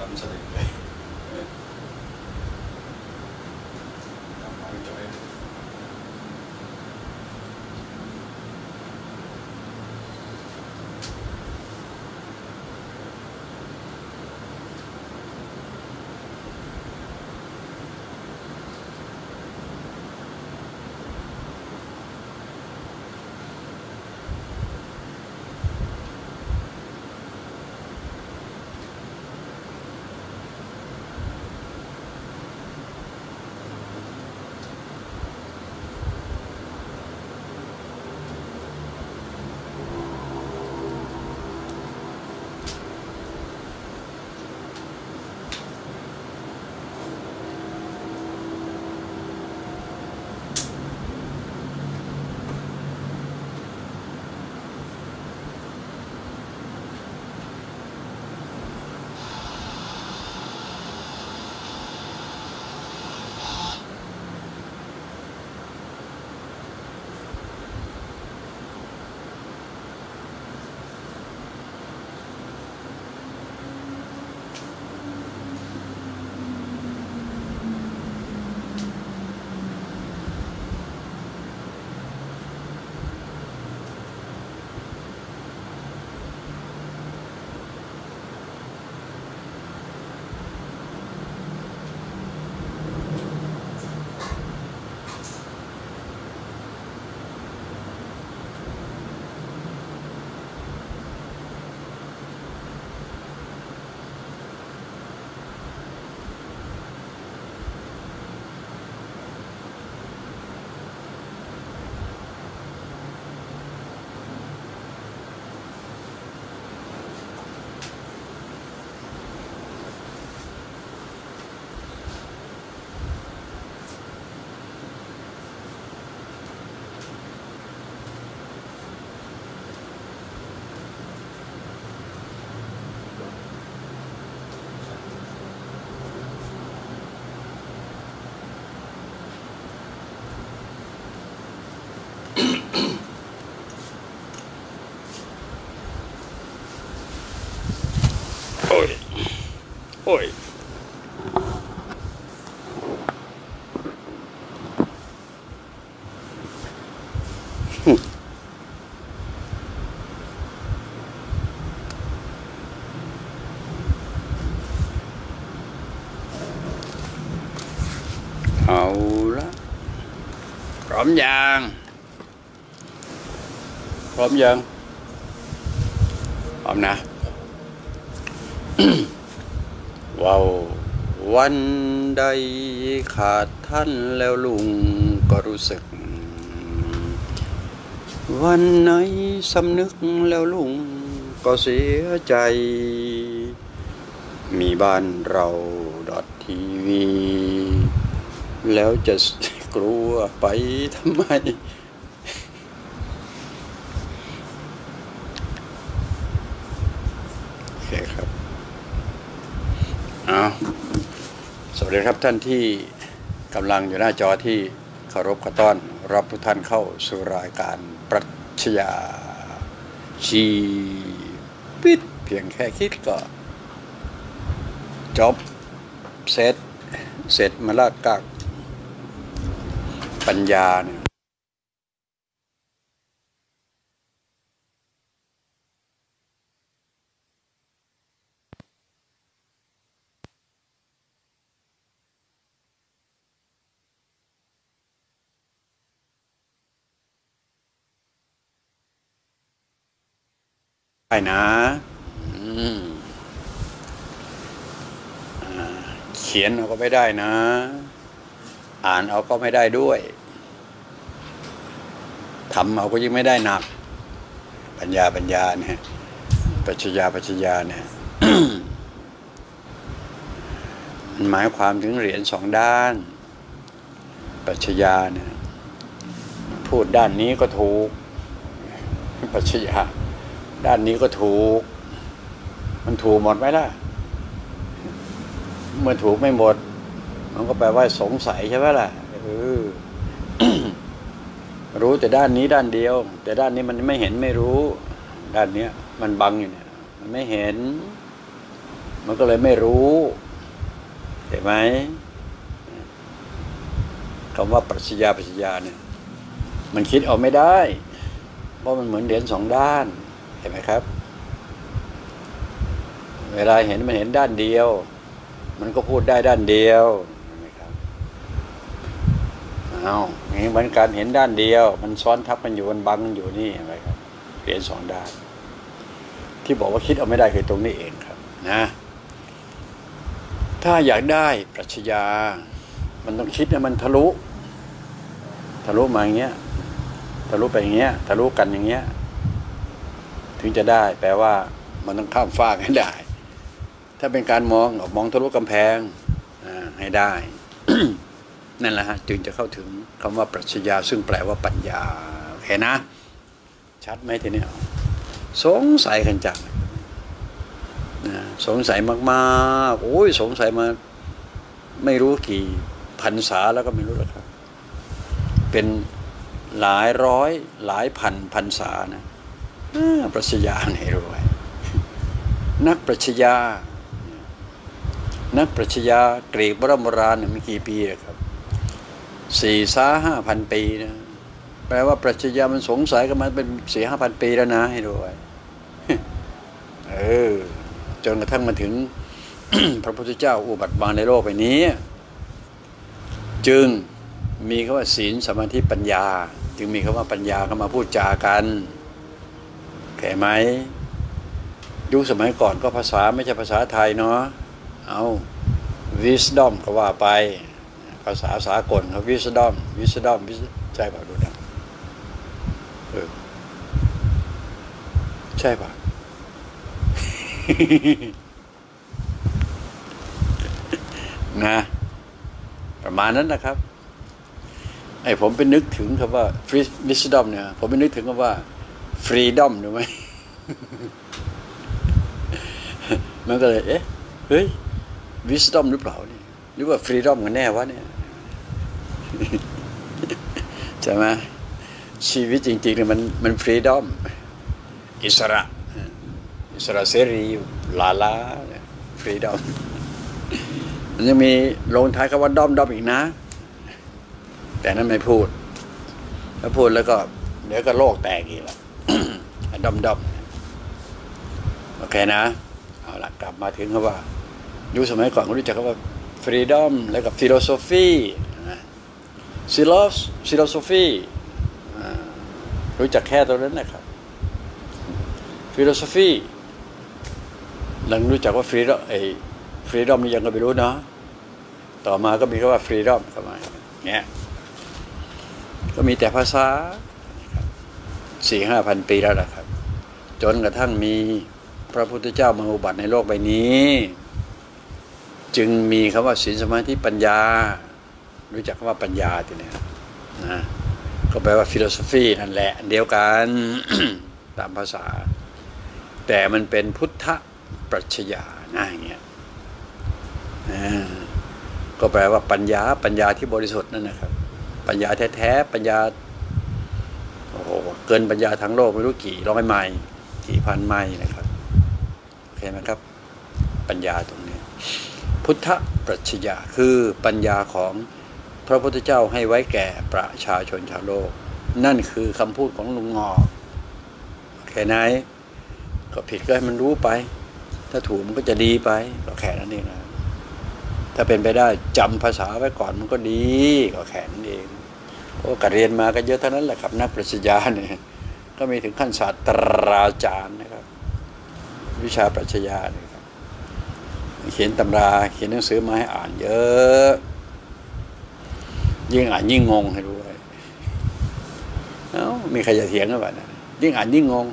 ำสนิทเลยโอ้ยโอ้ยเอาละพร้อมยังพร้อมยังพร้อมนะ ว้าววันใดขาดท่านแล้วลุงก็รู้สึกวันไหนสำนึกแล้วลุงก็เสียใจมีบ้านเราทีวีแล้วจะกลัวไปทำไมโอเคครับสวัสดีครับท่านที่กำลังอยู่หน้าจอที่เคารพขอต้อนรับทุกท่านเข้าสู่รายการปรัชญาชีวิตเพียงแค่คิดก็จบเสร็จมาลากกักปัญญาเนี่ยได้นะเขียนเอาก็ไม่ได้นะอ่านเอาก็ไม่ได้ด้วยทำเอาก็ยังไม่ได้หนักปัญญาเนี่ยปรัชญาเนี่ย มันหมายความถึงเหรียญสองด้านปรัชญาเนี่ยพูดด้านนี้ก็ถูกปรัชญาด้านนี้ก็ถูกมันถูกหมดไหมล่ะเมื่อถูกไม่หมดมันก็แปลว่าสงสัยใช่ไหมล่ะรู้แต่ด้านนี้ด้านเดียวแต่ด้านนี้มันไม่เห็นไม่รู้ด้านเนี้ยมันบังอยู่เนี่ยมันไม่เห็นมันก็เลยไม่รู้เห็นไหมคำว่าปรัชญาเนี่ยมันคิดเอาไม่ได้เพราะมันเหมือนเหรียญสองด้านเห็นไหมครับเวลาเห็นมันเห็นด้านเดียวมันก็พูดได้ด้านเดียวเห็นไหมครับนี่เหมือนการเห็นด้านเดียวมันซ้อนทับกันอยู่มันบังกันอยู่นี่เห็นไหมครับเหรียญสองด้านที่บอกว่าคิดเอาไม่ได้คือตรงนี้เองครับนะถ้าอยากได้ปรัชญามันต้องคิดให้มันทะลุมาอย่างเงี้ยทะลุไปอย่างเงี้ยทะลุกันอย่างเงี้ยถึงจะได้แปลว่ามันต้องข้ามฟากให้ได้ถ้าเป็นการมองทะลุกำแพงให้ได้ นั่นแหละฮะจึงจะเข้าถึงคำว่าปรัชญาซึ่งแปลว่าปัญญาโอเคนะชัดไหมทีนี้สงสัยกันจังสงสัยมากๆโอ้ยสงสัยมาไม่รู้กี่พรรษาแล้วก็ไม่รู้แล้วครับเป็นหลายร้อยหลายพันพรรษานะปรัชญาไหนรู้ไว้นักปรัชญากรีกโบราณมีกี่ปีครับ4-5,000 ปีนะแปลว่าปรัชญามันสงสัยกันมาเป็น 4-5,000 ปีแล้วนะให้รู้ไว้จนกระทั่งมาถึง พระพุทธเจ้าอุบัติมาในโลกใบนี้จึงมีคำว่าศีลสมาธิปัญญาจึงมีคำว่าปัญญาเข้ามาพูดจากันเข้าใจไหมยุคสมัยก่อนก็ภาษาไม่ใช่ภาษาไทยเนาะเอา wisdom ก็ว่าไปภาษาสากลเขา wisdom ใช่ป่ะดูนะใช่ป่ะ นะประมาณนั้นนะครับไอ้ผมไปนึกถึงคำว่า wisdom เนี่ยผมไปนึกถึงคำว่า freedom ดูไหม มันก็เลยเฮ้ย wisdom หรือเปล่าเนี่ยหรือว่า freedom กันแน่วะเนี่ย ใช่ไหมชีวิตจริงๆเนี่ยมัน freedom อิสระเสรีลา freedom มันยังมีลงท้ายคำว่าด้อมอีกนะแต่นั้นไม่พูดถ้าพูดแล้วก็เดี๋ยวก็โลกแตกอีกแล้ว ด้อมโอเคนะเอาล่ะกลับมาถึงคำว่ายุคสมัยก่อนเขารู้จักคำว่า freedom แล้วกับ philosophy philosophy รู้จักแค่ตรงนั้นนะครับ philosophy หลังรู้จักว่า freedom นี่ยังก็ไม่รู้เนาะต่อมาก็มีคำว่า freedom เข้ามาเนี่ยก็มีแต่ภาษา 4-5,000 ปีแล้วนะครับจนกระทั่งมีพระพุทธเจ้ามาอุบัติในโลกใบนี้จึงมีคำว่าศีลสมาธิปัญญารู้จักคำว่าปัญญาทีนี้นะก็แปลว่า philosophy นั่นแหละเดียวกัน ตามภาษาแต่มันเป็นพุทธปรัชญานะอย่างเงี้ยก็แปลว่าปัญญาที่บริสุทธิ์นั่นนะครับปัญญาแท้ๆปัญญาโอ้โหเกินปัญญาทั้งโลกไม่รู้กี่ร้อยไมล์กี่พันไมล์นะครับเห็นไหมครับปัญญาตรงนี้พุทธปรัชญาคือปัญญาของพระพุทธเจ้าให้ไว้แก่ประชาชนชาวโลกนั่นคือคำพูดของลุงงอกแค่ไหนก็ผิดก็ให้มันรู้ไปถ้าถูกมันก็จะดีไปก็แค่นั้นเองนะถ้าเป็นไปได้จำภาษาไว้ก่อนมันก็ดีก็แค่นั้นเองเพราะการเรียนมาก็เยอะเท่านั้นแหละครับนักปรัชญาเนี่ยก็มีถึงขั้นศาสตราจารย์นะครับวิชาปรัชญาเนี่ยครับเขียนตำราเขียนหนังสือมาให้อ่านเยอะยิ่งอ่านยิ่งงงให้รู้ไว้มีใครจะเถียงกันบ้างนะยิ่งอ่านยิ่งงง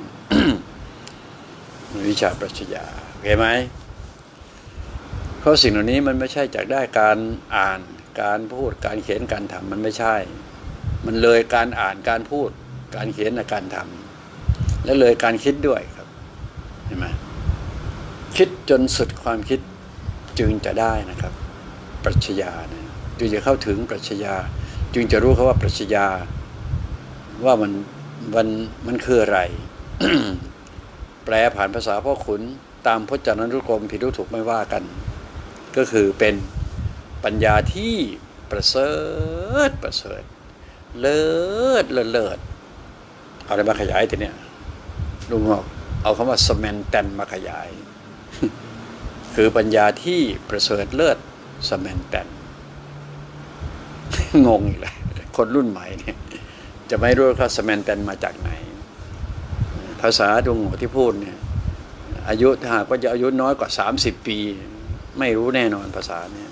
วิชาปรัชญาโอเคไหมเพราะสิ่งเหล่านี้มันไม่ใช่จากได้การอ่านการพูดการเขียนการทำมันไม่ใช่มันเลยการอ่านการพูดการเขียนและการทำและเลยการคิดด้วยครับเห็นไหมคิดจนสุดความคิดจึงจะได้นะครับปรัชญานะจึงจะเข้าถึงปรัชญาจึงจะรู้เขาว่าปรัชญาว่ามันคืออะไร แปลผ่านภาษาพ่อขุนตามพจนานุกรมผิดหรือถูกไม่ว่ากันก็คือเป็นปัญญาที่ประเสริฐประเสริฐเลิศเลิศเอาอะไรมาขยายทีเนี้ยลุงบอกเอาคำว่าสแมนแตนมาขยาย คือปัญญาที่ประเสริฐเลิศสแมนแตน งงอีกแล้วคนรุ่นใหม่เนี่ยจะไม่รู้ว่าสแมนแตนมาจากไหนภาษาลุงที่พูดเนี่ยอายุถ้าหากว่าจะอายุน้อยกว่า30 ปีไม่รู้แน่นอนภาษาเนี่ย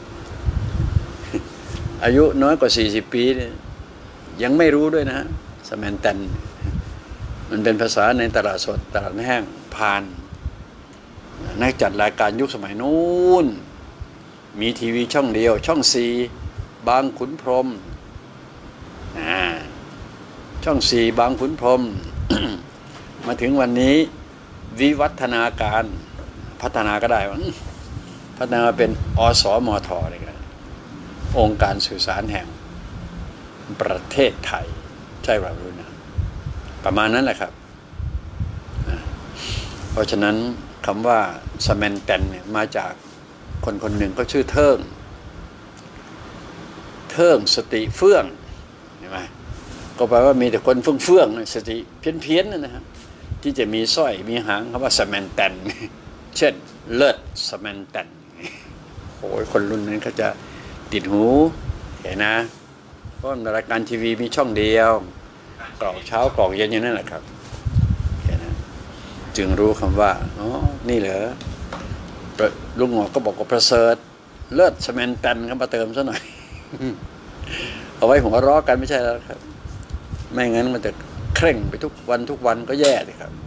อายุน้อยกว่า40 ปีเนี่ยยังไม่รู้ด้วยนะสแมนแตนมันเป็นภาษาในตลาดสดตลาดแห้งผ่านนักจัดรายการยุคสมัยนู้นมีทีวีช่องเดียวช่อง4บางขุนพรหมช่อง4บางขุนพรหม มาถึงวันนี้วิวัฒนาการพัฒนาก็ได้ว่าพัฒนาเป็นอสมทเลยกันองค์การสื่อสารแห่งประเทศไทยใช่ป่ะรู้นะประมาณนั้นแหละครับเพราะฉะนั้นคำว่าสแมนแตนเนี่ยมาจากคนคนหนึ่งก็ชื่อเทิงสติเฟื่องเห็นไหมก็แปลว่ามีแต่คนเฟื่องสติเพี้ยนนะฮะที่จะมีสร้อยมีหางคำว่าสแมนแตนเช่นเลิศสแมนแตนโอ้ยคนรุ่นนั้นเขาจะติดหูเห็นนะเพราะรายการทีวีมีช่องเดียวกรอกเช้ากรอกเย็นอย่างนั้นแหละครับเห็นนะจึงรู้คำว่าอ๋อนี่เหรอลุงหงอกก็บอกว่าประเสริฐเลิศสแมนแตนก็มาเติมซะหน่อย เอาไว้หัวเราะกันไม่ใช่แล้วครับไม่งั้นมันจะเคร่งไปทุกวันก็แย่เลยครับ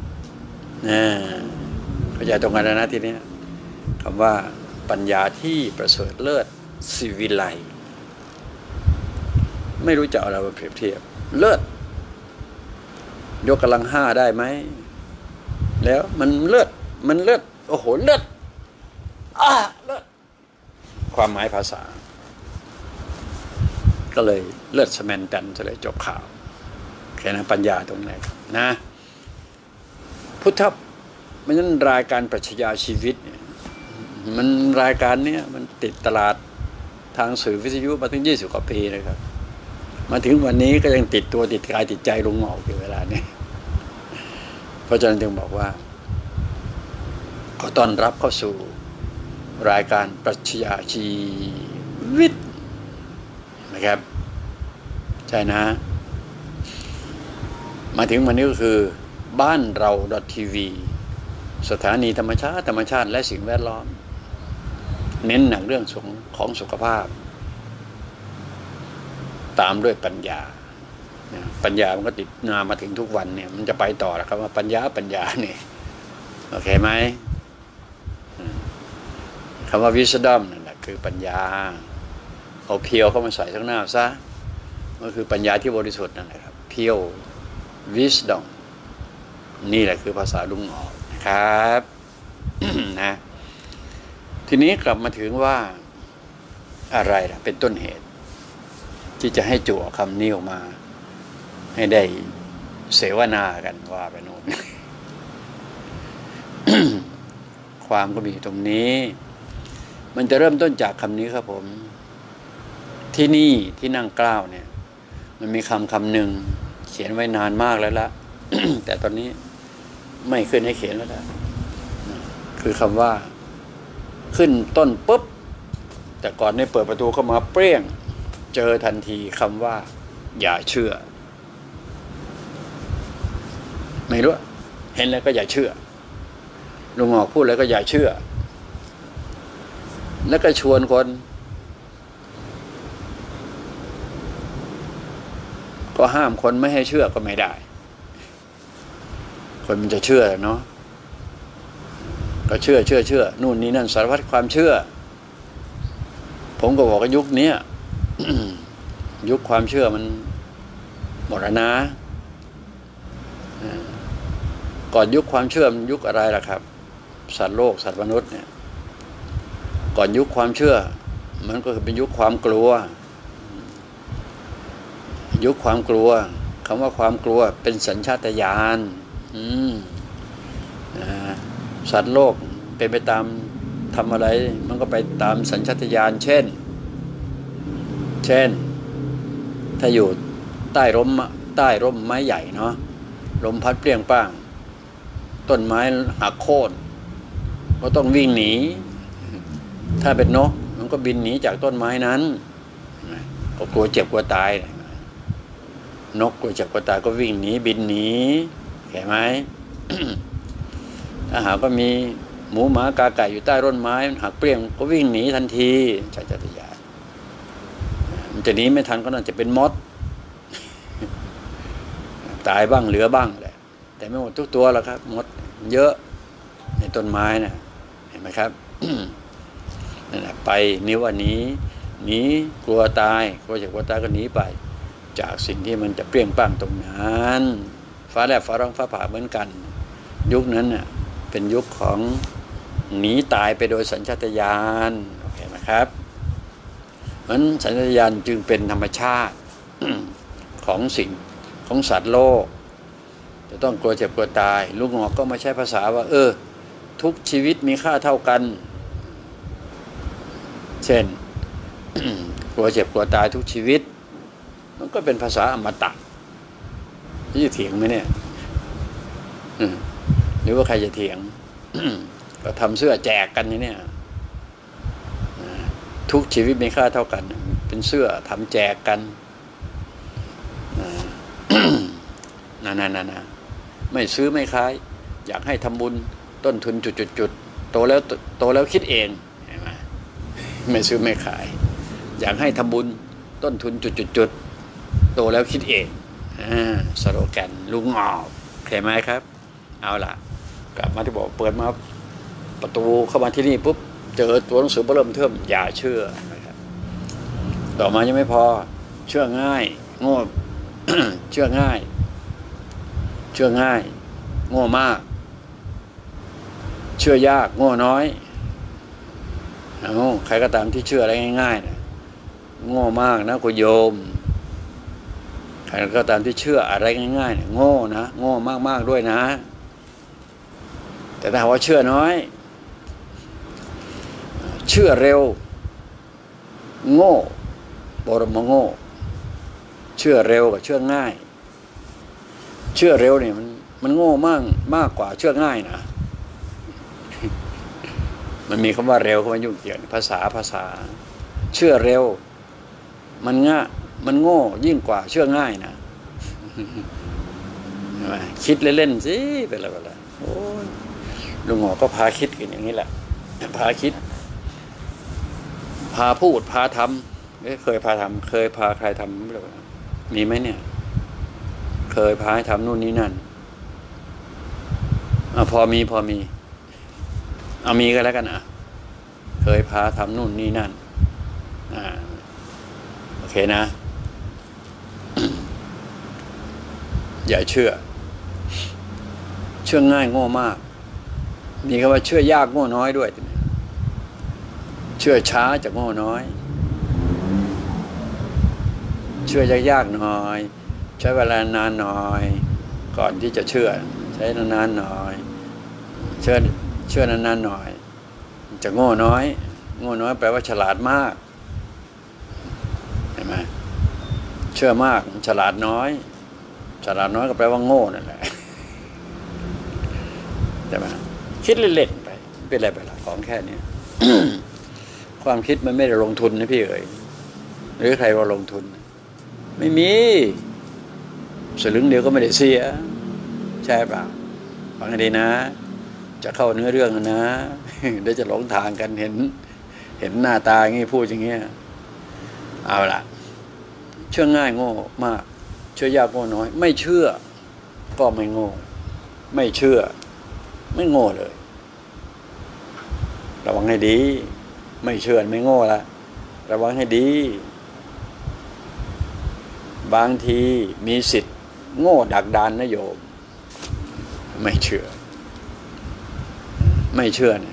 เข้าใจตรงกันนะทีนี้คำว่าปัญญาที่ประเสริฐเลิศศิวิไลไม่รู้จะเอาอะไรมาเปรียบเทียบเลิศยกกำลัง5ได้ไหมแล้วมันเลิศโอ้โหเลิศเลิศความหมายภาษาก็เลยเลิศสแมนแตนจะเลยจบข่าวแค่นั้นปัญญาตรงไหนนะพุทธมันนั้นรายการปรัชญาชีวิตเนี่ยมันรายการเนี้ยมันติดตลาดทางสื่อวิทยุมาถึง20 กว่าปีนะครับมาถึงวันนี้ก็ยังติดตัวติดกายติดใจลุงหงอกอยู่เวลานี้เพราะฉะนั้นจึงบอกว่าขอต้อนรับเข้าสู่รายการปรัชญาชีวิตนะครับใช่นะมาถึงวันนี้ก็คือบ้านเรา .tv สถานีธรรมชาติและสิ่งแวดล้อมเน้นหนักเรื่องของสุขภาพตามด้วยปัญญาปัญญามันก็ติดมาถึงทุกวันเนี่ยมันจะไปต่อแล้วครับว่าปัญญาเนี่ยโอเคไหมคำว่า wisdom นั่นแหละคือปัญญาเอาเพียวเข้ามาใส่ข้างหน้าซะก็คือปัญญาที่บริสุทธิ์นั่นแหละครับเพียว wisdom นี่แหละคือภาษาลุงหงอกนะครับ นะทีนี้กลับมาถึงว่าอะไรล่ะเป็นต้นเหตุที่จะให้จั่วคำนี้ออกมาให้ได้เสวนากันว่าไปโน่น ความก็มีตรงนี้มันจะเริ่มต้นจากคำนี้ครับผมที่นี่ที่นั่งเกล้าเนี่ยมันมีคำหนึ่งเขียนไว้นานมากแล้วละ แต่ตอนนี้ไม่ขึ้นให้เขียนแล้วนะคือคำว่าขึ้นต้นปุ๊บแต่ก่อนได้เปิดประตูเข้ามาเปรี้ยงเจอทันทีคำว่าอย่าเชื่อไม่รู้เห็นแล้วก็อย่าเชื่อลุงหงอกพูดแล้วก็อย่าเชื่อแล้วก็ชวนคนก็ห้ามคนไม่ให้เชื่อก็ไม่ได้คนมันจะเชื่อเนาะก็เชื่อนู่นนี่นั่นสารพัดความเชื่อผมก็บอกว่ายุคนี้ ยุคความเชื่อมันหมดแล้วนะก่อนยุคความเชื่อมันยุคอะไรล่ะครับสัตว์โลกสัตว์มนุษย์เนี่ยก่อนยุคความเชื่อมันก็คือเป็นยุคความกลัวยุคความกลัวคำว่าความกลัวเป็นสัญชาตญาณสัตว์โลกเป็นไปตามทำอะไรมันก็ไปตามสัญชาตญาณเช่นถ้าอยู่ใต้ร่มไม้ใหญ่เนาะลมพัดเปรี้ยงป้างต้นไม้หักโค่นก็ต้องวิ่งหนีถ้าเป็นนกมันก็บินหนีจากต้นไม้นั้นก็กลัวเจ็บกลัวตายนกกลัวเจ็บกลัวตายก็วิ่งหนีบินหนีเห็นไหม ถ้าหากก็มีหมูหมากาไก่อยู่ใต้ร่มไม้หักเปรี้ยงก็วิ่งหนีทันทีชาติญาณมันจะหนีไม่ทันก็น่าจะเป็นมด ตายบ้างเหลือบ้างแหละแต่ไม่หมดทุกตัวหรอกครับมดเยอะในต้นไม้นะเห็นไหมครับ นั่นแหละไปนิ้วอันนี้หนีกลัวตายกลัวจากกลัวตายก็หนีไปจากสิ่งที่มันจะเปรี้ยงป้างตรงนั้นฟ้าแลบฟ้าร้องฟ้าผ่าเหมือนกันยุคนั้นน่ะเป็นยุคของหนีตายไปโดยสัญชาตญาณโอเคไหมครับเพราะฉะนั้นสัญชาตญาณจึงเป็นธรรมชาติ ของสิ่งของสัตว์โลกจะต้องกลัวเจ็บกลัวตายลูกหงอกก็มาใช้ภาษาว่าทุกชีวิตมีค่าเท่ากันเช่น กลัวเจ็บกลัวตายทุกชีวิตมันก็เป็นภาษาอมตะที่จะเถียงไหมเนี่ยหรือว่าใครจะเถียง ก็ทำเสื้อแจกกันนี่เนี่ยทุกชีวิตมีค่าเท่ากันเป็นเสื้อทำแจกกันนะไม่ซื้อไม่ขายอยากให้ทำบุญต้นทุนจุดโตแล้วคิดเองเห็นไหมไม่ซื้อไม่ขายอยากให้ทำบุญต้นทุนจุดโตแล้วคิดเองสโลแกนลุงออกเข้าไหมครับเอาล่ะกลับมาที่บอกเปิดมาประตูเข้ามาที่นี่ปุ๊บเจอตัวหนังสือเริ่มเทิมอย่าเชื่อนะครับต่อมายังไม่พอเชื่อง่ายโง่ เชื่อง่ายโง่มากเชื่อยากโง่น้อยใครก็ตามที่เชื่ออะไรง่ายๆนะโง่มากนะคุณโยมใครก็ตามที่เชื่ออะไรง่ายๆเนี่ยโง่นะโง่มากๆด้วยนะแต่ถ้าว่าเชื่อน้อยเชื่อเร็วโง่บรมโง่เชื่อเร็วกับเชื่อง่ายเชื่อเร็วเนี่ยมันโง่มากกว่าเชื่อง่ายนะ มันมีคำว่าเร็วเข้ามายุ่งเกี่ยวภาษาเชื่อเร็วมันโง่ยิ่งกว่าเชื่อง่ายนะ คิดเล่นๆสิเป็นอะไรโอ้ยลุงหงอก็พาคิดกันอย่างนี้แหละพาคิดพาพูดพาทำเคยพาทำเคยพาใครทำไม่รู้มีไหมเนี่ยเคยพาให้ทำนู่นนี่นั่นพอมีเอามีก็แล้วกันเคยพาทำนู่นนี่นั่นโอเคนะ อย่าเชื่อง่ายโง่มากมีคำว่าเชื่อยากโง่น้อยด้วยเชื่อช้าจากโง่น้อยเชื่อยากหน่อยใช้เวลานานหน่อยก่อนที่จะเชื่อใช้นานหน่อยเชื่อนานหน่อยจะโง่น้อยแปลว่าฉลาดมากเห็นไหมเชื่อมากฉลาดน้อยก็แปลว่าโง่นั่นแหละใช่ไหมคิดเล่นๆไปเป็นอะไรไปล่ะของแค่นี้ ความคิดมันไม่ได้ลงทุนนะพี่เอ๋ยหรือใครว่าลงทุนไม่มีสลึงเดียวก็ไม่ได้เสียใช่เปล่าฟังให้ดีนะจะเข้าเนื้อเรื่องนะเดี๋ยวจะหลงทางกันเห็นหน้าตาอย่างนี้พูดอย่างเงี้ยเอาล่ะเชื่อง่ายโง่มากเชื่อยากโง่น้อยไม่เชื่อก็ไม่โง่ไม่เชื่อไม่โง่เลยระวังให้ดีไม่เชื่อไม่โง่ละระวังให้ดีบางทีมีสิทธิ์โง่ดักดานนะโยมไม่เชื่อเนี่ย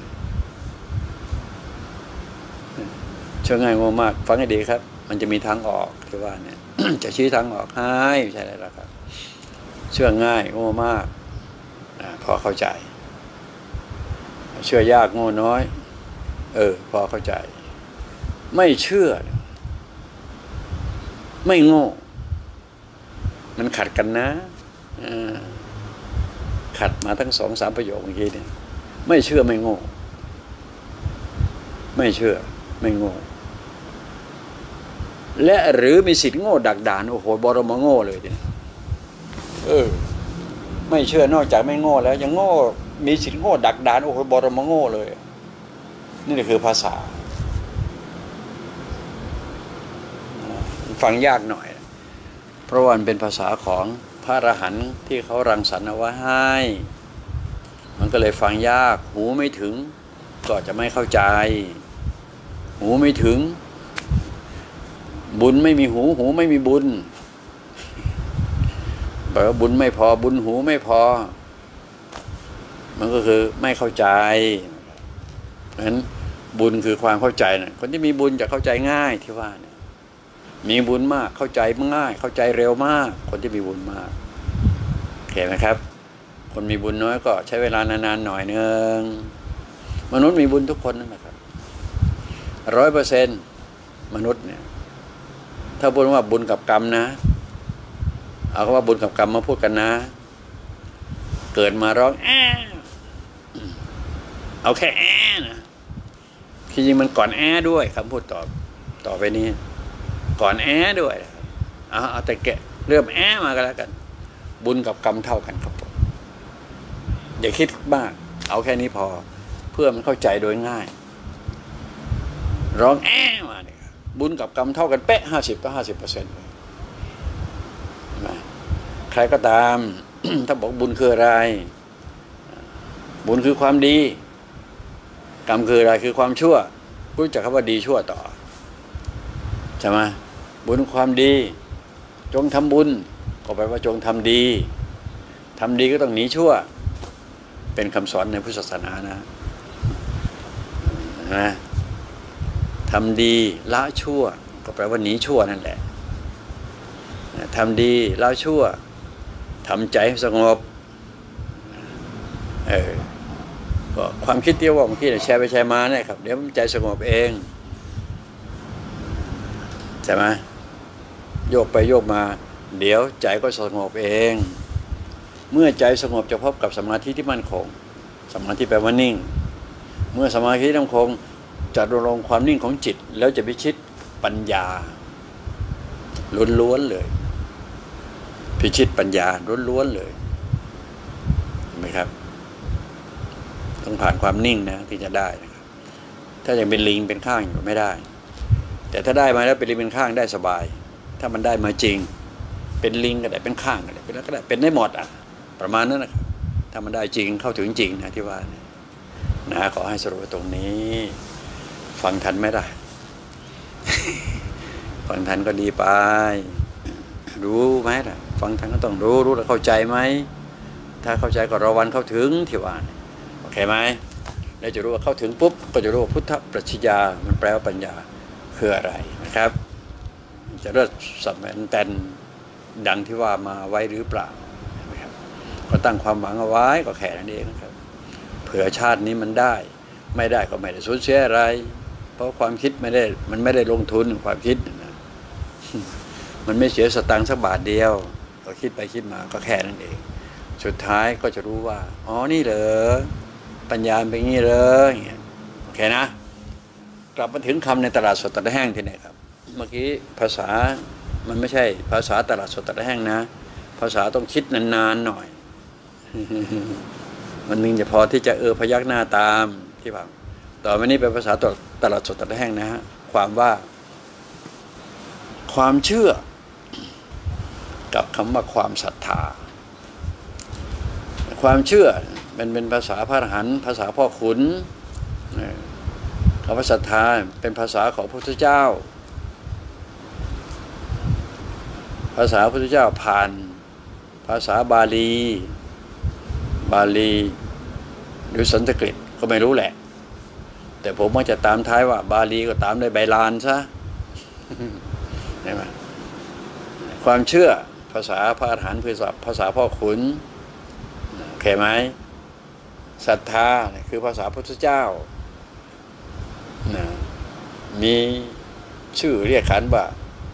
เชื่อง่ายโง่มากฟังให้ดีครับมันจะมีทางออกที่ว่าเนี่ย จะชี้ทางออกให้ใช่แล้วครับเชื่อง่ายโง่มากพอเข้าใจเชื่อยากโง่น้อยพอเข้าใจไม่เชื่อไม่โง่มันขัดกันนะขัดมาทั้ง2-3ประโยคเมื่อกี้เนี่ยไม่เชื่อไม่โง่ไม่เชื่อไม่โง่และหรือมีสิทธิ์โง่ดักดานโอ้โหบรมโง่เลยเนี่ยไม่เชื่อนอกจากไม่โง่แล้วยังโง่มีสิทธิ์โง่ดักดานโอ้โหบรมโง่เลยนี่คือภาษาฟังยากหน่อยเพราะว่ามันเป็นภาษาของพระอรหันต์ที่เขารังสรรค์เอาไว้ให้มันก็เลยฟังยากหูไม่ถึงก็จะไม่เข้าใจหูไม่ถึงบุญไม่มีหูหูไม่มีบุญบอกว่าบุญไม่พอบุญหูไม่พอมันก็คือไม่เข้าใจเพราะฉะนั้นบุญคือความเข้าใจนะคนที่มีบุญจะเข้าใจง่ายที่ว่าเนี่ยมีบุญมากเข้าใจง่ายเข้าใจเร็วมากคนที่มีบุญมากโอเคไหมครับคนมีบุญน้อยก็ใช้เวลานานๆหน่อยนึงมนุษย์มีบุญทุกคนนั่นแหละครับ100%มนุษย์เนี่ยถ้าพูดว่าบุญกับกรรมนะเอาคำว่าบุญกับกรรมมาพูดกันนะเกิดมาร้องเอาแค่นะที่จริงมันก่อนด้วยคำพูดต่อไปนี้ก่อนด้วยเอาแต่แกะเริ่มมากันแล้วกันบุญกับกรรมเท่ากันครับผมอย่าคิดมากเอาแค่นี้พอเพื่อมันเข้าใจโดยง่ายร้องมาเนี่ยบุญกับกรรมเท่ากันเป๊ะ50%เลยใครก็ตาม ถ้าบอกบุญคืออะไรบุญคือความดีกรรมคืออะไรคือความชั่วรู้จักคำว่าดีชั่วต่อใช่ไหมบุญความดีจงทำบุญก็แปลว่าจงทำดีทำดีก็ต้องหนีชั่วเป็นคำสอนในพุทธศาสนานะทำดีละชั่วก็แปลว่าหนีชั่วนั่นแหละทำดีละชั่วทำใจให้สงบก็ความคิดที่ว่าเมื่อกี้แชร์ไปแชร์มาเนี่ยครับเดี๋ยวใจสงบเองใช่ไหมโยกไปโยกมาเดี๋ยวใจก็สงบเองเมื่อใจสงบจะพบกับสมาธิที่มั่นคงสมาธิแปลว่านิ่งเมื่อสมาธิมั่นคงจะดำรงความนิ่งของจิตแล้วจะพิชิตปัญญาล้วนๆเลยพิชิตปัญญาล้วนๆเลยเห็นไหมครับต้องผ่านความนิ่งนะที่จะได้นะครับถ้ายังเป็นลิงเป็นข้างอยู่ไม่ได้แต่ถ้าได้มาแล้วเป็นลิงเป็นข้างได้สบายถ้ามันได้มาจริงเป็นลิงก็ได้เป็นข้างก็ได้เป็นอะไรก็ได้เป็นได้หมดประมาณนั้นนะครับถ้ามันได้จริงเข้าถึงจริงนะที่ว่านะขอให้สรุปตรงนี้ฟังทันไหมล่ะ ฟังทันก็ดีไปรู้ไหมล่ะฟังทันก็ต้องรู้แล้วเข้าใจไหมถ้าเข้าใจก็รอวันเข้าถึงที่ว่าโอเคไหมแล้วจะรู้ว่าเข้าถึงปุ๊บก็จะรู้ว่าพุทธปรัชญามันแปลว่าปัญญาคืออะไรนะครับจะเลิศสำเร็จแต่ดังที่ว่ามาไว้หรือเปล่านะครับก็ตั้งความหวังเอาไว้ก็แค่นั้นเองนะครับเผื่อชาตินี้มันได้ไม่ได้ก็ไม่ได้สูญเสียอะไรเพราะความคิดมันไม่ได้ลงทุนความคิดนะมันไม่เสียสตังค์สักบาทเดียวก็คิดไปคิดมาก็แค่นั้นเองสุดท้ายก็จะรู้ว่าอ๋อนี่เหรอปัญญาเป็นงี้เลยอย่างเงี้ยโอเคนะกลับมาถึงคำในตลาดสดตลาดแห้งที่ไหนครับเมื่อกี้ภาษามันไม่ใช่ภาษาตลาดสดตลาดแห้งนะภาษาต้องคิดนานๆหน่อย มันนึงจะพอที่จะพยักหน้าตามที่ฟังต่อไปนี้เป็นภาษาตลาดสดตลาดแห้งนะฮะความว่าความเชื่อกับคำว่าความศรัทธาความเชื่อมันเป็นภาษาพระอรหันต์ภาษาพ่อขุนคำว่าศรัทธาเป็นภาษาของพระพุทธเจ้าภาษาพระพุทธเจ้าผ่านภาษาบาลีหรือสันสกฤตก็ไม่รู้แหละแต่ผมมักจะตามท้ายว่าบาลีก็ตามด้วยใบลานซะใช่ไหมความเชื่อภาษาพระอรหันต์คือภาษาพ่อขุนโอเคไหมศรัทธาคือภาษาพุทธเจ้านะมีชื่อเรียกขันว่า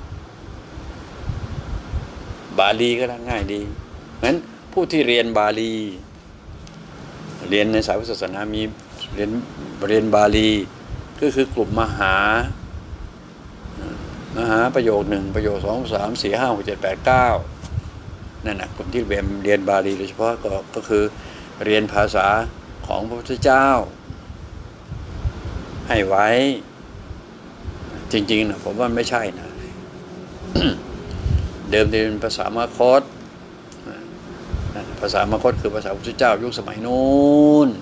บาลีก็ง่ายดีงั้นผู้ที่เรียนบาลีเรียนในสายพุทธศาสนามีเรียนบาลีก็คือกลุ่มมหาประโยค1ประโยค2 3 4 5 6 7 8 9นั่นนะกลุ่มที่เรียนบาลีโดยเฉพาะก็คือเรียนภาษาของพระพุทธเจ้าให้ไว้จริงๆนะผมว่าไม่ใช่นะ เดิมเป็นภาษามคธภาษามคธคือภาษาพระพุทธเจ้ายุคสมัยนู้น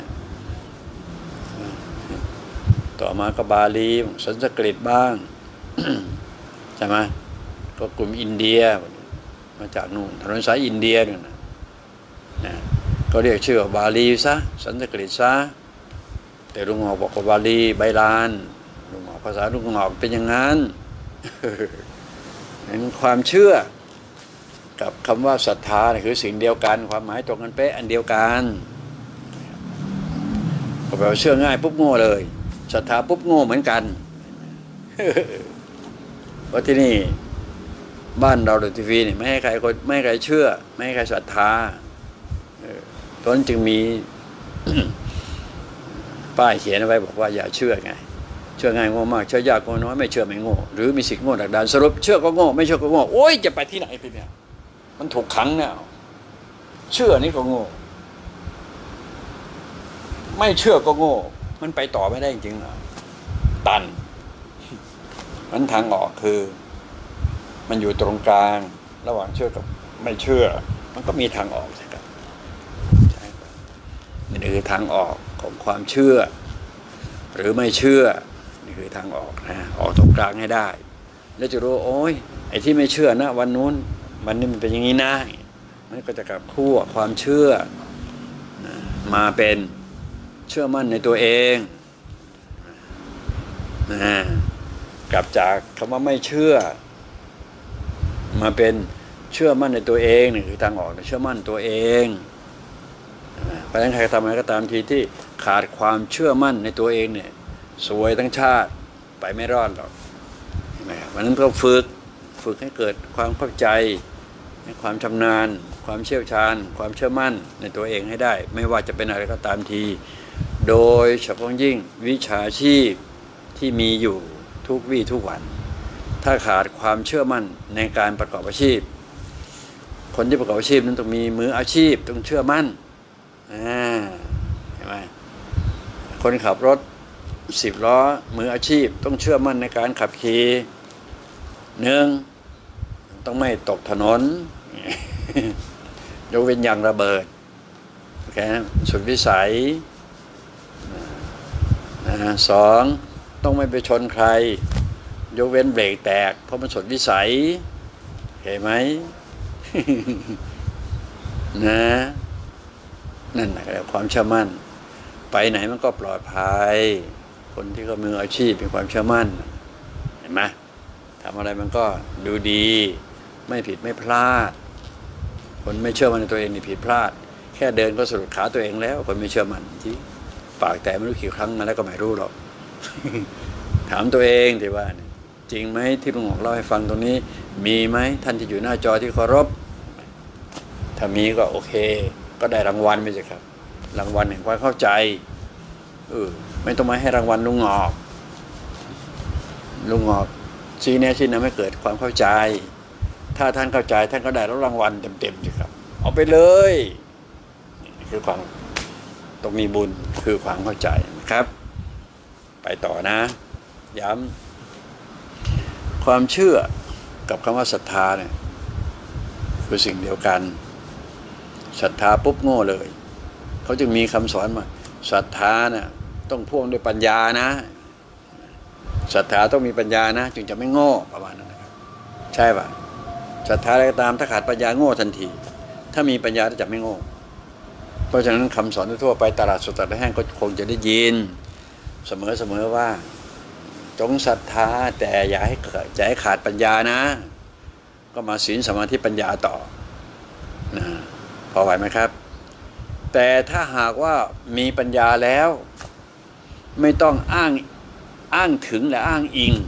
ต่อมาก็บาลีสันสกฤตบ้าง ใช่ไหมก็กลุ่มอินเดียมาจากนู่นถนนสายอินเดียเนี่ยนะก็เรียกชื่อบาลีซะสันสกฤตซะแต่ลุงหอกบอกว่าบาลีใบลานลุงหอกภาษาลุงหอกเป็นอย่างนั้น เป็นความเชื่อกับคำว่าศรัทธาคือสิ่งเดียวกันความหมายตรงกันเป๊ะอันเดียวกันก็แปลว่าเชื่อง่ายปุ๊บโง่เลยศรัทธาปุ๊บโง่เหมือนกันเพราะที่นี่บ้านเราทีวีนี่ไม่ให้ใครเชื่อไม่ให้ใครศรัทธาเพราะนั้นจึงมี ป้ายเขียนเอาไว้บอกว่าอย่าเชื่อไงเชื่อง่ายโง่มากเชื่อยากโง่น้อยไม่เชื่อไม่โง่หรือมีสิทธิ์โง่ดักดานสรุปเชื่อก็โง่ไม่เชื่อก็โง่โอ้ยจะไปที่ไหนไปเนี่ยมันถูกขังเนี่ยเชื่อนี่ก็โง่ไม่เชื่อก็โง่มันไปต่อไม่ได้จริงๆหรอตันมันทางออกคือมันอยู่ตรงกลางระหว่างเชื่อกับไม่เชื่อมันก็มีทางออกใช่ไหมใช่ครับนี่คือทางออกของความเชื่อหรือไม่เชื่อนี่คือทางออกนะออกตรงกลางให้ได้แล้วจะรู้โอ้ยไอ้ที่ไม่เชื่อนะวันนู้นวันนี้มันเป็นอย่างนี้นะมันก็จะกลับคู่ความเชื่อมาเป็นเชื่อมั่นในตัวเองกลับจากคำว่าไม่เชื่อมาเป็นเชื่อมั่นในตัวเองนี่คือทางออกเชื่อมั่นตัวเองเพราะฉะนั้นใครทำอะไรก็ตามทีที่ขาดความเชื่อมั่นในตัวเองเนี่ยสวยทั้งชาติไปไม่รอดหรอกเห็นไหมครับวันนั้นก็ฝึกให้เกิดความเข้าใจความชำนาญความเชี่ยวชาญความเชื่อมั่นในตัวเองให้ได้ไม่ว่าจะเป็นอะไรก็ตามทีโดยเฉพาะยิ่งวิชาชีพที่มีอยู่ทุกวี่ทุกวันถ้าขาดความเชื่อมั่นในการประกอบอาชีพคนที่ประกอบอาชีพนั้นต้องมีมืออาชีพต้องเชื่อมั่นเห็นไหมคนขับรถ10 ล้อมืออาชีพต้องเชื่อมั่นในการขับขี่1ต้องไม่ตกถนนยกเว้นยางระเบิดโอเคสุดวิสัย2ต้องไม่ไปชนใครยกเว้นเบรกแตกเพราะมันสุดวิสัยเห็นไหม นะนั่นแหละความเชื่อมั่นไปไหนมันก็ปลอดภัยคนที่เขามืออาชีพมีความเชื่อมั่นเห็นไหมทำอะไรมันก็ดูดีไม่ผิดไม่พลาดคนไม่เชื่อมั่นในตัวเองนี่ผิดพลาดแค่เดินก็สะดุดขาตัวเองแล้วคนไม่เชื่อมั่นที่ปากแต่ไม่รู้กี่ครั้งมาแล้วก็ไม่รู้หรอก ถามตัวเองดีว่าจริงไหมที่ลุงหงเล่าให้ฟังตรงนี้มีไหมท่านที่อยู่หน้าจอที่เคารพถ้ามีก็โอเคก็ได้รางวัลไปสิครับรางวัลแห่งความเข้าใจไม่ต้องมาให้รางวัลลุงหงอกชี้แนะชี้นำให้เกิดความเข้าใจถ้าท่านเข้าใจท่านก็ได้รับรางวัลเต็มๆสิครับเอาไปเลยนี่คือความต้องมีบุญคือความเข้าใจนะครับไปต่อนะย้ำความเชื่อกับคำว่าศรัทธาเนี่ยคือสิ่งเดียวกันศรัทธาปุ๊บโง่เลยเขาจึงมีคำสอนมาศรัทธาเนี่ยต้องพ่วงด้วยปัญญานะศรัทธาต้องมีปัญญานะจึงจะไม่โง่ประมาณนั้นนะครับใช่ป่ะศรัทธาอะไรก็ตามถ้าขาดปัญญาโง่ทันทีถ้ามีปัญญาจะไม่โง่เพราะฉะนั้นคำสอนทั่วไปตลาดสดตลาดแห้งก็คงจะได้ยินเสมอว่าจงศรัทธาแต่อย่าให้ขาดปัญญานะก็มาศีลสมาธิปัญญาต่อนะพอไหวไหมครับแต่ถ้าหากว่ามีปัญญาแล้วไม่ต้องอ้างถึงและอ้างอิง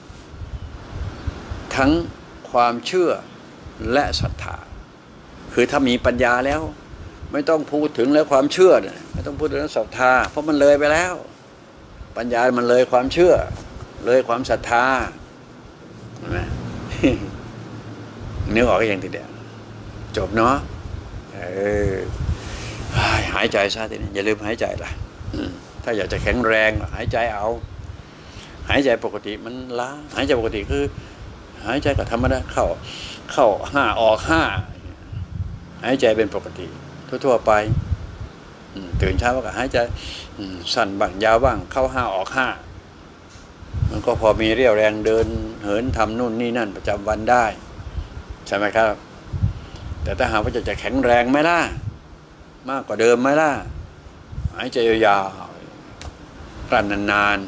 ทั้งความเชื่อและศรัทธาคือถ้ามีปัญญาแล้วไม่ต้องพูดถึงแล้วความเชื่อไม่ต้องพูดถึงศรัทธาเพราะมันเลยไปแล้วปัญญามันเลยความเชื่อเลยความศรัทธาเห็นไหม นึกออกก็อย่างทีเดียวจบเนาะหายใจซะทีนี้อย่าลืมหายใจล่ะถ้าอยากจะแข็งแรงหายใจเอาหายใจปกติมันล้าหายใจปกติคือหายใจก็ธรรมดาเข้าห้าออกห้าหายใจเป็นปกติทั่วๆไปตื่นเช้าก็หายใจสั้นบ้างยาวบ้างเข้าห้าออกห้ามันก็พอมีเรี่ยวแรงเดินเหินทำนู่นนี่นั่นประจำวันได้ใช่ไหมครับแต่ถ้าหากว่าจะแข็งแรงไหมล่ะมากกว่าเดิมไหมล่ะหายใจยาวๆกลั้นนาน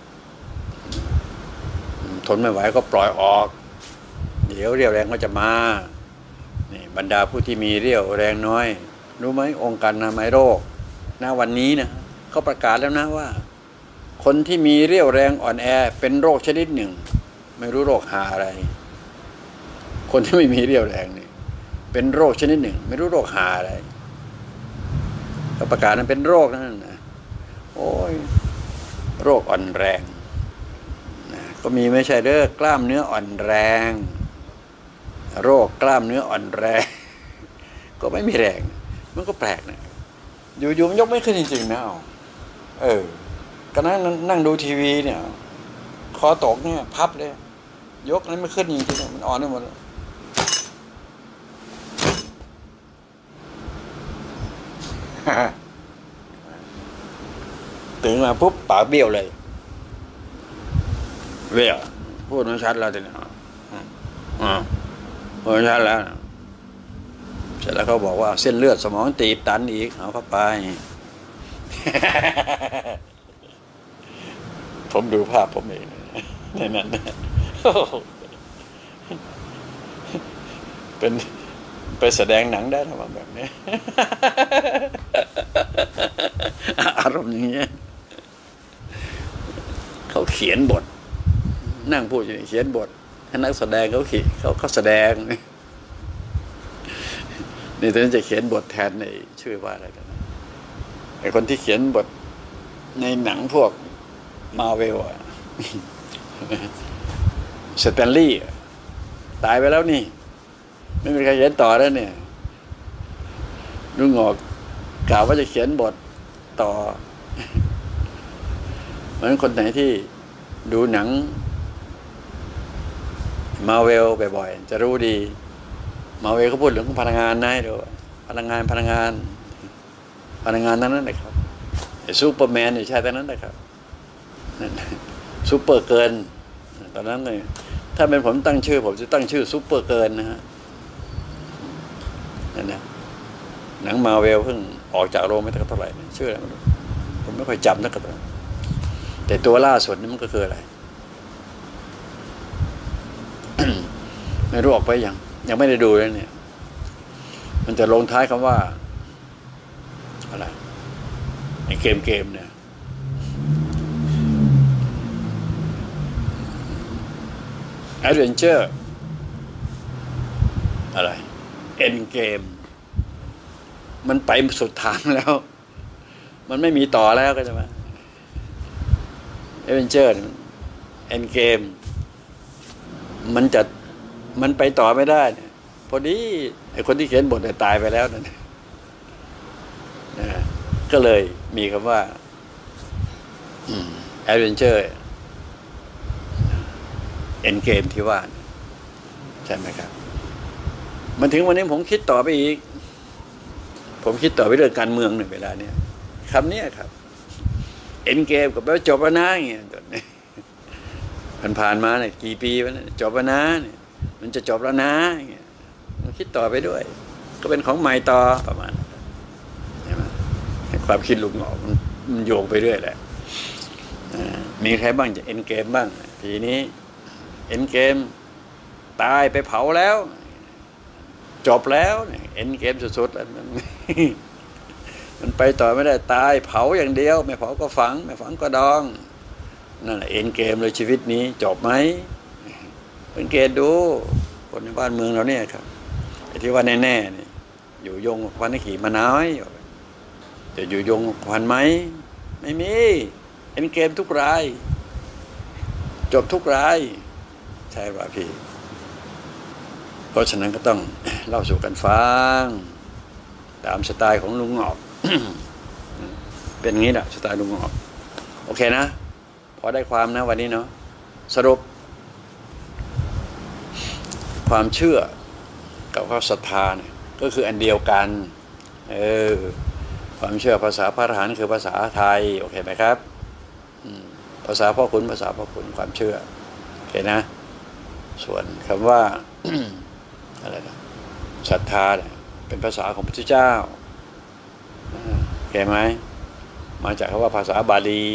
ๆทนไม่ไหวก็ปล่อยออกเดี๋ยวเรี่ยวแรงก็จะมานี่บรรดาผู้ที่มีเรี่ยวแรงน้อยรู้ไหมองค์การอนามัยโรคณวันนี้นะเขาประกาศแล้วนะว่าคนที่มีเรี่ยวแรงอ่อนแอเป็นโรคชนิดหนึ่งไม่รู้โรคหาอะไรคนที่ไม่มีเรี่ยวแรงนี่เป็นโรคชนิดหนึ่งไม่รู้โรคหาอะไรเขาประกาศนั้นเป็นโรคนั่นนะโอ้ยโรคอ่อนแรงนะก็มีไม่ใช่เด้อกล้ามเนื้ออ่อนแรงโรคกล้ามเนื้ออ่อนแรงก็ไม่มีแรงมันก็แปลกนะอยู่ๆมันยกไม่ขึ้นจริงๆนะก็นั่งดูทีวีเนี่ยคอตกเนี่ยพับเลยยกนั้นไม่ขึ้นจริงๆมันอ่อนไปหมดตื่นมาปุ๊บปากเบี้ยวเลยเบี้ยวพูดไม่ชัดแล้วทีนี้พูดไม่ชัดแล้วเสร็จแล้วเขาบอกว่าเส้นเลือดสมองตีบตันอีกเอาเข้าไป ผมดูภาพผมเองในนั้นเป็นไปแสดงหนังได้ทำแบบนี้ อารมณ์อย่างเงี้ยเขาเขียนบทนั่งพูดอยู่เขียนบทให้นักแสดงเขาแสดงนี่ตอนนี้จะเขียนบทแทนในชื่อว่าอะไรกันไอ้คนที่เขียนบทในหนังพวกมาเวลสแตนลีย์ตายไปแล้วนี่ไม่มีใครเขียนต่อแล้วเนี่ยลุงงอกกล่าวว่าจะเขียนบทต่อเพราะฉะนั้นคนไหนที่ดูหนังมาเวลบ่อยๆจะรู้ดีมาเวลเขาพูดเรื่องพลังงานนะดูพลังงานทั้งนั้นนะครับไอ้ซูเปอร์แมนใช่ทั้งนั้นนะครับซูเปอร์เกินตอนนั้นเลยถ้าเป็นผมตั้งชื่อผมจะตั้งชื่อซูเปอร์เกินนะฮะนั่นนะหนังมาเวลเพิ่งออกจากโรงไม่เท่าไหร่ชื่ออะไรไม่รู้ผมไม่ค่อยจำนักกระตุ้นแต่ตัวล่าสุดนี่มันก็คืออะไร ไม่รู้ออกไปยังไม่ได้ดูเลยเนี่ยมันจะลงท้ายคำว่าอะไรไอ้เกมเนี่ยแอดเวนเจอร์อะไรเอ็นเกมมันไปสุดทางแล้วมันไม่มีต่อแล้วก็จะมาแอดเวนเจอร์เอ็นเกมมันไปต่อไม่ได้พอดีไอ้คนที่เขียนบทตายไปแล้วนั่นก็เลยมีคำว่าแอดเวนเจอร์เอ็นเกมที่ว่าใช่ไหมครับมันถึงวันนี้ผมคิดต่อไปอีกผมคิดต่อไปเรื่องการเมืองในเวลาเนี้ยคำนี้ครับเอ็นเกมกับแปลว่าจบแล้วนะอย่างเงี้ยผ่านมาเนี่ยกี่ปีแล้วเนี่ยจบแล้วนะเนี่ยมันจะจบแล้วนะอย่างเงี้ยมันคิดต่อไปด้วยก็เป็นของใหม่ต่อประมาณใช่ไหมความคิดลุงหงอกมันโยงไปเรื่อยแหละมีใครบ้างจะเอ็นเกมบ้างทีนี้เอ็นเกมตายไปเผาแล้วจบแล้วเอ็นเกมสุดๆแล้วมันไปต่อไม่ได้ตายเผาอย่างเดียวไม่เผาก็ฝังไม่ฝังก็ดองนั่นแหละเอ็นเกมเลยชีวิตนี้จบไหมสังเกตดูคนในบ้านเมืองเราเนี่ยครับไอ้ที่ว่าแน่ๆนี่อยู่ยงควันขี่มาน้อยจะอยู่ยงควันไหมไม่มีเอ็นเกมทุกรายจบทุกรายใช่ป่ะพี่เพราะฉะนั้นก็ต้องเล่าสู่กันฟังตามสไตล์ของลุงหงอกเป็นงี้แหละสไตล์ลุงหงอกโอเคนะพอได้ความนะวันนี้เนาะสรุปความเชื่อกับความศรัทธาเนี่ยก็คืออันเดียวกันความเชื่อภาษาพระอรหันต์คือภาษาไทยโอเคไหมครับภาษาพ่อขุนภาษาพ่อขุนความเชื่อโอเคนะส่วนคำว่า อะไรนะศรัทธาเนี่ยเป็นภาษาของพระพุทธเจ้าโอเคไหมมาจากคำว่าภาษาบาลี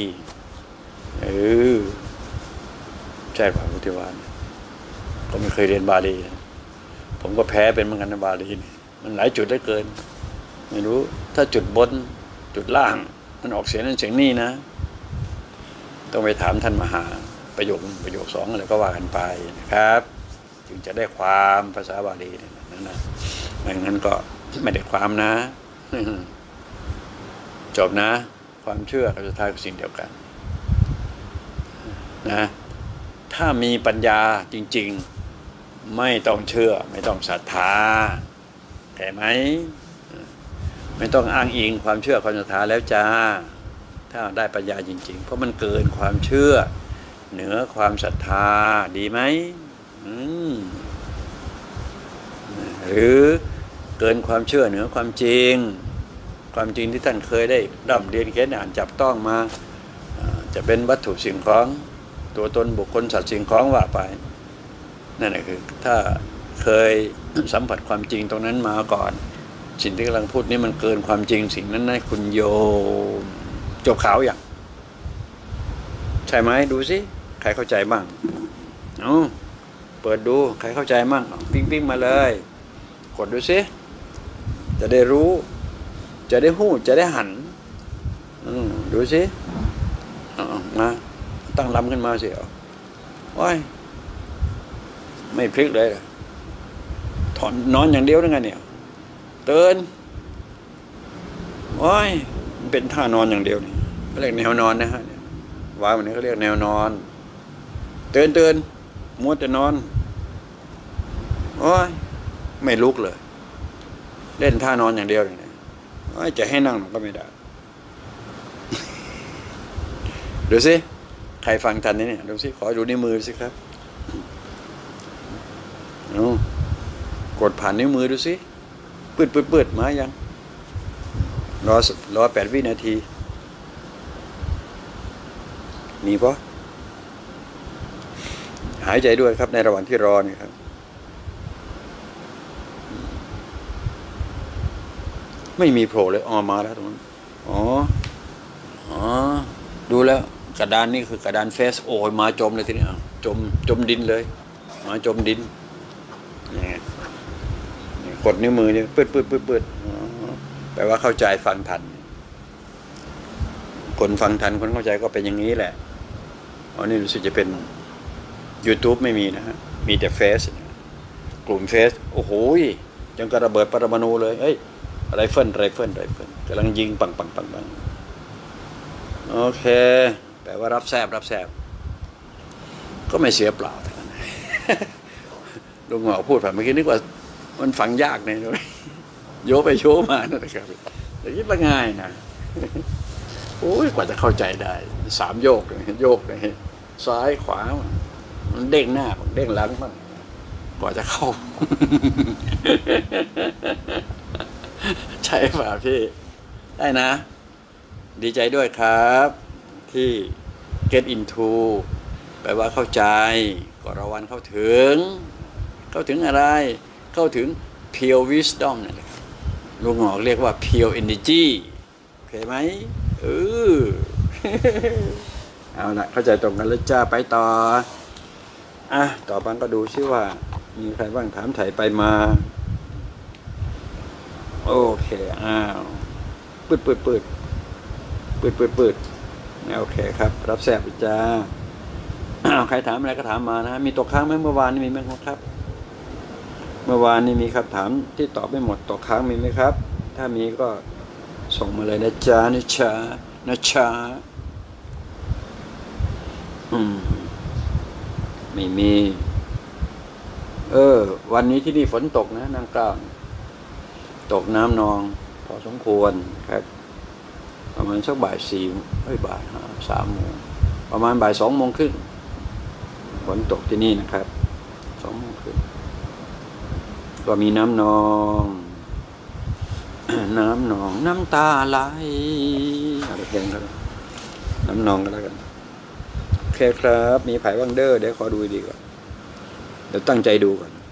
ใช่ป่ะพุทธิวานก็ไม่เคยเรียนบาลีนะผมก็แพ้เป็นเหมือนกันในบาลีมันหลายจุดได้เกินไม่รู้ถ้าจุดบนจุดล่างมันออกเสียงนั่นเสียงนี่นะต้องไปถามท่านมหาประโยคสองอะไรก็ว่ากันไปนะครับจึงจะได้ความภาษาบาลีนั่นนะไม่งั้นก็ไม่ได้ความนะจบนะความเชื่อกับศรัทธาคือสิ่งเดียวกันนะถ้ามีปัญญาจริงๆไม่ต้องเชื่อไม่ต้องศรัทธาเห็นไหมไม่ต้องอ้างอิงความเชื่อความศรัทธาแล้วจ้าถ้าได้ปัญญาจริงๆเพราะมันเกินความเชื่อเหนือความศรัทธาดีไหมหรือเกินความเชื่อเหนือความจริงความจริงที่ท่านเคยได้ร่ำเรียนเขียนอ่านจับต้องมาจะเป็นวัตถุสิ่งของตัวตนบุคคลสัตว์สิ่งของว่าไปนั่นแหละคือถ้าเคยสัมผัสความจริงตรงนั้นมาก่อนสิ่งที่กำลังพูดนี้มันเกินความจริงสิ่งนั้นนะคุณโยมจบข่าวอย่างใช่ไหมดูสิใครเข้าใจบ้างเปิดดูใครเข้าใจบ้างปิ้งมาเลยกดดูสิจะได้รู้จะได้หู้จะได้หันดูสิมาตั้งลำขึ้นมาสิว้ายไม่พลิกเลยถอนนอนอย่างเดียวได้ไงเนี่ยเตือนว้ายมันเป็นท่านอนอย่างเดียวนี่เขาเรียกแนวนอนนะฮะวางวันนี้เขาเรียกแนวนอนเตือนมัวแต่นอนโอ้ยไม่ลุกเลยเล่นท่านอนอย่างเดียวเลยจะให้นั่งก็ไม่ได้ดูสิใครฟังทันเนี่ยดูสิขอดูนิ้วมือสิครับกดผ่านนิ้วมือดูสิปืดมายังรอ8 วินาทีมีปะหายใจด้วยครับในระหว่างที่รอนี่ครับไม่มีโผล่เลยมาแล้วตรงนั้นดูแล้วกระดานนี่คือกระดานเฟซโอ้ยมาจมเลยทีนี้จมดินเลยมาจมดินนี่กดนิ้วมือเนี่ยปืดแปลว่าเข้าใจฟังทันคนฟังทันคนเข้าใจก็เป็นอย่างนี้แหละนี่รู้สึกจะเป็น YouTube ไม่มีนะฮะมีแต่เฟซกลุ่มเฟซโอ้โหยังกระเบิดปรมาณูเลยไรเฟิลกำลังยิงปังโอเคแปลว่ารับแซบก็ไม่เสียเปล่าลุงหงอกพูดผ่านเมื่อกี้นึกว่ามันฟังยากเนี่ยโยไปโชว์มานั่นแหละครับแต่คิดว่าง่ายนะโอ้ยกว่าจะเข้าใจได้3 โยกเลยซ้ายขวามันเด้งหน้าเด้งหลังมันกว่าจะเข้า ใช่ป่ะพี่ได้นะดีใจด้วยครับที่ get into แปลว่าเข้าใจกรวันเข้าถึงอะไรเข้าถึง pure wisdom นั่นแหละครับลุงหงอกเรียกว่า pure energy โอเคไหมเอาละเข้าใจตรงกันแล้วจ้าไปต่อต่อไปก็ดูซิว่ามีใครบ้างถามไถ่ไปมาโอเคปืดปืดปืดปืดปืดปืดโอเคครับ รับแสบจ้าใครถามอะไรก็ถามมานะมีตกค้างไหมเมื่อวานนี้มีไหมครับเมื่อวานนี้มีครับถามที่ตอบไม่หมดตกค้างมีไหมครับ ถ้ามีก็ส่งมาเลยนะจ๊ะนะจ๊ะไม่มีวันนี้ที่นี่ฝนตกนะนางกล้าวตกน้ำนองพอสมควรครับประมาณสักบ่าย4บ่าย3 โมงประมาณบ่าย2 โมงครึ่งฝนตกที่นี่นะครับ2 โมงครึ่งก็มีน้ำนองน้ำนองน้ำตาไหลอะไรเพลงก็น้ำนองก็แล้วกันโอเคครับมีไผ่วังเดอร์เดี๋ยวขอดูดีก่อนเดี๋ยวตั้งใจดูก่อน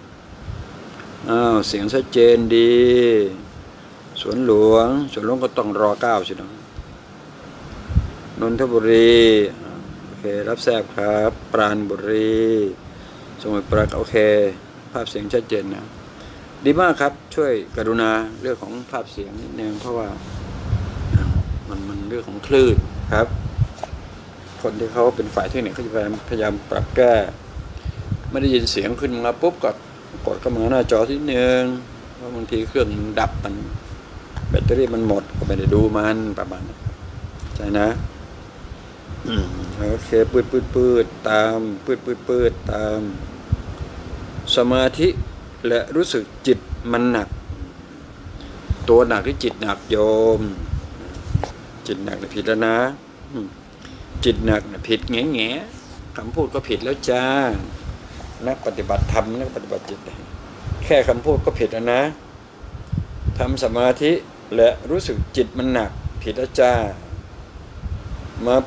เสียงชัดเจนดีสวนหลวงก็ต้องรอ9สินะนนทบุรีโอเครับแทรกครับปราณบุรีสมุทรปราการโอเคภาพเสียงชัดเจนนะดีมากครับช่วยกรุณาเรื่องของภาพเสียงนิดนึงเพราะว่ามันเรื่องของคลื่นครับคนที่เขาเป็นฝ่ายเทคนิคเขาจะพยายามปรับแก้ไม่ได้ยินเสียงขึ้นมาปุ๊บก็กดเข้ามาหน้าจอทีนึงเพราะบางทีเครื่องมันดับมันแบตเตอรี่มันหมดก็ไม่ได้ดูมันประมาณนั้นใช่นะโอเคปืดตามปืดตามสมาธิและรู้สึกจิตมันหนักตัวหนักหรือจิตหนักโยมจิตหนักผิดแล้วนะจิตหนักผิดแง่คำพูดก็ผิดแล้วจ้านักปฏิบัติธรรมนักปฏิบัติจิตแค่คำพูดก็ผิดแล้วนะทำสมาธิและรู้สึกจิตมันหนักผิดแล้วจ้ามา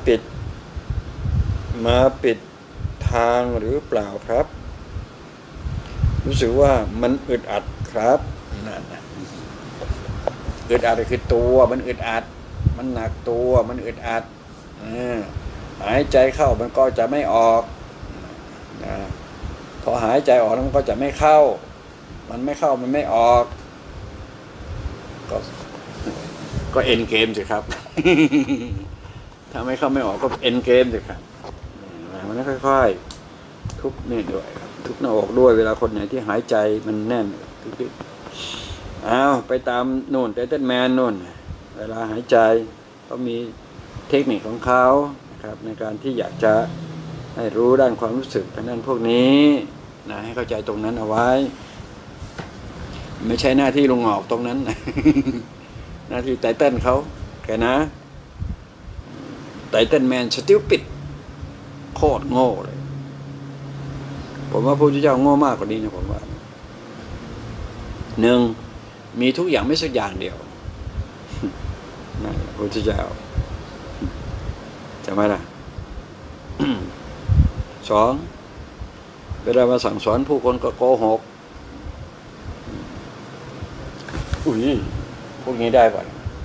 ปิดทางหรือเปล่าครับรู้สึกว่ามันอึดอัดครับนั่นนะอึดอัดคือตัวมันอึดอัดมันหนักตัวมันอึดอัดหายใจเข้ามันก็จะไม่ออกพอหายใจออกมันก็จะไม่เข้ามันไม่เข้ามันไม่ออกก็เอ็นเกมสิครับ ถ้าไม่เข้าไม่ออกก็เอ็นเกมสิครับมันค่อยๆทุบนี่ด้วยครับทุบหน้าอกด้วยเวลาคนไหนที่หายใจมันแน่นทุบไปตามนู่นไททันแมนนู่นเวลาหายใจเขามีเทคนิคของเขานะครับในการที่อยากจะให้รู้ด้านความรู้สึกทางด้านพวกนี้นะให้เข้าใจตรงนั้นเอาไว้ไม่ใช่หน้าที่ลุงออกตรงนั้น หน้าที่ไททันเขาแค่นะไททันแมนสติลปิดโคตรโง่เลยผมว่าพระพุทธเจ้าโง่มากกว่านี้นะผมว่า1มีทุกอย่างไม่สักอย่างเดียวนั่นพระพุทธเจ้าจะไหมล่ะ 2เวลามาสั่งสอนผู้คนก็โกหกพวกนี้ได้ป่ะ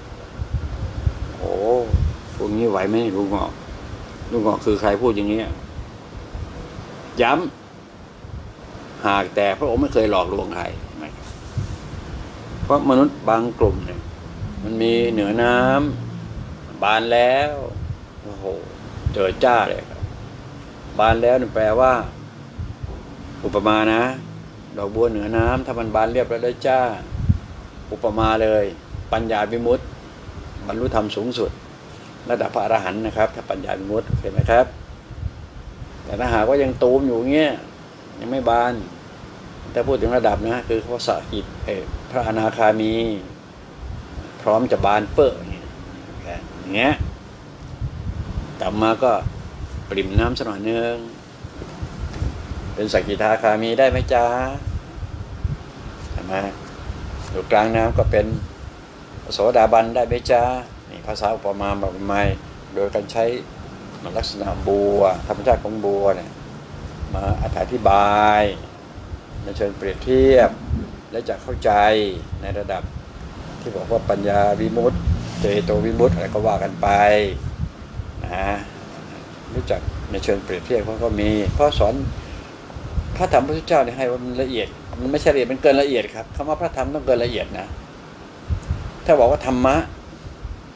พวกนี้ไหวไหมลุงงอกคือใครพูดอย่างนี้ย้ำหากแต่พระองค์ไม่เคยหลอกลวงใครเพราะมนุษย์บางกลุ่มเนี่ยมันมีเหนือน้ำบานแล้วเจอจ้าเลยครับบานแล้วนี่แปลว่าอุปมานะดอกบัวเหนือน้ำถ้ามันบานเรียบแล้วได้จ้าอุปมาเลยปัญญาวิมุตติบรรลุธรรมสูงสุดระดับพระอรหันต์นะครับถ้าปัญญาวิมุตติเห็นไหมครับแต่ถ้าหากว่ายังตูมอยู่เงี้ยยังไม่บานแต่พูดถึงระดับนะคือพระสกิทพระอนาคามีพร้อมจะบานเป้ออย่างเงี้ยต่อมาก็ปริ่มน้ำสักหน่อยนึงเป็นสกิทาคามีได้ไหมจ๊ะเห็นไหมอยู่กลางน้ำก็เป็นโสดาบันได้ไหมจ๊ะนี่ภาษาอุปมาแบบใหม่โดยการใช้ลักษณะบัวธรรมชาติของบัวเนี่ยมาอธิบายในเชิงเปรียบเทียบและจะเข้าใจในระดับที่บอกว่าปัญญาวิมุตติเจโตวิมุตติอะไรก็ว่ากันไปนะรู้จักในเชิงเปรียบเทียบเขาก็มีเพราะสอนพระธรรมพระพุทธเจ้าเนี่ยให้ว่ามันละเอียดมันไม่ใช่ละเอียดมันเกินละเอียดครับคำว่าพระธรรมต้องเกินละเอียดนะถ้าบอกว่าธรรมะ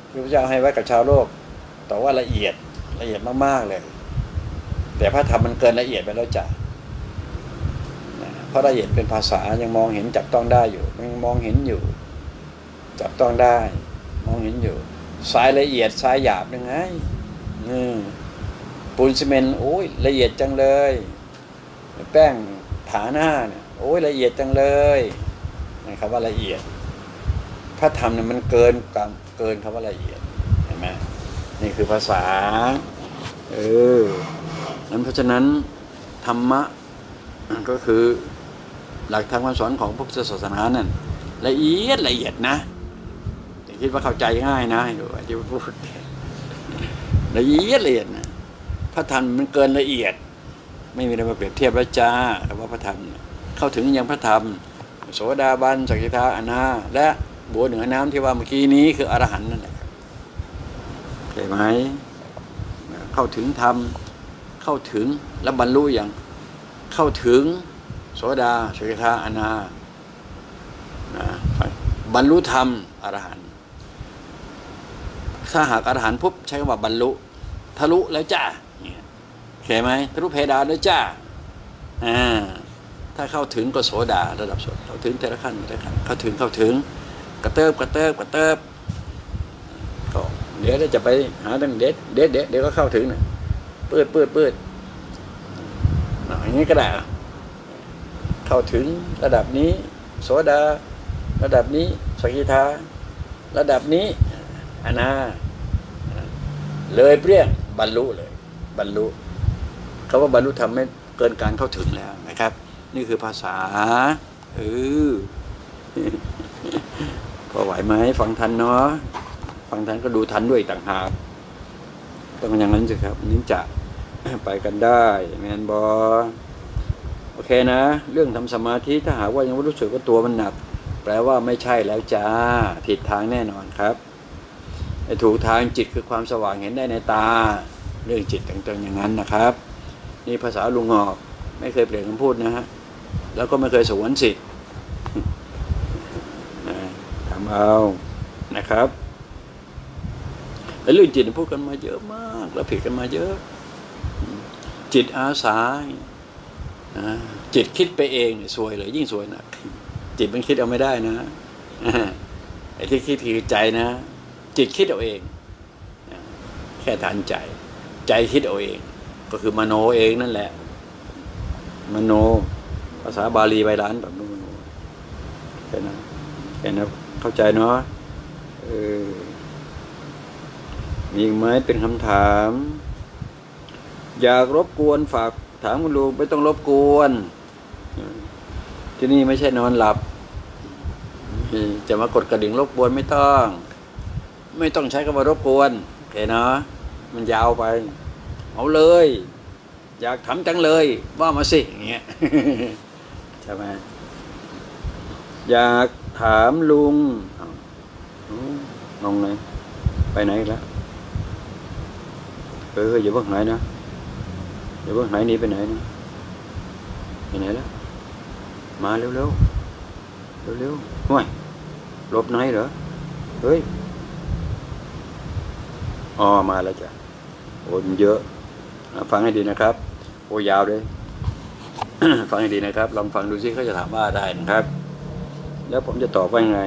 พระพุทธเจ้าให้ไว้กับชาวโลกแต่ว่าละเอียดมากๆเลยแต่พระธรรมมันเกินละเอียดไปแล้วจ้ะเพราะละเอียดเป็นภาษายังมองเห็นจับต้องได้อยู่ยังมองเห็นอยู่จับต้องได้มองเห็นอยู่สายละเอียดสายหยาบยังไงปูนซีเมนต์โอ้ยละเอียดจังเลยแป้งผาหน้าเนี่ยโอ้ยละเอียดจังเลยคำว่าละเอียดพระธรรมเนี่ยมันเกินคำว่าละเอียดเห็นไหมนี่คือภาษานั้นเพราะฉะนั้นธรรมะก็คือหลักทางคำสอนของพระพุทธศาสนานั่นละเอียดนะอย่าคิดว่าเข้าใจง่ายนะที่พูดละเอียดนะพระธรรมมันเกินละเอียดไม่มีอะไรมาเปรียบเทียบแล้วจ้าคำว่าพระธรรมเข้าถึงยังพระธรรมโสดาบันสกิทาอนาและบัวเหนือน้ำที่ว่าเมื่อกี้นี้คืออรหันต์นั่นแหละใช่ไหมเข้าถึงธรรมเข้าถึงและบรรลุอย่างเข้าถึงโสดาสกิทาอนาบรรลุธรรมอรหันต์ถ้าหากอรหันต์ปุ๊บใช้คำว่าบรรลุทะลุแล้วจ้าเข้าไหมทะลุเพดานแล้วจ้าถ้าเข้าถึงก็โสดาระดับโสดเข้าถึงแต่ละขั้นเข้าถึงกระเติบก็เดี๋ยวจะไปหาตั้งเดี๋ยวก็เข้าถึงนะเปิดอย่างนี้ก็ได้เข้าถึงระดับนี้โสดาระดับนี้สกิทาระดับนี้อนาเลยเปรี้ยงบรรลุเลยบรรลุคำว่าบรรลุทำให้เกินการเข้าถึงแล้วนะครับนี่คือภาษาพอไหวไหมฟังทันเนาะฟังทันก็ดูทันด้วยต่างหากต้องอย่างนั้นสิครับนิ้จะไปกันได้แมนบอโอเคนะเรื่องทำสมาธิถ้าหากว่ายังไม่รู้สึกว่าตัวมันหนักแปลว่าไม่ใช่แล้วจ้าผิดทางแน่นอนครับไอ้ถูกทางจิตคือความสว่างเห็นได้ในตาเรื่องจิตต่างๆอย่างนั้นนะครับนี่ภาษาลุงงอกไม่เคยเปลี่ยนคำพูดนะฮะแล้วก็ไม่เคยสวนสิทธิ์ทำเอานะครับแต่เรื่องจิตพูดกันมาเยอะมากแล้วผิดกันมาเยอะจิตอาสาจิตคิดไปเองซวยเลยยิ่งซวยหนักจิตมันคิดเอาไม่ได้นะไอ้ที่คิดคือใจนะจิตคิดเอาเองแค่ทันใจคิดเอาเองก็คือมโนเองนั่นแหละมโนภาษาบาลีไวลานแบบมโนแค่นั้นเข้าใจเนาะมีไหมเป็นคำถามอยากรบกวนฝากถามคุณลุงไม่ต้องรบกวนที่นี่ไม่ใช่นอนหลับจะมากดกระดิ่งรบกวนไม่ต้องใช้คำว่ารบกวนโอเคเนาะมันยาวไปเอาเลยอยากทำจังเลยว่ามาสิอย่างเงี้ยใช่ไหมอยากถามลุงงงเลยไปไหนแล้วอย่าเพิ่งหายนะอย่าเพิ่งหายหนีไปไหนนะไปไหนแล้วมาเร็วห่วยหลบไหนเหรอเฮ้ยมาแล้วจ้ะโอ้เยอะฟังให้ดีนะครับโอ้ยาวเลย ฟังให้ดีนะครับลองฟังดูซิเขาจะถามว่าได้นะครับแล้วผมจะตอบว่าไง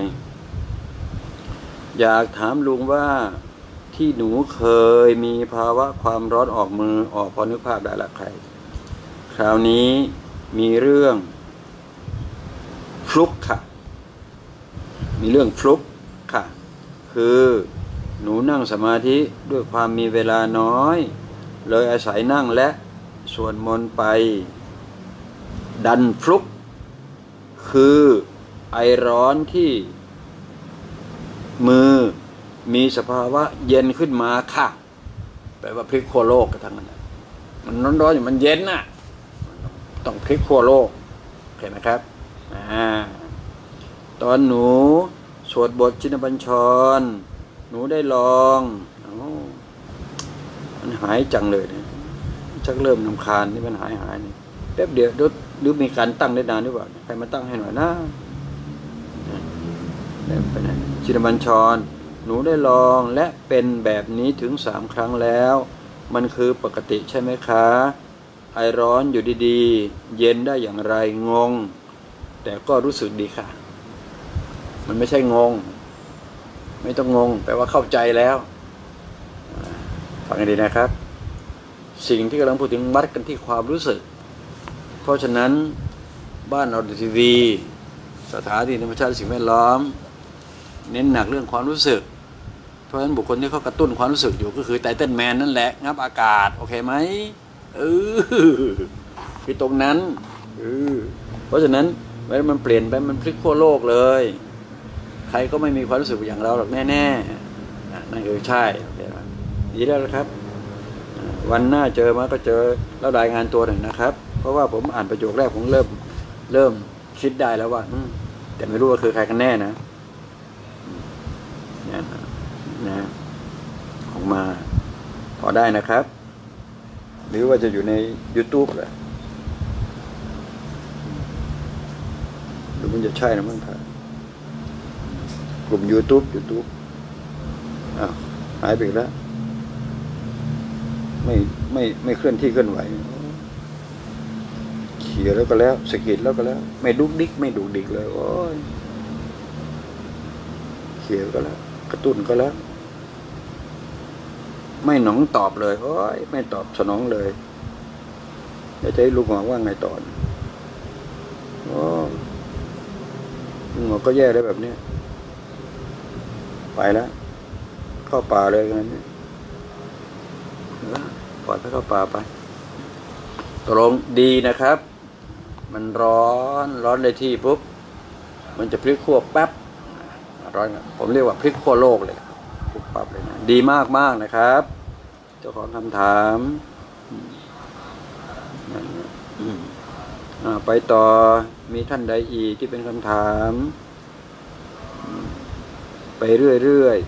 อยากถามลุงว่าที่หนูเคยมีภาวะความร้อนออกมือออกพอนึกภาพได้ละใครคราวนี้มีเรื่องฟลุกค่ะมีเรื่องฟลุกค่ะคือหนูนั่งสมาธิด้วยความมีเวลาน้อยเลยอาศัยนั่งและสวดมนต์ไปดันฟลุกคือไอร้อนที่มือมีสภาวะเย็นขึ้นมาค่ะแปลว่าพลิกขั้วโลกกันทั้งนั้นมันร้อนๆอยู่มันเย็นน่ะต้องพลิกขั้วโลกเห็นไหมครับตอนหนูสวดบทชินบัญชรหนูได้ลองมันหายจังเลยเนี่ยชักเริ่มรำคาญนี่มันหายนี่แป๊บเดียวหรือมีการตั้งได้นานหรือเปล่าใครมาตั้งให้หน่อยนะไปไหนชินบัญชรหนูได้ลองและเป็นแบบนี้ถึง3 ครั้งแล้วมันคือปกติใช่ไหมคะไอร้อนอยู่ดีๆเย็นได้อย่างไรงงแต่ก็รู้สึกดีค่ะมันไม่ใช่งงไม่ต้องงงแปลว่าเข้าใจแล้วฟังให้ดีนะครับสิ่งที่กำลังพูดถึงวัดกันที่ความรู้สึกเพราะฉะนั้นบ้านเราทีวีสถานที่ธรรมชาติสิ่งแวดล้อมเน้นหนักเรื่องความรู้สึกเพราะฉะนั้นบุคคลที่เขากระตุ้นความรู้สึกอยู่ก็คือไททันแมนนั่นแหละงับอากาศโอเคไหมคือตรงนั้นเพราะฉะนั้นเวลามันเปลี่ยนไปมันพลิกขั้วโลกเลยใครก็ไม่มีความรู้สึกอย่างเราหรอกแน่ๆนั่นคือใช่ดีแล้วครับวันหน้าเจอมาก็เจอแล้วรายงานตัวหน่อยนะครับเพราะว่าผมอ่านประโยคแรกผมเริ่มคิดได้แล้วว่าแต่ไม่รู้ว่าคือใครกันแน่นะออกมาพอได้นะครับหรือว่าจะอยู่ใน YouTube เลยหรือมันจะใช่นะมั้งครับกลุ่ม YouTube อ้าวหายไปแล้วไม่เคลื่อนที่เคลื่อนไหวเขี่ยแล้วก็แล้วสะกิดแล้วก็แล้วไม่ดุกดิกไม่ดุกดิกเลยโอ้ยเขี่ยก็แล้วกระตุ้นก็แล้วไม่หนองตอบเลยโอ้ยไม่ตอบสนองเลยจะให้ลุงหงอกว่าไงตอนลุงหงอกก็แย่ได้แบบนี้ไปแล้วเข้าป่าเลยกันนี้ปล่อยให้เข้าป่าไปตกลงดีนะครับมันร้อนเลยที่ปุ๊บมันจะพลิกขั้วแป๊บร้อนผมเรียกว่าพลิกขั้วโลกเลยปุ๊บปั๊บเลยนะดีมากนะครับเจ้าของคำถามไปต่อมีท่านใดอีกที่เป็นคำถามไปเรื่อย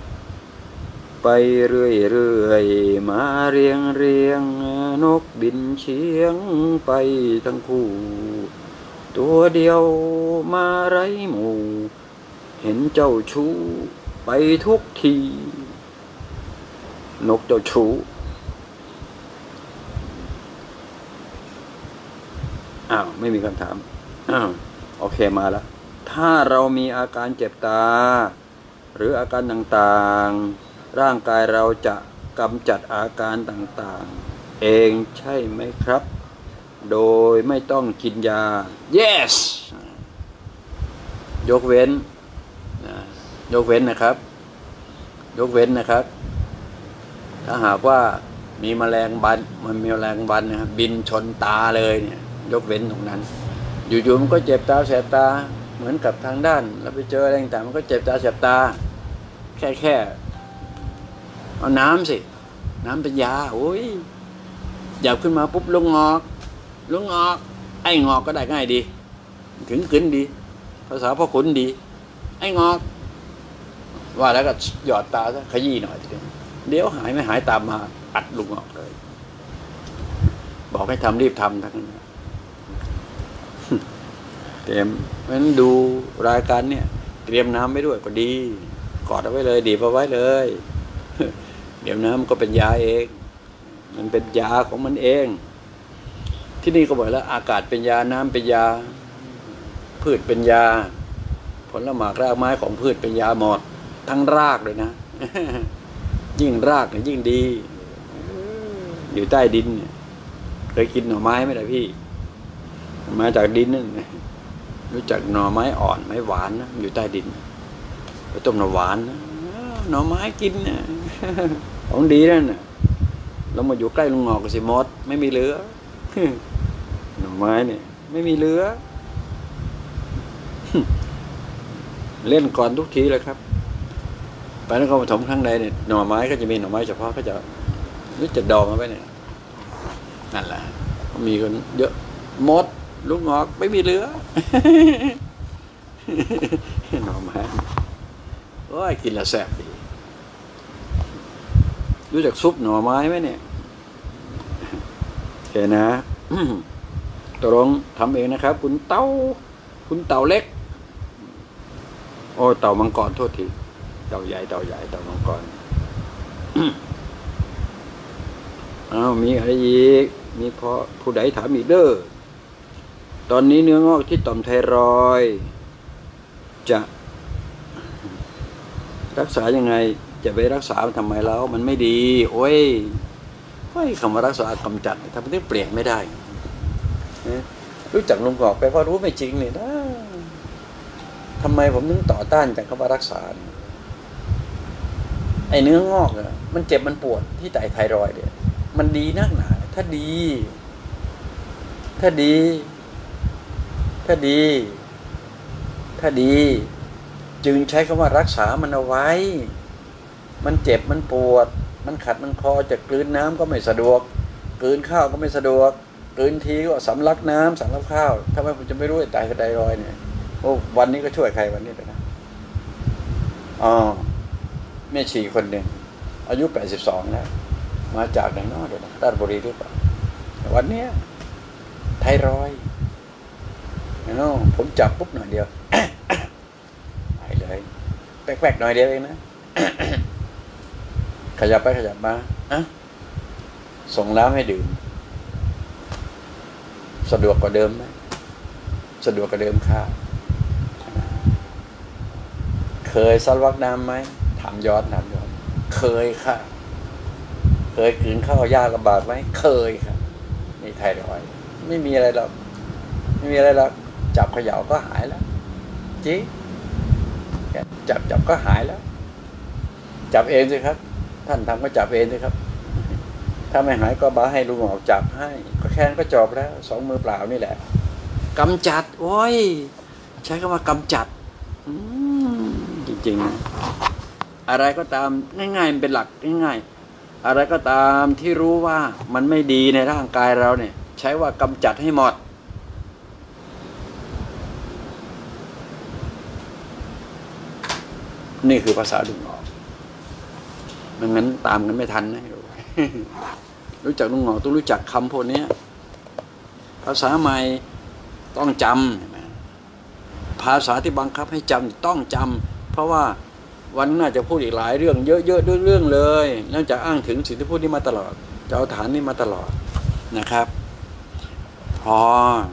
มาเรียงนกบินเฉียงไปทั้งคู่ตัวเดียวมาไร้หมู่เห็นเจ้าชู้ไปทุกทีนกเจ้าชู้ไม่มีคำถามโอเคมาแล้วถ้าเรามีอาการเจ็บตาหรืออาการต่างๆร่างกายเราจะกำจัดอาการต่างๆเองใช่ไหมครับโดยไม่ต้องกินยา yes ยกเว้นนะครับถ้าหากว่ามีแมลงวันนะครับบินชนตาเลยเนี่ยยกเว้นตรงนั้นอยู่ๆมันก็เจ็บตาแสบตาเหมือนกับทางด้านเราไปเจออะไรต่างๆมันก็เจ็บตาแสบตาแค่เอาน้ำเป็นยาโอ้ยหยับขึ้นมาปุ๊บลุงงอกไอ้งอกก็ได้ง่ายดีถึงขึ้นดีภาษาพ่อขุนดีไอ้งอกว่าแล้วก็หยอดตาซะขยี้หน่อยเดี๋ยวหายไม่หายตามมาอัดลุงงอกเลยบอกให้ทำรีบทำทั้งนั้นเตรียมเพราะฉะนั้นดูรายการเนี่ยเตรียมน้ำไว้ด้วยก็ดีกอดเอาไว้เลยดีเอาไว้เลยเดี๋ยวน้ำก็เป็นยาเองมันเป็นยาของมันเองที่นี่ก็บอกแล้วอากาศเป็นยาน้ำเป็นยาพืชเป็นยาผลหมากรากไม้ของพืชเป็นยาหมดทั้งรากเลยนะ ยิ่งรากเนี่ยยิ่งดีอยู่ใต้ดินเคยกินหน่อไม้ไหมล่ะพี่มาจากดินนั่นรู้จักหน่อไม้อ่อนไม้หวานนะอยู่ใต้ดินไปต้มหน่อหวานนะหน่อไม้กินนะของดีนั่นน่ะเรามาอยู่ใกล้ลุงงอกก็สิมดไม่มีเหลือหน่อไม้เนี่ยไม่มีเหลือเล่นก่อนทุกทีเลยครับไปนครปฐมครั้งใดเนี่ยหน่อไม้ก็จะมีหน่อไม้เฉพาะก็จะรู้จักดองเอาไว้เนี่ยนั่นแหละมีคนเยอะมดลุงงอกไม่มีเหลือหน่อไม้โอ้ยกินแล้วแซ่บดีรู้จักซุปหน่อไม้ไหมเนี่ยโอเคนะตกลงทำเองนะครับคุณเต่าเล็กโอ้เต่ามังกรโทษทีต่าใหญ่เต่ามังกร มีอะไรอีกมีพอผู้ใดถามอีกเด้อตอนนี้เนื้องอกที่ต่อมไทรอยด์จะรักษายังไงจะไปรักษาทำไมแล้วมันไม่ดีโอ้ยคำว่ารักษากำจัดทำไมถึงเปลี่ยนไม่ได้รู้จักลุงกอกไปเพราะรู้ไม่จริงนี่นะทำไมผมถึงต่อต้านจากคำว่ารักษาไอ้เนื้องอกอะมันเจ็บมันปวดที่ไทรอยด์เนี่ยมันดีนักหนาถ้าดีจึงใช้คำว่ารักษามันเอาไว้มันเจ็บมันปวดมันขัดมันคอจะกลืนน้ำก็ไม่สะดวกกลืนข้าวก็ไม่สะดวกกลืนทีก็สำลักน้ำสำลักข้าวทำไมผมจะไม่รู้ไอ้ไทรอยด์เนี่ยโอ้วันนี้ก็ช่วยใครวันนี้เลยนะแม่ชีคนหนึ่งอายุ82แล้วมาจากไหนนอกเดี๋ยวนะราชบุรีหรือเปล่าวันนี้ไทรอยด์ผมจับปุ๊บหน่อยเดียว ไปเลยแป๊กๆหน่อยเดียวเองนะ ขยับไปขยับมาส่งน้ำให้ดื่มสะดวกกว่าเดิมไหมสะดวกกว่าเดิมค่ะเคยสลักน้ำไหมถามย้อนเคยค่ะเคยกลืนข้าวยากลำบากไหมเคยค่ะนี่ไทรอยด์ไม่มีอะไรหรอกจับเขย่าก็หายแล้วจริงจับก็หายแล้วจับเองสิครับท่านทำก็จับเองสิครับถ้าไม่หายก็บ้าให้ลุงหมอจับให้ก็แค่นั้นก็จบแล้ว2 มือเปล่านี่แหละกำจัดโอ้ยใช้คำว่ากำจัดจริงๆอะไรก็ตามง่ายๆมันเป็นหลักง่ายๆอะไรก็ตามที่รู้ว่ามันไม่ดีในร่างกายเราเนี่ยใช้ว่ากำจัดให้หมดนี่คือภาษาลุงหงอกดังนั้นตามกันไม่ทันนะรู้จักลุงหงอกต้องรู้จักคำพวกนี้ภาษาใหม่ต้องจำภาษาที่บังคับให้จำต้องจำเพราะว่าวันน่าจะพูดอีกหลายเรื่องเยอะๆด้วยเรื่องเลยน่าจะอ้างถึงสิ่งที่พูดนี้มาตลอดจะเอาฐานนี้มาตลอดนะครับพอ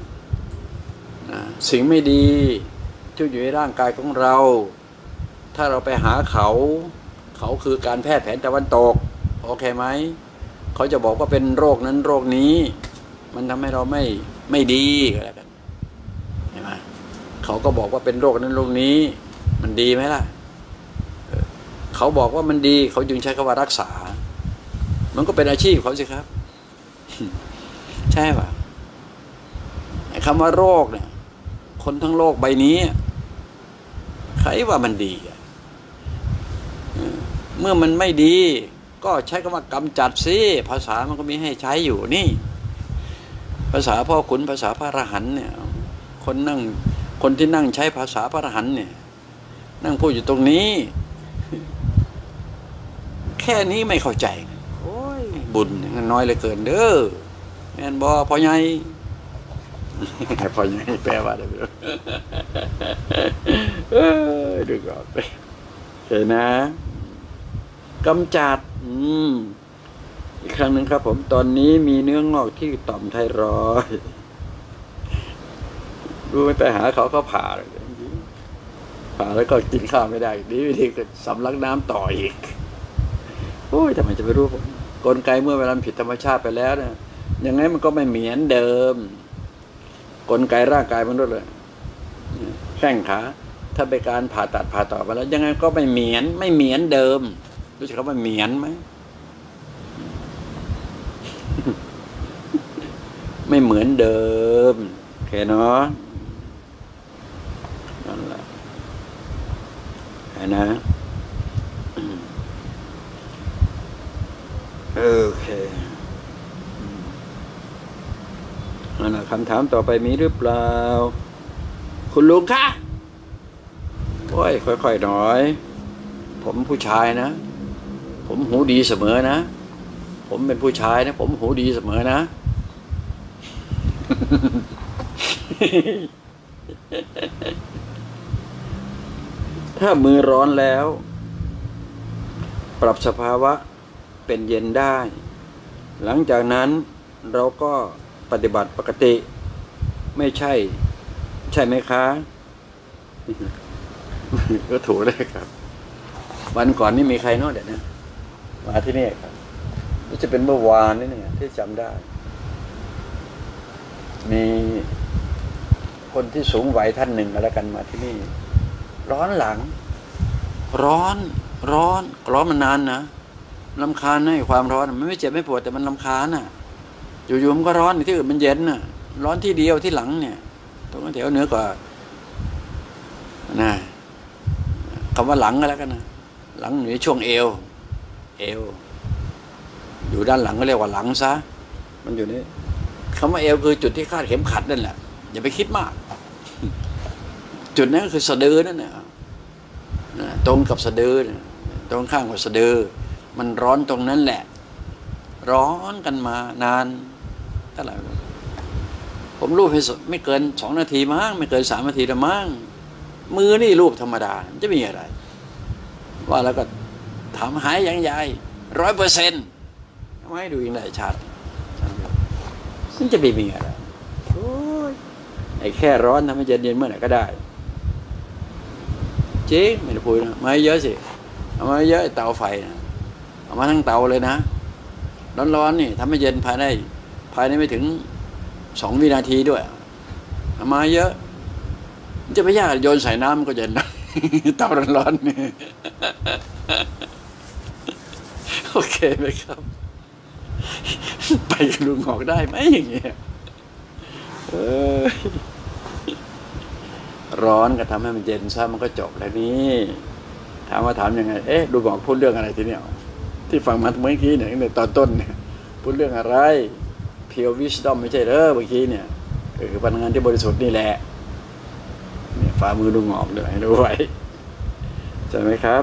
สิ่งไม่ดีที่อยู่ในร่างกายของเราถ้าเราไปหาเขาคือการแพทย์แผนตะวันตกโอเคไหมเขาจะบอกว่าเป็นโรคนั้นโรคนี้มันทำให้เราไม่ดีก็แล้วกันเห็นไหมเขาก็บอกว่าเป็นโรคนั้นโรคนี้มันดีไหมล่ะเขาบอกว่ามันดีเขาจึงใช้คำว่ารักษามันก็เป็นอาชีพเขาสิครับ ใช่ป่ะคำว่าโรคเนี่ยคนทั้งโลกใบนี้ใครว่ามันดีเมื่อมันไม่ดีก็ใช้คำว่ากำจัดสิภาษามันก็มีให้ใช้อยู่นี่ภาษาพ่อขุนภาษาพระอรหันต์เนี่ยคนที่นั่งใช้ภาษาพระอรหันต์เนี่ยนั่งพูดอยู่ตรงนี้แค่นี้ไม่เข้าใจโอ้ยบุญน้อยเหลือเกินเด้อแม่นบ่พ่อใหญ่พ่อใหญ่แปลว่าอะไรไม่รู้ดูก่อนเห็นนะกำจัดอีกครั้งหนึ่งครับผมตอนนี้มีเนื้องอกที่ต่อมไทรอยด์ดูไปหาเขาผ่าเลยผ่าแล้วก็กินข้าวไม่ได้นี่วิธีก็สำลักน้ำต่ออีกโอ้ยทำไมจะไม่รู้ผมกลไกเมื่อเวลาผิดธรรมชาติไปแล้วเนี่ยยังไงมันก็ไม่เหมือนเดิมกลไกร่างกายมันรู้เลยแข้งขาถ้าไปการผ่าตัดผ่าต่อไปแล้วยังไงก็ไม่เหมือนเดิมรู้จักคำว่าเหมือนไหมไม่เหมือนเดิมโอเคเนาะนั่นแหละนะโอเคนั่นแหละคำถามต่อไปมีหรือเปล่าคุณลุงคะโอ้ยค่อยๆหน่อยผมผู้ชายนะผมหูดีเสมอนะผมเป็นผู้ชายนะผมหูดีเสมอนะ ถ้ามือร้อนแล้วปรับสภาวะเป็นเย็นได้ หลังจากนั้นเราก็ปฏิบัติปกติไม่ใช่ไหมคะ ก็ถูกเลยครับวันก่อนนี่มีใครเนาะเดี๋ยวนะมาที่นี่ครับนี่จะเป็นเมื่อวานนี่เนี่ยที่จำได้มีคนที่สูงวัยท่านหนึ่งแล้วกันมาที่นี่ร้อนหลังร้อนมันนานนะรำคาญนะความร้อนมันไม่เจ็บไม่ปวดแต่มันรำคาญน่ะอยู่ๆมันก็ร้อนที่อื่นมันเย็นน่ะร้อนที่เดียวที่หลังเนี่ยตรงนั้นแถวเหนือกว่านะคำว่าหลังก็แล้วกันนะหลังอยู่ในช่วงเอวอยู่ด้านหลังก็เรียกว่าหลังซะมันอยู่นี่คำว่าเอวคือจุดที่คาดเข็มขัดนั่นแหละอย่าไปคิดมากจุดนั้นก็คือสะดือนั่นแหละตรงกับสะดือตรงข้างกับสะดือมันร้อนตรงนั้นแหละร้อนกันมานานเท่าไหร่ผมรูปให้ไม่เกิน2 นาทีมั้งไม่เกิน3 นาทีละมั้งมือนี่รูปธรรมดาจะมีอะไรว่าแล้วก็ถามหายยังใหญ่100%ไม่ดูยังไงชัดมันจะไม่มีอะไรไอ้แค่ร้อนทำให้เย็นเมื่อไหร่ก็ได้จริงไม่ได้พูดนะมาเยอะสิเอามาเยอะเตาไฟนะเอามาทั้งเตาเลยนะร้อนๆนี่ทำให้เย็นภายในไม่ถึง2 วินาทีด้วยเอามาเยอะจะไม่ยากโยนใส่น้ำมันก็เย็นนะ เตาร้อนๆนี่ โอเคไหมครับ ไปลุงหอกได้ไหมอย่างเงี้ยร้อนก็ทำให้มันเย็นซะมันก็จบแล้วนี่ถามยังไงลุงหอกพูดเรื่องอะไรทีเนี้ยที่ฟังมาเมื่อกี้เนี่ยในตอนต้นเนี่ยพูดเรื่องอะไร Pure Wisdom ไม่ใช่เหรอเมื่อกี้เนี่ยคือพลังงานที่บริสุทธิ์นี่แหละเนี่ยฝ่ามือลุงหอกด้วยให้รู้ไว้ใช่ไหมครับ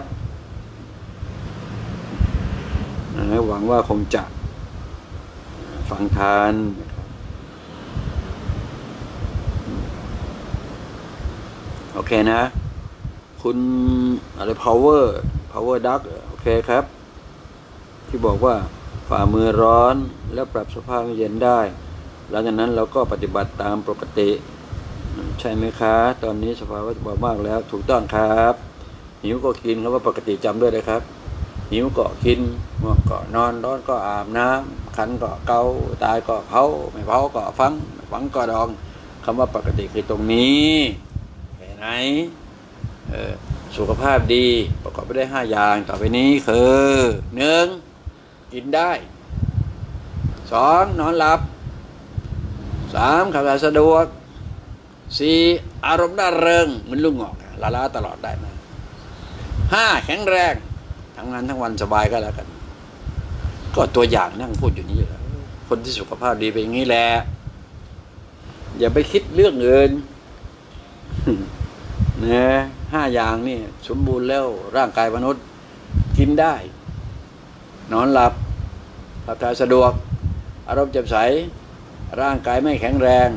หวังว่าคงจะฟังทานโอเคนะคุณอะไร power duck โอเคครับที่บอกว่าฝ่ามือร้อนแล้วปรับสภาพให้เย็นได้หลังจากนั้นเราก็ปฏิบัติตามปกติใช่ไหมคะตอนนี้สภาวะเบามากแล้วถูกต้องครับหิวก็กินครับว่าปกติจำด้วยนะครับหิวก็กินง่วงก็นอนร้อนก็อาบน้ำคันก็เกาตายก็เผาไม่เผาก็ฟังไม่ฟังก็ดองคำว่าปกติคือตรงนี้เห็นไหมสุขภาพดีประกอบไปด้วย5 อย่างต่อไปนี้คือ 1. กินได้ 2. นอนหลับ 3. ขับถ่ายสะดวก 4. อารมณ์ร่าเริงเหมือนลุงหงอกล้าตลอดได้ไหม 5. แข็งแรงทำงานทั้งวันสบายก็แล้วกันก็ตัวอย่างนั่งพูดอยู่นี้แล้วคนที่สุขภาพดีเป็นอย่างนี้แหละอย่าไปคิดเรื่องอื่นนะ5 อย่างนี่สมบูรณ์แล้วร่างกายมนุษย์กินได้นอนหลับขับถ่ายสะดวกอารมณ์แจ่มใสร่างกายไม่แข็งแรง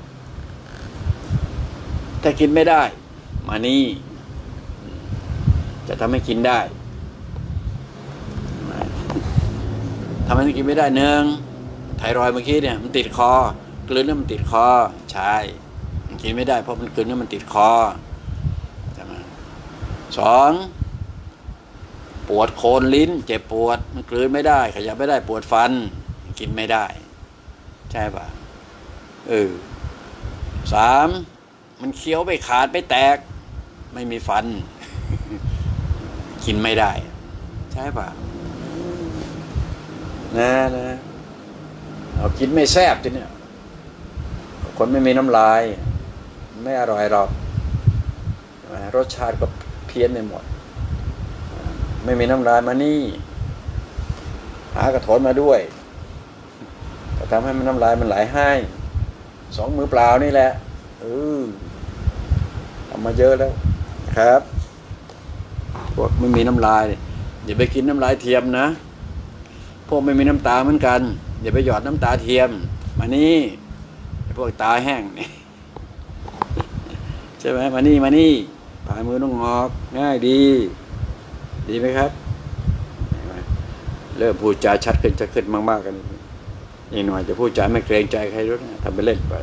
ถ้ากินไม่ได้มานี่จะทำให้กินได้ทำให้กินไม่ได้1ไทรอยด์เมื่อกี้เนี่ยมันติดคอกลืนแล้วมันติดคอใช่มันกินไม่ได้เพราะมันกลืนแล้วมันติดคอใช่ไหม2ปวดโคนลิ้นเจ็บปวดมันกลืนไม่ได้ขยับไม่ได้ปวดฟันกินไม่ได้ใช่ป่ะ3มันเคี้ยวไม่ขาดไม่แตกไม่มีฟัน กินไม่ได้ใช่ป่ะนะเอากินไม่แซ่บทีเนี่ยคนไม่มีน้ำลายไม่อร่อยหรอกรสชาติก็เพี้ยนไปหมดไม่มีน้ำลายมานี่หากระโถนมาด้วยก็ทำให้มันน้ำลายมันไหลให้2 มือเปล่านี่แหละทำมาเยอะแล้วครับพวกไม่มีน้ำลายอย่าไปกินน้ำลายเทียมนะพวกไม่มีน้ำตาเหมือนกันอย่าไปหยอดน้ำตาเทียมมานี่พวกตาแห้งนี่ใช่ไหมมานี่ผายมือต้องงอกง่ายดีไหมครับเริ่มพูดจาชัดขึ้นมากๆกันอีกหน่อยจะพูดจาไม่เกรงใจใครรู้นะทำไปเล่นไป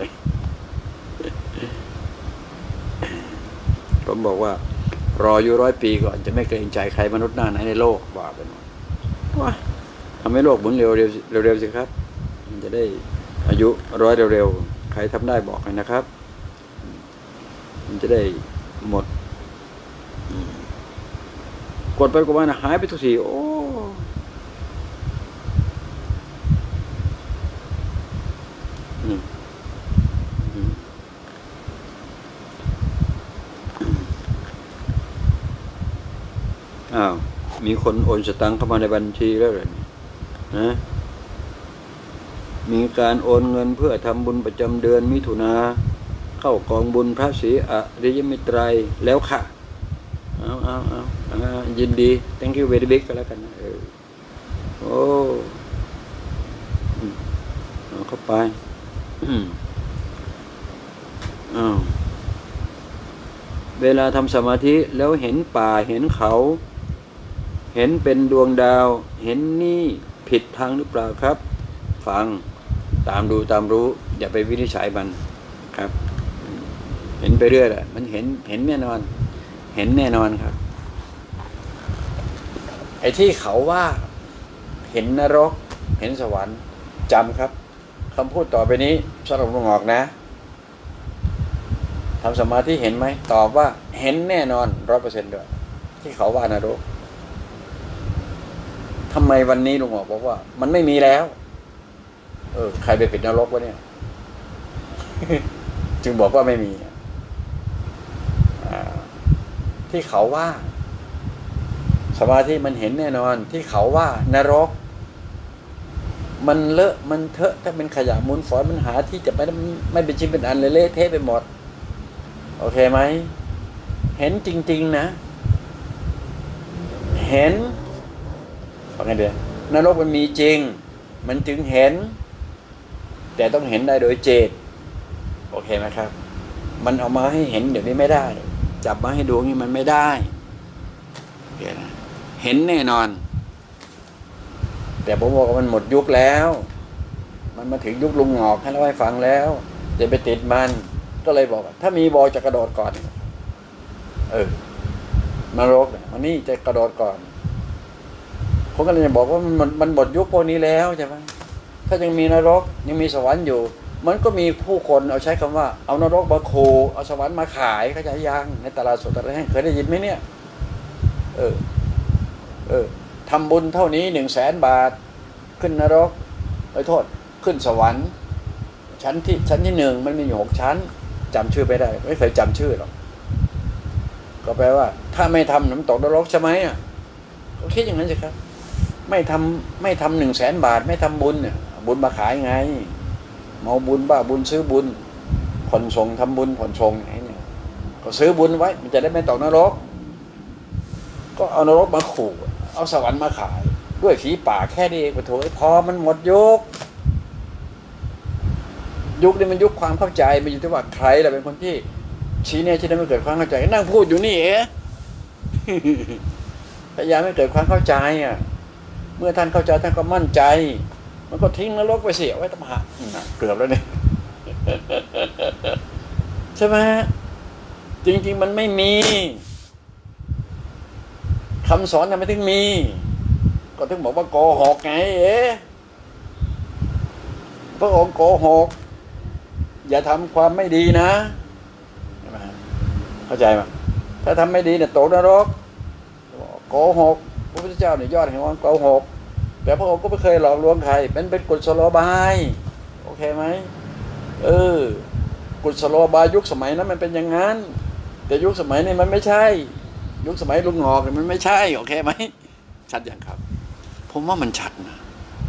ผมบอกว่ารออยู่100 ปีก่อนจะไม่เกรงใจใครมนุษย์หน้าไหนในโลกว่าไปหน่อยว่าทำให้โลกหมุนเร็วสิครับมันจะได้อายุ100เร็วๆใครทำได้บอกเลยนะครับมันจะได้หมดกดไปกดมาหายไปทุกทีโอ้อ้าวมีคนโอนสตังค์เข้ามาในบัญชีแล้วเหรอนะมีการโอนเงินเพื่อทำบุญประจำเดือนมิถุนาเข้ากองบุญพระศรีอริยมิตรัยแล้วค่ะเอายินดี thank you very big ก็แล้วกันโอ้เอาเข้าไปเวลาทำสมาธิแล้วเห็นป่าเห็นเขาเห็นเป็นดวงดาวเห็นนี่ผิดทางหรือเปล่าครับฟังตามดูตามรู้อย่าไปวินิจฉัยมันครับเห็นไปเรื่อยแหละมันเห็นแน่นอนเห็นแน่นอนครับไอ้ที่เขาว่าเห็นนรกเห็นสวรรค์จำครับคำพูดต่อไปนี้สรุปลงออกนะทำสมาธิเห็นไหมตอบว่าเห็นแน่นอน 100% ด้วยที่เขาว่านรกทำไมวันนี้ลุงหมอบอกว่ามันไม่มีแล้วใครไปปิดนรกวะเนี่ย จึงบอกว่าไม่มีที่เขาว่าสมาธิมันเห็นแน่นอนที่เขาว่านรกมันเลอะมันเทอะถ้าเป็นขยะมูลฝอยมันหาที่จะไม่เป็นชิ้นเป็นอันเลยเละเทะไปหมดโอเคไหมเห็นจริงๆนะเห็นฟังให้ดีนรกมันมีจริงมันจึงเห็นแต่ต้องเห็นได้โดยเจตโอเคไหมครับมันเอามาให้เห็นเดี๋ยวนี้ไม่ได้จับมาให้ดูนี่มันไม่ได้เห็นแน่นอนแต่ผมบอกว่ามันหมดยุคแล้วมันมาถึงยุคลุงหงอกให้เราให้ฟังแล้วจะไปติดมันก็เลยบอกว่าถ้ามีบอจะกระโดดก่อนนรกอันนี้จะกระโดดก่อนผมก็เลยจะบอกว่ามันหมดยุคพวกนี้แล้วใช่ไหมถ้ายังมีนรกยังมีสวรรค์อยู่มันก็มีผู้คนเอาใช้คำว่าเอานรกมาโคเอาสวรรค์มาขายเขาจะยังในตลาดสดตลาดแห้งเคยได้ยินไหมเนี่ยทำบุญเท่านี้100,000 บาทขึ้นนรกโทษขึ้นสวรรค์ชั้นที่1มันมีอยู่6 ชั้นจำชื่อไปได้ไม่เคยจำชื่อหรอกก็แปลว่าถ้าไม่ทำน้ำตกนรกใช่ไหมก็คิดอย่างนั้นสิครับไม่ทำ100,000 บาทไม่ทำบุญเนี่ยบุญมาขายไงเมาบุญบ้าบุญซื้อบุญผ่อนส่งทำบุญผ่อนส่งไงเนี่ยก็ซื้อบุญไว้มันจะได้ไม่ตกนรกก็เอานรกมาขู่เอาสวรรค์มาขายด้วยฝีปากแค่นี้เองโถพอมันหมดยุคนี้มันยุคความเข้าใจมันอยู่ที่ว่าใครแหละเป็นคนที่ชี้แน่ชี้นำไม่เกิดความเข้าใจนั่งพูดอยู่นี่พยายามไม่เกิดความเข้าใจเมื่อท่านเข้าใจท่านก็มั่นใจมันก็ทิ้งนรกไปเสียไว้ตำหะเกือบแล้วเนี่ยใช่ไหมจริงๆมันไม่มีคำสอนทำไมถึงมีก็ถึงบอกว่าโกหกไงพระองค์โกหกอย่าทำความไม่ดีนะเข้าใจไหมถ้าทำไม่ดีเนี่ยตกนรกโกหกพระพุทธเจ้าเนี่ยยอดแห่งความโกหกแต่พระองค์ก็ไม่เคยหลอกลวงใครเป็นกุศโลบายโอเคไหมกุศโลบายยุคสมัยนั้นมันเป็นอย่างนั้นแต่ยุคสมัยนี้มันไม่ใช่ยุคสมัยลุงหงอกมันไม่ใช่โอเคไหมชัดอย่างครับผมว่ามันชัดนะ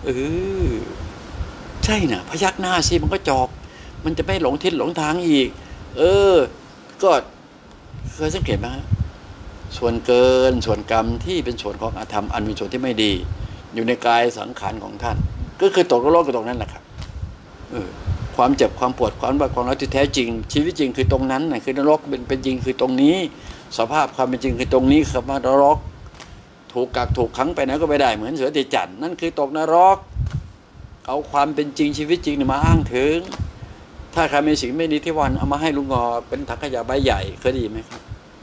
ใช่นะพยักหน้าสิมันก็จบมันจะไม่หลงทิศหลงทางอีกก็เคยสังเกตไหมส่วนเกินส่วนกรรมที่เป็นส่วนของอาธรรมอันเป็นส่วนที่ไม่ดีอยู่ในกายสังขารของท่านก็คือตกนรกก็ตรงนั้นแหละครับความเจ็บความปวดความบาดความร้ายที่แท้จริงชีวิตจริงคือตรงนั้นนะคือนรกเป็นจริงคือตรงนี้สภาพความเป็นจริงคือตรงนี้คำว่านรกถถูกกักถูกขังไปไหนก็ไม่ได้เหมือนเสือติดจั่นนั่นคือตกนรกเอาความเป็นจริงชีวิตจริงเนี่ยมาอ้างถึงถ้าใครมีสิ่งไม่ดีที่วันเอามาให้ลุงงอเป็นถังขยะใบใหญ่เคยดีไหมครับ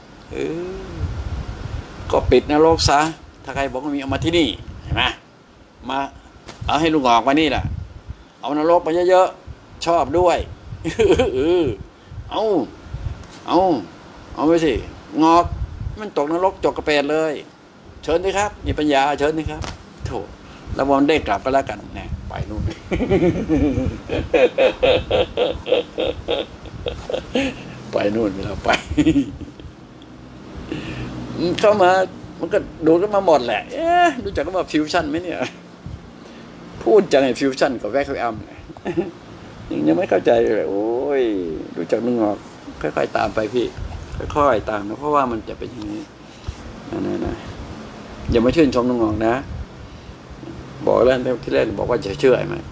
ก็ปิดนรกซะถ้าใครบอกว่ามีเอามาที่นี่เห็นไหมมาเอาให้ลุงงอกมานี่แหละเอานรกมาเยอะๆชอบด้วยเอาไปสิงอกมันตกนรกจกกระเปดเลยเชิญดิครับมีปัญญาเชิญดิครับโถแล้ววันได้กลับก็แล้วกันเนี่ยไปนู่นไปนู่นไปแล้วไปเข้ามามันก็ดูกันมาหมดแหละรู้จักคำว่าฟิวชั่นไหมเนี่ยพูดจังไอ้ฟิวชั่นกับแวคแอมยังไม่เข้าใจเลยโอ้ยรู้จักนึงออกค่อยๆตามไปพี่ค่อยๆตามนะเพราะว่ามันจะเป็นอย่างนี้นะอย่ามาชื่นชมนึงออกนะบอกแล้วที่แรกบอกว่าจะเชื่อไหม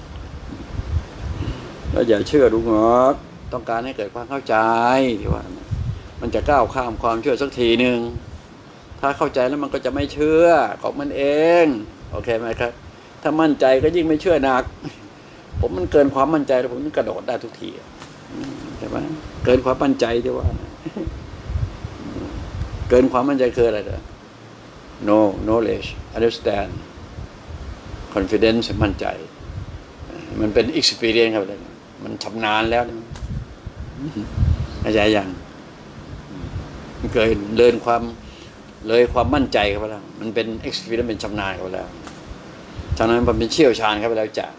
แล้วอย่าเชื่อลุงงอกต้องการให้เกิดความเข้าใจที่ว่ามันจะก้าวข้ามความเชื่อสักทีหนึ่งถ้าเข้าใจแล้วมันก็จะไม่เชื่อของมันเองโอเคไหมครับถ้ามั่นใจก็ยิ่งไม่เชื่อหนักผมมันเกินความมั่นใจแล้วผมกระโดดได้ทุกทีใช่ไหมเกินความมั่นใจที่ว่าเกินความมั่นใจคืออะไรล่ะ no knowledge understand confidence มั่นใจมันเป็น experience ครับมันชำนาญแล้วเข้าใจยังมันเคยเลยความมั่นใจเข้าไปแล้วมันเป็น experience เป็นชำนาญเข้าไปแล้วฉะนั้นมันเป็นเชี่ยวชาญเข้าไปแล้วจ้ะ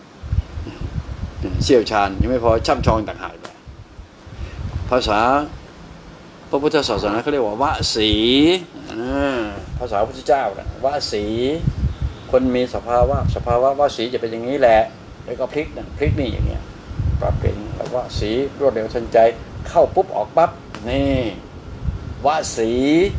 เชี่ยวชาญยังไม่พอช่ำชองต่างหากภาษาพระพุทธศาสนาเขาเรียกว่าวสีภาษาพระพุทธเจ้านะวสีคนมีสภาวะวสีจะเป็นอย่างนี้แหละแล้วก็พลิกนี่อย่างเงี้ยปรับเป็นวสีรวดเร็วทันใจเข้าปุ๊บออกปั๊บนี่วสี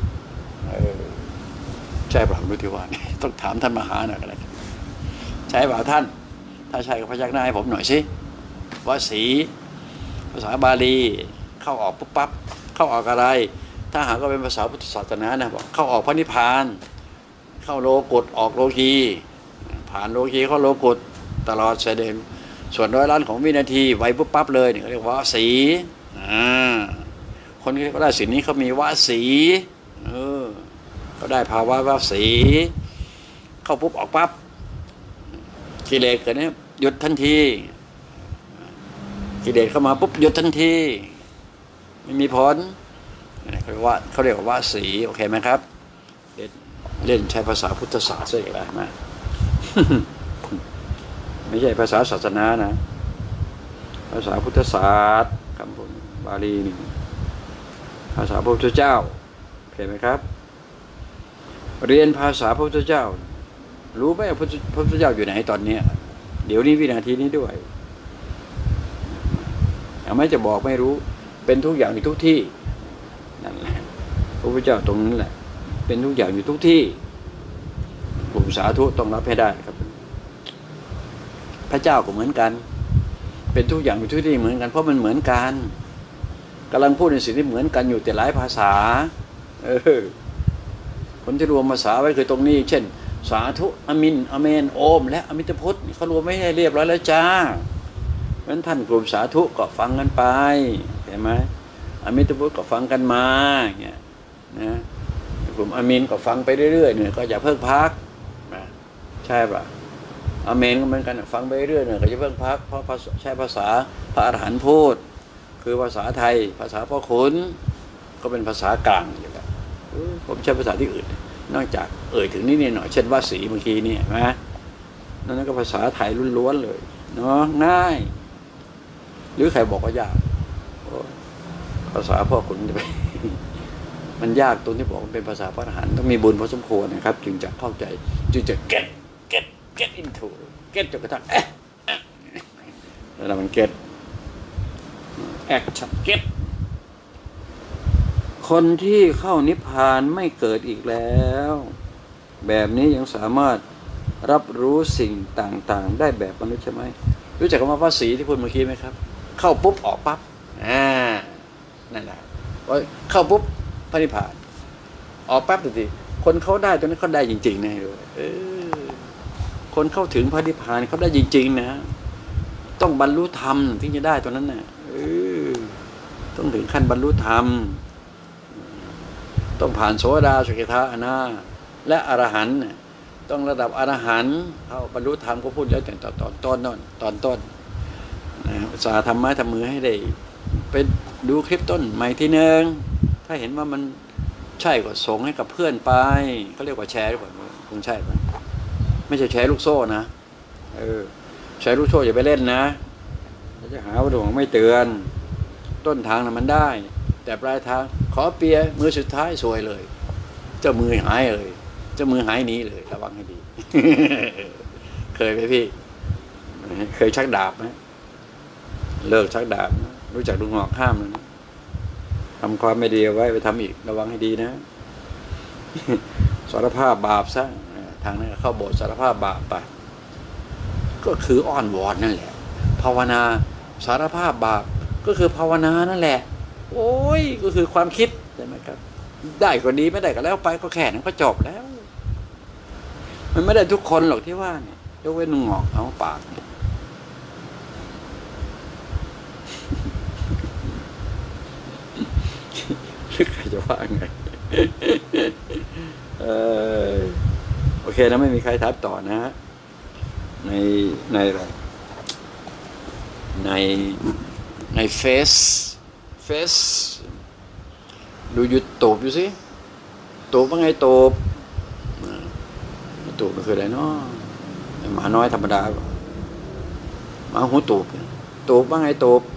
ใช่เปล่ารู้ที่ว่านี่ต้องถามท่านมหาหน่อยอะไรใช่เปล่าท่านถ้าใช่ก็พยักหน้าให้ผมหน่อยสิวสีภาษาบาลีเข้าออกปุ๊บปั๊บเข้าออกอะไรถ้าหากก็เป็นภาษาพุทธศาสนานะบอกเข้าออกพระนิพพานเข้าโลกุตออกโลกีผ่านโลกีเข้าโลกุตตลอดเสด็จส่วน100 ล้านของวินาทีไวปุ๊บปั๊บเลยนี่เขาเรียกว่าสีคนที่เขาได้สิ่งนี้เขามีวสีเขาได้ภาวะวสีเข้าปุ๊บออกปั๊บกิเลสเกิดเนี่ยหยุดทันทีกิเลสเข้ามาปุ๊บหยุดทันทีไม่มีผลเขาเรียกว่าสีโอเคไหมครับเล่นใช้ภาษาพุทธศาสตร์ซะอีกแล้วนะ ไม่ใช่ภาษาศาสนานะภาษาพุทธศาสตร์คำพูดบาลีนี่ภาษาพระพุทธเจ้าโอเคไหมครับเรียนภาษาพระพุทธเจ้ารู้ไหมพระพุทธเจ้าอยู่ไหนตอนนี้เดี๋ยวนี้วินาทีนี้ด้วยไม่จะบอกไม่รู้เป็นทุกอย่างในทุกที่นั่นแหละพระพุทธเจ้าตรงนั้นแหละเป็นทุกอย่างอยู่ทุกที่ผมสาธุต้องรับให้ได้ครับพระเจ้าก็เหมือนกันเป็นทุกอย่างอยู่ทุกที่เหมือนกันเพราะมันเหมือนกันกำลังพูดในสิ่งที่เหมือนกันอยู่แต่หลายภาษาคนที่รวมภาษาไว้คือตรงนี้เช่นสาธุอามินอาเมนโอมและอมิตพุทธเขารวมไม่ให้เรียบร้อยแล้วจ้าเพราะฉะนั้นท่านกลุ่มสาธุก็ฟังกันไปเห็นไหมอมิตพุทธก็ฟังกันมาอย่างเงี้ยนะกลุ่มอามินก็ฟังไปเรื่อยๆเนี่ยก็อย่าเพิ่งพักนะใช่ป่ะอาเมนก็เหมือนกันฟังไปเรื่อยๆเนี่ยก็อย่าเพิ่งพักเพราะใช้ภาษาพระอรหันต์พูดคือภาษาไทยภาษาพ่อขุนก็เป็นภาษากลางอยู่แล้วผมใช้ภาษาที่อื่นนอกจากถึงนี่หน่อยเช่นว่าสีเมื่อกี้นี่นะนั่นก็ภาษาไทยล้วนๆเลยเนาะง่ายหรือใครบอกว่ายากภาษาพ่อขุนจะไปมันยากตรงที่บอกมันเป็นภาษาพระอรหันต์ต้องมีบุญพอสมควรนะครับจึงจะเข้าใจจึงจะ get into get จนกระทั่งแล้วมัน get action get คนที่เข้านิพพานไม่เกิดอีกแล้วแบบนี้ยังสามารถรับรู้สิ่งต่างๆได้แบบมนุษย์ใช่ไหมรู้จักคำว่าภาษีที่พูดเมื่อกี้ไหมครับเข้าปุ๊บออกปั๊บนั่นแหละเข้าปุ๊บพระนิพพานออกปั๊บทันทีคนเขาได้ตรงนั้นเขาได้จริงๆนะคนเข้าถึงพระนิพพานเขาได้จริงๆนะต้องบรรลุธรรมถึงจะได้ตรงนั้นน่ะต้องถึงขั้นบรรลุธรรมต้องผ่านโสดาสกิทาอนาและอรหันต์ต้องระดับอรหันต์เขาบรรลุธรรมก็พูดแล้วแต่ตอนต้นนั่นตอนต้นสาธรรมะทำมือให้ได้ไปดูคลิปต้นใหม่ทีนึงถ้าเห็นว่ามันใช่ก็ส่งให้กับเพื่อนไปเขาเรียกว่าแชร์หรือเปล่าคงใช่ป่ะไม่ใช่แชร์ลูกโซ่นะแชร์ลูกโซ่อย่าไปเล่นนะจะหาว่าดวงไม่เตือนต้นทางน่ะมันได้แต่ปลายทางขอเปียมือสุดท้ายสวยเลยเจ้ามือหายเลยเจ้ามือหายหนีเลยระวังให้ดี เคยไหมพี่เคยชักดาบไหมเลิกชักดาบนะรู้จักลุงหอกห้ามเลยนะทำความไม่ดีเอาไว้ไปทำอีกระวังให้ดีนะสารภาพบาปซะทางนั้นเข้าโบสถ์สารภาพบาปไปก็คืออ้อนวอนนั่นแหละภาวนาสารภาพบาปก็คือภาวนานั่นแหละโอ้ยก็คือความคิดใช่ไหมครับได้ก็ดีไม่ได้ก็แล้วไปก็แค่นั้นก็จบแล้วมันไม่ได้ทุกคนหรอกที่ว่าเนี่ยยกเว้นลุงหอกเอาปากใครจะว่าไงโอเคนะไม่มีใครทับต่อนะฮะในอะไรในเฟซดูยูทูบอยู่สิตูบว่าไงตูบมันคืออะไรเนาะหมาน้อยธรรมดาหมาหูตูบว่าไงตูบ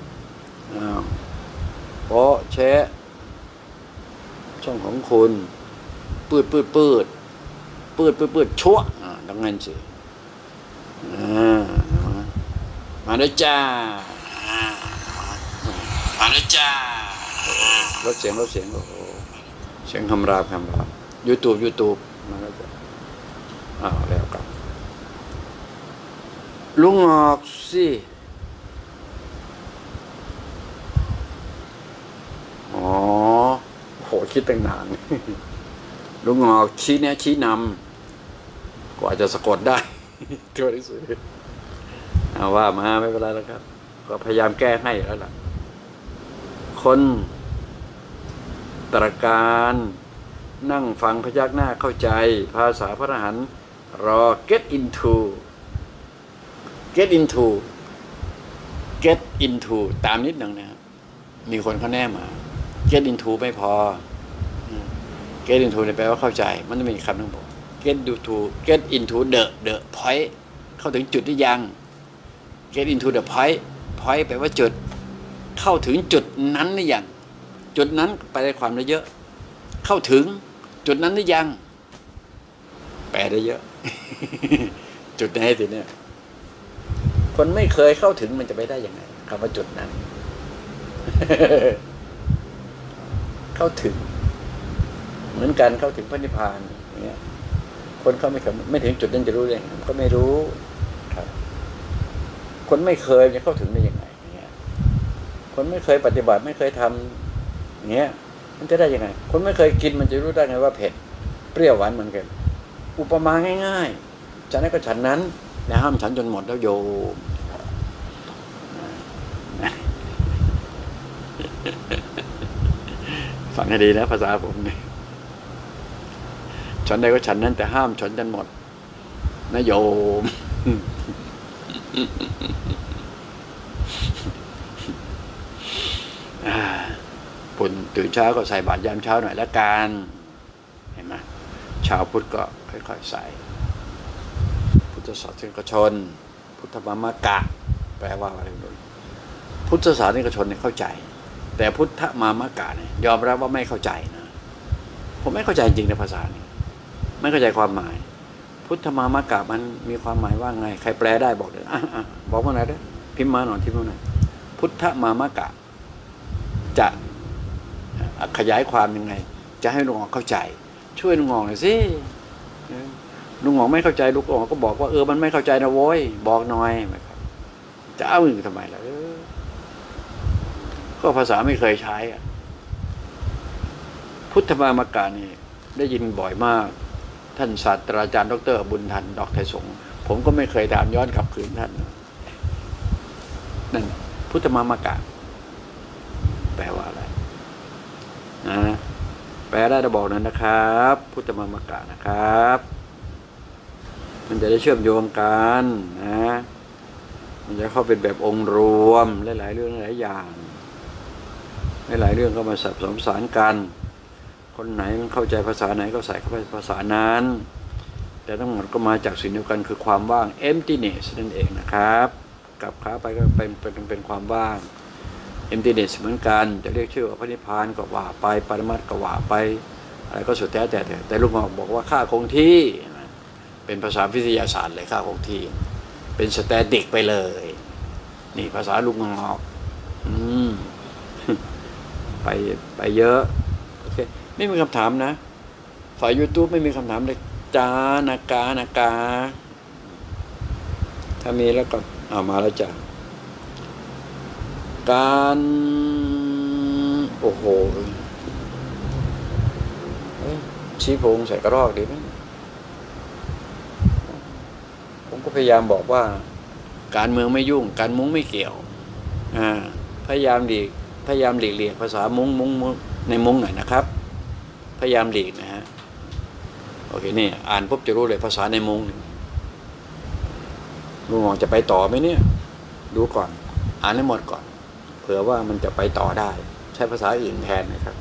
เพราะแชะช่องของคุณปืดชั่วดังนั้นสิมาด้วยจ้ามาด้วยจ้าลดเสียงโอ้โหเสียงคำรามยูทูบมาแล้วจ้ะแล้วกันลุงออกสิโหคิดตั้งนานลุงออกชี้นำกว่าจะสะกดได้ตัวหนังสือเอาว่ามาไม่เป็นไรแล้วครับก็พยายามแก้ให้แล้วล่ะคนตรการนั่งฟังพยักหน้าเข้าใจภาษาพระอรหันต์รอ get into ตามนิดหนึ่งนะครับมีคนเขาแน่มา get into ไม่พอ get into เนี่ยแปลว่าเข้าใจมันจะมีคำหนึ่งบอก get into the point เข้าถึงจุดที่ยัง get into the point แปลว่าจุดเข้าถึงจุดนั้นหรือยังจุดนั้นไปได้ความได้เยอะเข้าถึงจุดนั้นหรือยังแปลได้เยอะ จุดไหนสิเนี่ยคนไม่เคยเข้าถึงมันจะไปได้ยังไงคำว่าจุดนั้น เข้าถึงเหมือนกันเข้าถึงพระนิพพานอย่างเงี้ยคนเขาไม่ถึงจุดนั้นจะรู้ได้ยังไงก็ไม่รู้ครับคนไม่เคยจะเข้าถึงได้ยังไงอย่างเงี้ยคนไม่เคยปฏิบัติไม่เคยทำอย่างเงี้ยมันจะได้ยังไงคนไม่เคยกินมันจะรู้ได้ไงว่าเผ็ดเปรี้ยวหวานเหมือนกันอุปมาง่ายๆฉันนั้นก็ฉันนั้นแล้วห้ามฉันจนหมดแล้วโยมฟังให้ดีนะภาษาผมนี่ฉันใดก็ฉันนั้นแต่ห้ามฉันจนหมดนะโยมปุ่นตื่นเช้าก็ใส่บาตรยามเช้าหน่อยละกันเห็นไหมชาวพุทธก็ค่อยๆใส่พุทธศาสนิกชนพุทธมามกะแปลว่าอะไรนู้นพุทธศาสนิกชนเนี่ยเข้าใจแต่พุทธมามกะเนี่ยยอมรับว่าไม่เข้าใจนะผมไม่เข้าใจจริงในภาษานี้ไม่เข้าใจความหมายพุทธมามกะมันมีความหมายว่าไงใครแปลได้บอกเลยบอกมาหน่อยได้พิมพ์มาหน่อยที่มาหน่อยพุทธมามกะจะขยายความยังไงจะให้ลุงออกเข้าใจช่วยลุงออกหน่อยสิลุงออกไม่เข้าใจลุงออกก็บอกว่ามันไม่เข้าใจนะโว้ยบอกหน่อยจะเอาอื่นทำไมล่ะก็ภาษาไม่เคยใช้พุทธมามกะนี่ได้ยินบ่อยมากท่านศาสตราจารย์ดร.บุญทันดอกไทยสงฆ์ผมก็ไม่เคยถามย้อนกลับคืนท่านนั่นพุทธมามกะแปลว่าอะไรนะแปลได้จะบอกนั้นนะครับ พุทธมามกะนะครับมันจะได้เชื่อมโยงกันนะมันจะเข้าเป็นแบบองค์รวมหลายๆเรื่องหลายอย่างหลายๆเรื่องก็มาสับสมสารกันคนไหนมันเข้าใจภาษาไหนก็ใส่เข้าไปภาษานั้นแต่ทั้งหมดก็มาจากสิ่งเดียวกันคือความว่าง emptiness นั่นเองนะครับกลับขาไปก็เป็นความว่าง emptiness เหมือนกันจะเรียกชื่อว่าพระนิพพานก็ว่าไปปรมัตถ์ก็ว่าไปอะไรก็สุดแต่ลูกหมอบอกว่าค่าคงที่เป็นภาษาวิทยาศาสตร์เลยค่าคงที่เป็นสแตติกไปเลยนี่ภาษาลูกงอกไปเยอะโอเคไม่มีคำถามนะฝ่าย YouTube ไม่มีคำถามเลยจ้านากาถ้ามีแล้วก็เอามาแล้วจ้ะการโอ้โหชี้โพงใส่กระรอกดีไหมผมก็พยายามบอกว่าการเมืองไม่ยุ่งการมุ้งไม่เกี่ยวพยายามหลีกภาษามุ้งในมุ้งหน่อยนะครับพยายามหลีกนะฮะโอเคนี่อ่านปุ๊บจะรู้เลยภาษาในมุ้งลุงหมองจะไปต่อไหมเนี่ยดูก่อนอ่านให้หมดก่อนเผื่อว่ามันจะไปต่อได้ใช้ภาษาอื่นแทนนะครับ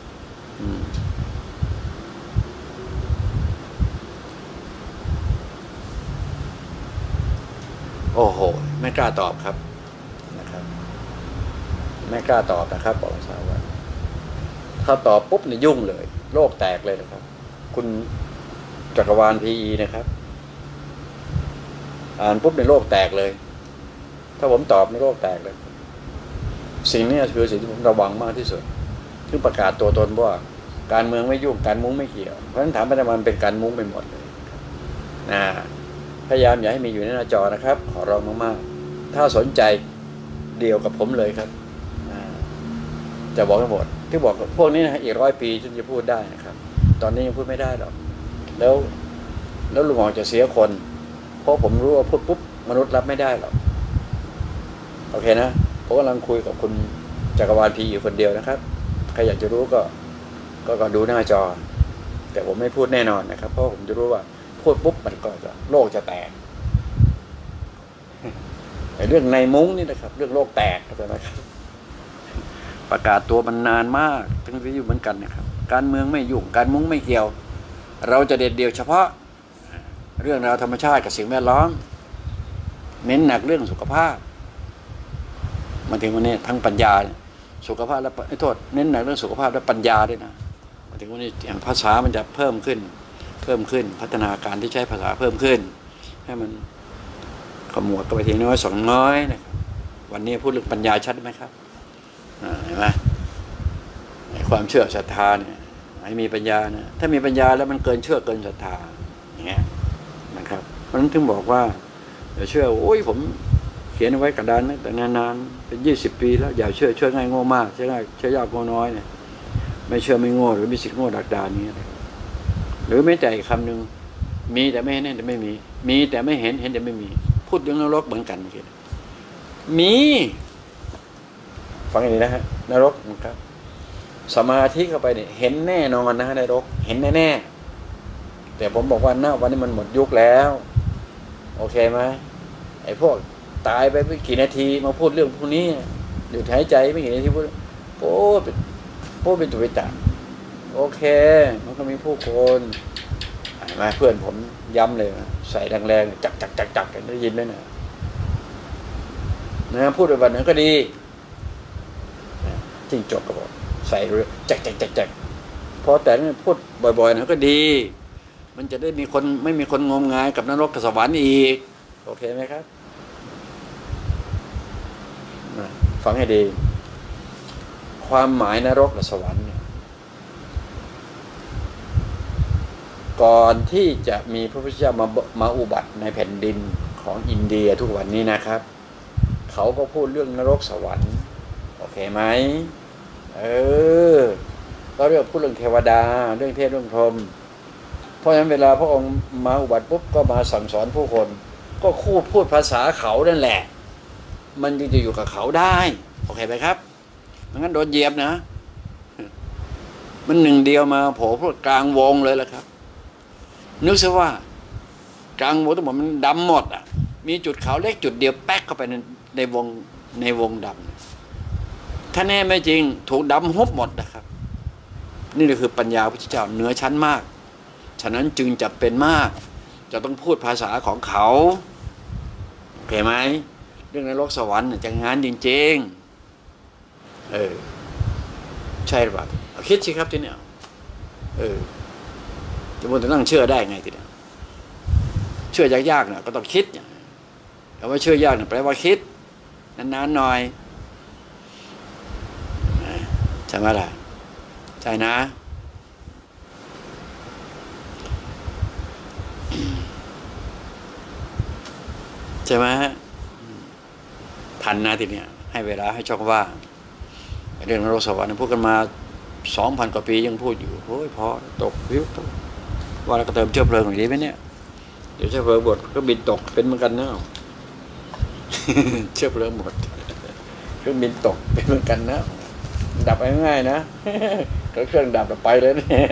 โอ้โหไม่กล้าตอบครับนะครับไม่กล้าตอบนะครับบอกภาษาว่าถ้าตอบปุ๊บเนี่ยยุ่งเลยโลกแตกเลยนะครับคุณจักรวาล PE นะครับอ่านปุ๊บในโลกแตกเลยถ้าผมตอบในโลกแตกเลยสิ่งนี้คือสิ่งที่ผมระวังมากที่สุดคือประกาศตัวตนว่าการเมืองไม่ยุ่งการมุ้งไม่เกี่ยวเพราะฉะนั้นถามปัจจุบันเป็นการมุ้งไปหมดเลยนะพยายามอย่าให้มีอยู่ในหน้าจอนะครับขอร้องมากๆถ้าสนใจเดียวกับผมเลยครับจะบอกให้หมดที่บอกพวกนี้นะอีก100 ปีจนจะพูดได้นะครับตอนนี้ยังพูดไม่ได้หรอกแล้วลุงหมอจะเสียคนเพราะผมรู้ว่าพูดปุ๊บมนุษย์รับไม่ได้หรอกโอเคนะผมกำลังคุยกับคุณจักรวาล PE อยู่คนเดียวนะครับใครอยากจะรู้ก็ดูหน้าจอแต่ผมไม่พูดแน่นอนนะครับเพราะผมจะรู้ว่าพูดปุ๊บมันก็จะโลกจะแตกเรื่องในมุ้งนี่นะครับเรื่องโลกแตกเข้าใจไหมครับประกาศตัวมันนานมากทั้งที่อยู่เหมือนกันนะครับการเมืองไม่ยุ่งการมุ้งไม่เกี่ยวเราจะเด็ดเดี่ยวเฉพาะเรื่องราวธรรมชาติกับสิ่งแวดล้อมเน้นหนักเรื่องสุขภาพมาถึงวันนี้ทั้งปัญญาสุขภาพและโทษเน้นหนักเรื่องสุขภาพและปัญญาด้วยนะมาถึงวันนี้อย่างภาษามันจะเพิ่มขึ้นพัฒนาการที่ใช้ภาษาเพิ่มขึ้นให้มันขมวดก็ไปทีน้อย2น้อยนะครับวันนี้พูดเรื่องปัญญาชัดไหมครับเห็นไหมความเชื่อศรัทธาเนี่ยให้มีปัญญานะถ้ามีปัญญาแล้วมันเกินเชื่อเกินศรัทธาอย่างเงี้ยนะครับเพราะฉะนั้นถึงบอกว่าอย่าเชื่อโอ้ยผมเขียนไว้กระดานนะแต่นานๆเป็น20 ปีแล้วอย่าเชื่อง่ายโง่มากเชื่อยากโง่น้อยเนี่ยไม่เชื่อไม่โง่หรือมีสิทธิ์โง่ดักดานนี้หรือไม่แต่อีกคำหนึ่งมีแต่ไม่เห็นแต่ไม่มีแต่ไม่เห็นแต่ไม่มีพูดเรื่องนรกเหมือนกันคิดมีฟังอย่างนี้นะฮะนรกนะครับสมาธิเข้าไปเนี่ยเห็นแน่นอนนะฮะนรกเห็นแน่ๆแต่ผมบอกว่าณวันนี้มันหมดยุคแล้วโอเคไหมไอ้พวกตายไปไม่กี่นาทีมาพูดเรื่องพวกนี้หยุดหายใจไม่กี่นาทีพูดเป็นตุวิตาโอเคมันก็มีผู้คนมาเพื่อนผมย้ำเลยใส่แรงๆจักกันได้ยินไหมนะพูดไปวันนั้นก็ดีจริงจบก็บอกใส่จักพอแต่พูดบ่อยๆนะก็ดีมันจะได้ไม่มีคนงมงายกับนรกกับสวรรค์อีกโอเคไหมครับฟังให้ดีความหมายนรกและสวรรค์ก่อนที่จะมีพระพุทธเจ้ามาอุบัติในแผ่นดินของอินเดียทุกวันนี้นะครับเขาก็พูดเรื่องนรกสวรรค์โอเคไหมเราเรียกพูดเรื่องเทวดาเรื่องเทพเรื่องพรหมเพราะฉะนั้นเวลาพระองค์มาอุบัติปุ๊บก็มาสั่งสอนผู้คนก็พูดภาษาเขานั่นแหละมันจึงจะอยู่กับเขาได้โอเคไหมครับไม่งั้นโดนเหยียบนะมันหนึ่งเดียวมาโผล่พูดกลางวงเลยแหละครับนึกซะว่ากลางวงทั้งหมดมันดำหมดอ่ะมีจุดขาวเล็กจุดเดียวแป๊กเข้าไปในวงดำถ้าแน่ไม่จริงถูกดำฮุบหมดนะครับนี่คือปัญญาพระพุทธเจ้าเหนือชั้นมากฉะนั้นจึงจะเป็นมากจะต้องพูดภาษาของเขาโอเคไหมเรื่องนรกสวรรค์จะงานจริงๆใช่หรือเปล่าคิดสิครับทีเนี้ยจะมันจะนั่งเชื่อได้ไงทีเนี้ยเชื่อยากๆเนี่ยก็ต้องคิดแต่ว่าเชื่อยากเนี่ยแปลว่าคิดนานๆหน่อยใช่ไหมล่ะใช่นะใช่ไหมทันนะทีเนี้ยให้เวลาให้ช่องว่างเรื่องนรกสวรรค์พูดกันมา 2,000 กว่าปียังพูดอยู่โอ้ยพอตกวิวตกว่าแล้วก็เติมเชื้อเพลิงอย่างนี้ไหมเนี่ยเดี๋ยวเชื้อเพลิงหมดก็บินตกเป็นเหมือนกันนะเชื้อเพลิงหมดก็บินตกเป็นเหมือนกันนะดับง่ายๆนะเครื่องดับไปเลยเนี่ย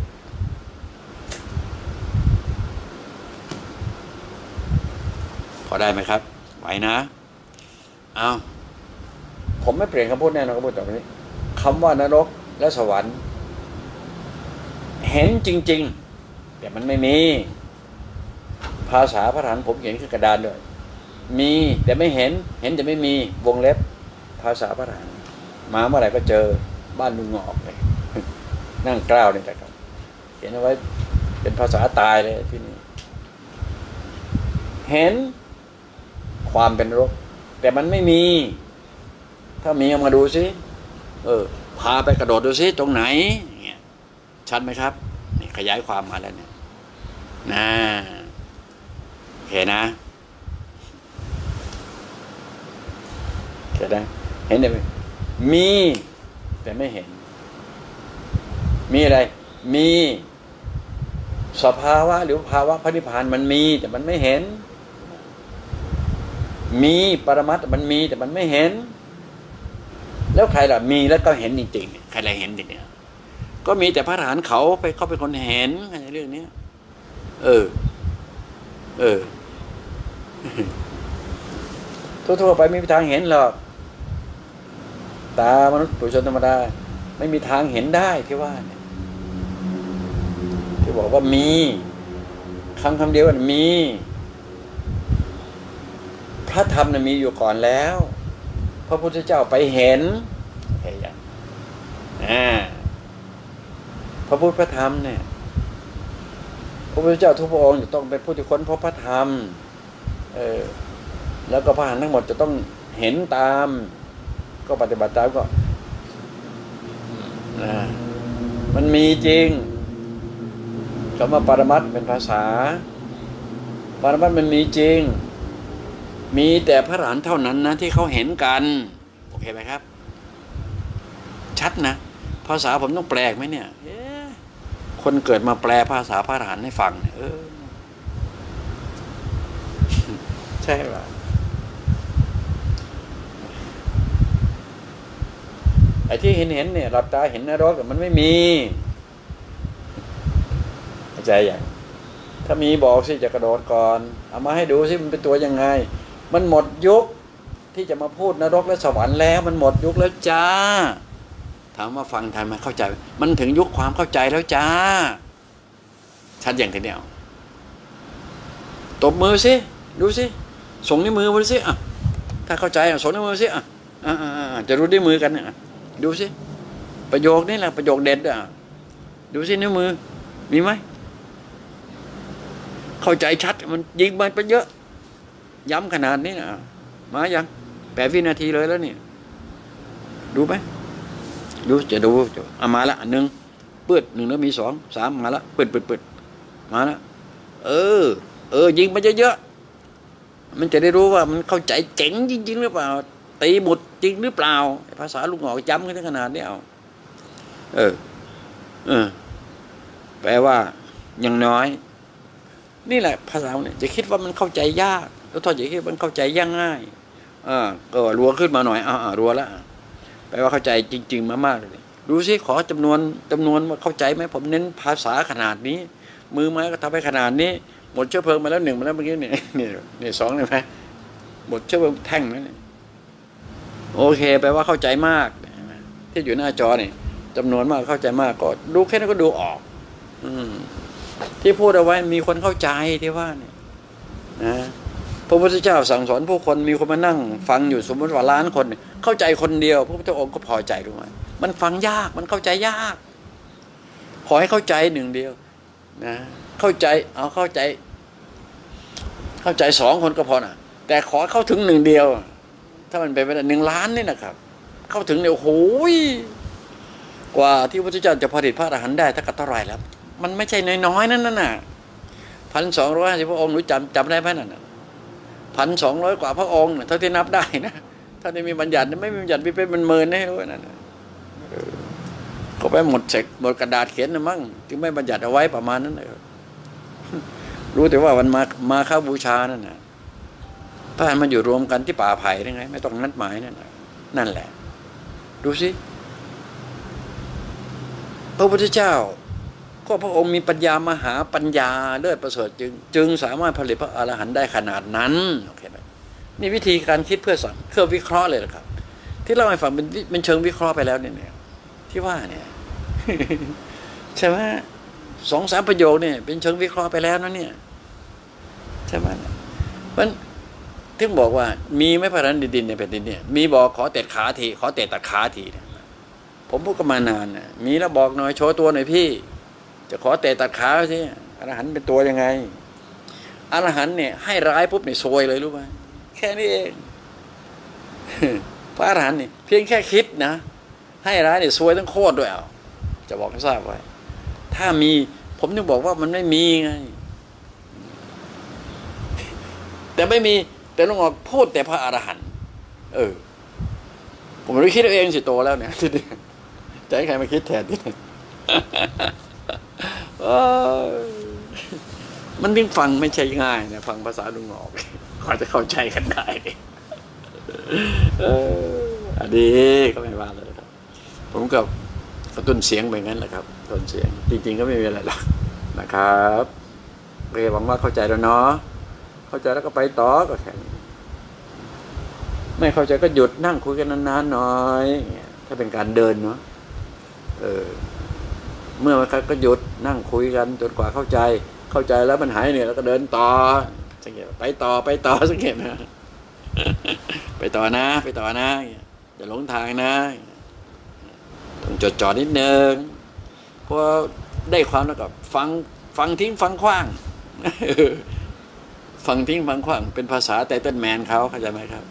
พอได้ไหมครับไหวนะเอาผมไม่เปลี่ยนคำพูดแน่นอนคำพูดต่อไปนี้คำว่านรกและสวรรค์เห็นจริงๆแต่มันไม่มีภาษาพระธรรมผมเขียนขึ้นกระดานด้วยมีแต่ไม่เห็นแต่ไม่มีวงเล็บภาษาพระธรรมมาเมื่อไหร่ก็เจอบ้านลุงงอกเลยนั่งกล้าวนี่แหละครับเขียนเอาไว้เป็นภาษาตายเลยที่นี่เห็นความเป็นนรกแต่มันไม่มีถ้ามีเอามาดูสิพาไปกระโดดดูสิตรงไหนเงี้ยชัดไหมครับนี่ขยายความมาแล้วเนี่ยนะโอเคนะเห็นไหมเห็นไหมมีแต่ไม่เห็นมีอะไรมีสภาวะหรือภาวะพระนิพพานมันมีแต่มันไม่เห็นมีปรมัตถ์มันมีแต่มันไม่เห็นแล้วใครล่ะมีแล้วก็เห็นจริงๆใครอะไรเห็นจริงเนี่ยก็มีแต่พระอรหันต์เขาเป็นคนเห็นในเรื่องนี้ทั่วๆไปไม่มีทางเห็นหรอกตามนุษย์ปุถุชนธรรมดาไม่มีทางเห็นได้ที่ว่าเนี่ยที่บอกว่ามีคำเดียวว่ามีพระธรรมน่ะมีอยู่ก่อนแล้วพระพุทธเจ้าไปเห็นแค่อย่างพระพุทธพระธรรมเนี่ยพระพุทธเจ้าทุกพระองค์จะต้องเป็นผู้ที่ค้นพบพระธรรมแล้วก็พระอรหันต์ทั้งหมดจะต้องเห็นตามก็ปฏิบัติตามก็มันมีจริงคำว่าปรมัตถ์เป็นภาษาปรมัตถ์มันมีจริงมีแต่พระอรหันต์เท่านั้นนะที่เขาเห็นกันโอเคไหมครับชัดนะภาษาผมต้องแปลกไหมเนี่ยคนเกิดมาแปลภาษาพระอรหันต์ให้ฟังใช่ป่ะไอ้ที่เห็นเนี่ยหลับตาเห็นนรกแต่มันไม่มีเข้าใจอย่างถ้ามีบอกสิจะกระโดดก่อนเอามาให้ดูสิมันเป็นตัวยังไงมันหมดยุคที่จะมาพูดนรกและสวรรค์แล้วมันหมดยุคแล้วจ้าถามว่าฟังทันไหมเข้าใจมันถึงยุคความเข้าใจแล้วจ้าชัดอย่างทีเดียวตบมือสิดูสิส่งนิ้วมือมาสิถ้าเข้าใจส่งนิ้วมือสิจะรู้ด้วยมือกันดูสิประโยคนี้แหละประโยคเด็ดดูสินิ้วมือมีไหมเข้าใจชัดมันยิงมันไปเยอะย้ำขนาดนี้นะมายัง8 วินาทีเลยแล้วเนี่ยดูไหมดูจะดูมาละ1เปิด1แล้วมี2 3มาละเปิดมาละยิงไปเยอะๆมันจะได้รู้ว่ามันเข้าใจเจ๋งจริงๆหรือเปล่าตีบุตรจริงหรือเปล่าภาษาลูกหงอกย้ำกันขนาดนี้เออแปลว่ายังน้อย นี่แหละภาษาเนี่ยจะคิดว่ามันเข้าใจยากแล้วถ้าจะคิดมันเข้าใจยากง่ายก็รัวขึ้นมาหน่อยรัวแล้วแปลว่าเข้าใจจริงๆมากๆเลยดูสิขอจำนวนว่าเข้าใจไหมผมเน้นภาษาขนาดนี้มือไม้ก็ทำให้ขนาดนี้หมดเชื้อเพลิงมาแล้ว1มาแล้วเมื่อกี้นี่2เลยไหมหมดเชื้อเพลิงแท่งแล้วเนี่ยโอเคแปลว่าเข้าใจมากที่อยู่หน้าจอนี่จำนวนมากเข้าใจมากก็ดูแค่นั้นก็ดูออกที่พูดเอาไว้มีคนเข้าใจที่ว่าเนี่ยนะพระพุทธเจ้าสั่งสอนผู้คนมีคนมานั่งฟังอยู่สมมติว่าล้านคนเข้าใจคนเดียวพระพุทธองค์ก็พอใจรู้ไหมมันฟังยากมันเข้าใจยากขอให้เข้าใจหนึ่งเดียวนะเข้าใจเอาเข้าใจ2 คนก็พอนะแต่ขอเข้าถึง1 เดียวถ้ามันเป็นไปได้1 ล้านนี่นะครับเข้าถึงเนี่ยโอ้โหกว่าที่พระพุทธเจ้าจะผลิตพระอรหันต์ได้ถ้ากัดเท่าไรแล้วมันไม่ใช่น้อยๆนั่นน่ะ1,250 พระองค์หนูจำได้ไหมนั่น1,200 กว่าพระองค์เท่าที่นับได้นะถ้าไม่มีบัญญัติไม่มีบัญญัติเป็นหมื่นให้รู้นั่นก็ไปหมดกระดาษเขียนนะมั้งถึงไม่บัญญัติเอาไว้ประมาณนั้นเลยรู้แต่ว่าวันมาเข้าบูชานั่นนะพระอรหันต์มาอยู่รวมกันที่ป่าไผ่ได้ไงไม่ต้องนัดหมายนั่นแหละดูสิพระพุทธเจ้าก็พระองค์มีปัญญามหาปัญญาเลิศประเสริฐจึงสามารถผลิตพระอรหันต์ได้ขนาดนั้นโอเคไหมนี่วิธีการคิดเพื่อสั่งเครื่องวิเคราะห์เลยนะครับที่เล่าให้ฟังเป็นเชิงวิเคราะห์ไปแล้วเนี่ยที่ว่าเนี่ย ใช่ไหม2-3 ประโยคเนี่ยเป็นเชิงวิเคราะห์ไปแล้วนะเนี่ยใช่ไหมมันถึงบอกว่ามีไม่พระนันดินในแผ่นดินเนี่ยมีบอกขอเตะขาทีขอเตะตัดขาทีเนี่ยผมพูดกันมานานนะมีแล้วบอกหน่อยโชว์ตัวหน่อยพี่จะขอเตะตัดขาสิอรหันต์เป็นตัวยังไงอรหันต์เนี่ยให้ร้ายปุ๊บเนี่ยซวยเลยรู้ไหมแค่นี้เองพระอรหันต์นี่เพียงแค่คิดนะให้ร้ายเนี่ยซวยทั้งโคตรด้วยจะบอกให้ทราบไว้ถ้ามีผมถึงบอกว่ามันไม่มีไงแต่ไม่มีแต่ลุงออกพูดแต่พระอรหันต์ผมไม่ได้คิดเอาเองสิโตแล้วเนี่ยทีนี้จะให้ใครมาคิดแทนที่มันถึงฟังไม่ใช่ง่ายนะฟังภาษาลุงออกขอจะเข้าใจกันได้อันนี้ก็ไม่ว่าเลยครับผมกับกระตุ้นเสียงไปงั้นแหละครับต้นเสียงจริงๆก็ไม่มีอะไรหรอกนะครับหวังว่าเข้าใจแล้วเนาะเข้าใจแล้วก็ไปต่อก็แค่นี้ไม่เข้าใจก็หยุดนั่งคุยกันนานๆหน่อยถ้าเป็นการเดินเนาะเมื่อมันก็หยุดนั่งคุยกันจนกว่าเข้าใจแล้วมันหายเนี่ยแล้วก็เดินต่อสังเกตไปต่อสังเกตนะไปต่อนะอย่าหลงทางนะต้องจดจ่อนิดนึงเพราะได้ความแล้วก็ฟังทิ้งฟังขว้างฟังทิ้งฟังขว้างเป็นภาษาไตเติ้ลแมนเขาเข้าใจไหมครับ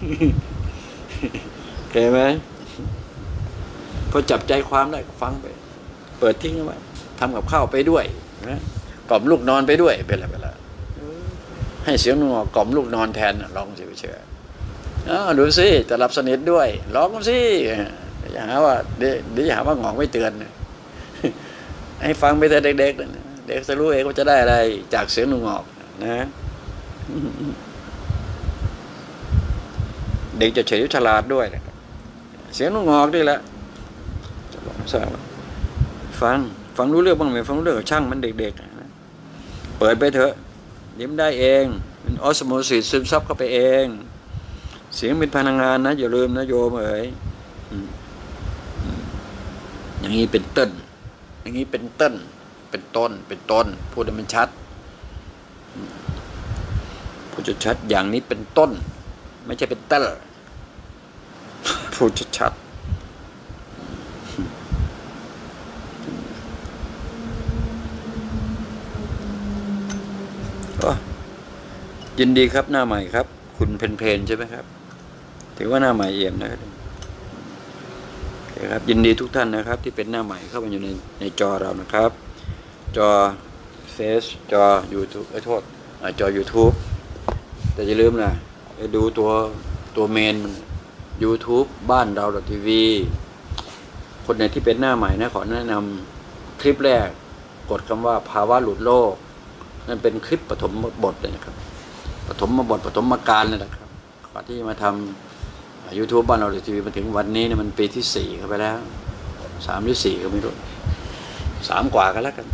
เข้าใจไหมพอจับใจความได้ฟังไปเปิดทิ้งไว้ทำกับข้าวไปด้วยนะกล่อมลูกนอนไปด้วยเป็นอะไรให้เสียงหนวกกล่อมลูกนอนแทนลองสิไปเชื่อดูสิจะหลับสนิทด้วยลองสิอย่าหาว่าเดี๋ยวหาว่าหงอกไม่เตือนให้ฟังไปแต่เด็กๆเด็กจะรู้เองว่าจะได้อะไรจากเสียงหนวกนะเด็กจะเฉลียวฉลาดด้วยนะเสียงหนวกด้วยแหละจะลองทราบฟังรู้เรื่องบ้างไหมฟังรู้เรื่องช่างมันเด็กๆนะเปิดไปเถอะยิ้มได้เองเป็นออสโมซิสซึมซับเข้าไปเองเสียงเป็นพลังงานนะอย่าลืมนะโยมอย่างนี้เป็นต้นอย่างนี้เป็นต้นพูดให้มันชัดพูดชัดอย่างนี้เป็นต้นไม่ใช่เป็นต้นพูดชัดยินดีครับหน้าใหม่ครับคุณเพนใช่ไหมครับถือว่าหน้าใหม่เอี่ยมนะครับยินดีทุกท่านนะครับที่เป็นหน้าใหม่เข้ามาอยู่ในจอเรานะครับจอเฟซจอ YouTube จอ YouTube แต่อย่าลืมนะไปดูตัวเมน YouTube บ้านเราทีวีคนไหนที่เป็นหน้าใหม่นะขอแนะนำคลิปแรกกดคำว่าภาวะหลุดโลกนั่นเป็นคลิปปฐมบทเลยนะครับปฐมบทปฐมกาลเลยนะครับก่อนที่มาทำ YouTube บ้านเราทีวีมาถึงวันนี้เนี่ยมันปีที่4เข้าไปแล้ว3 หรือ 4ก็ไม่รู้3 กว่ากันแล้วกัน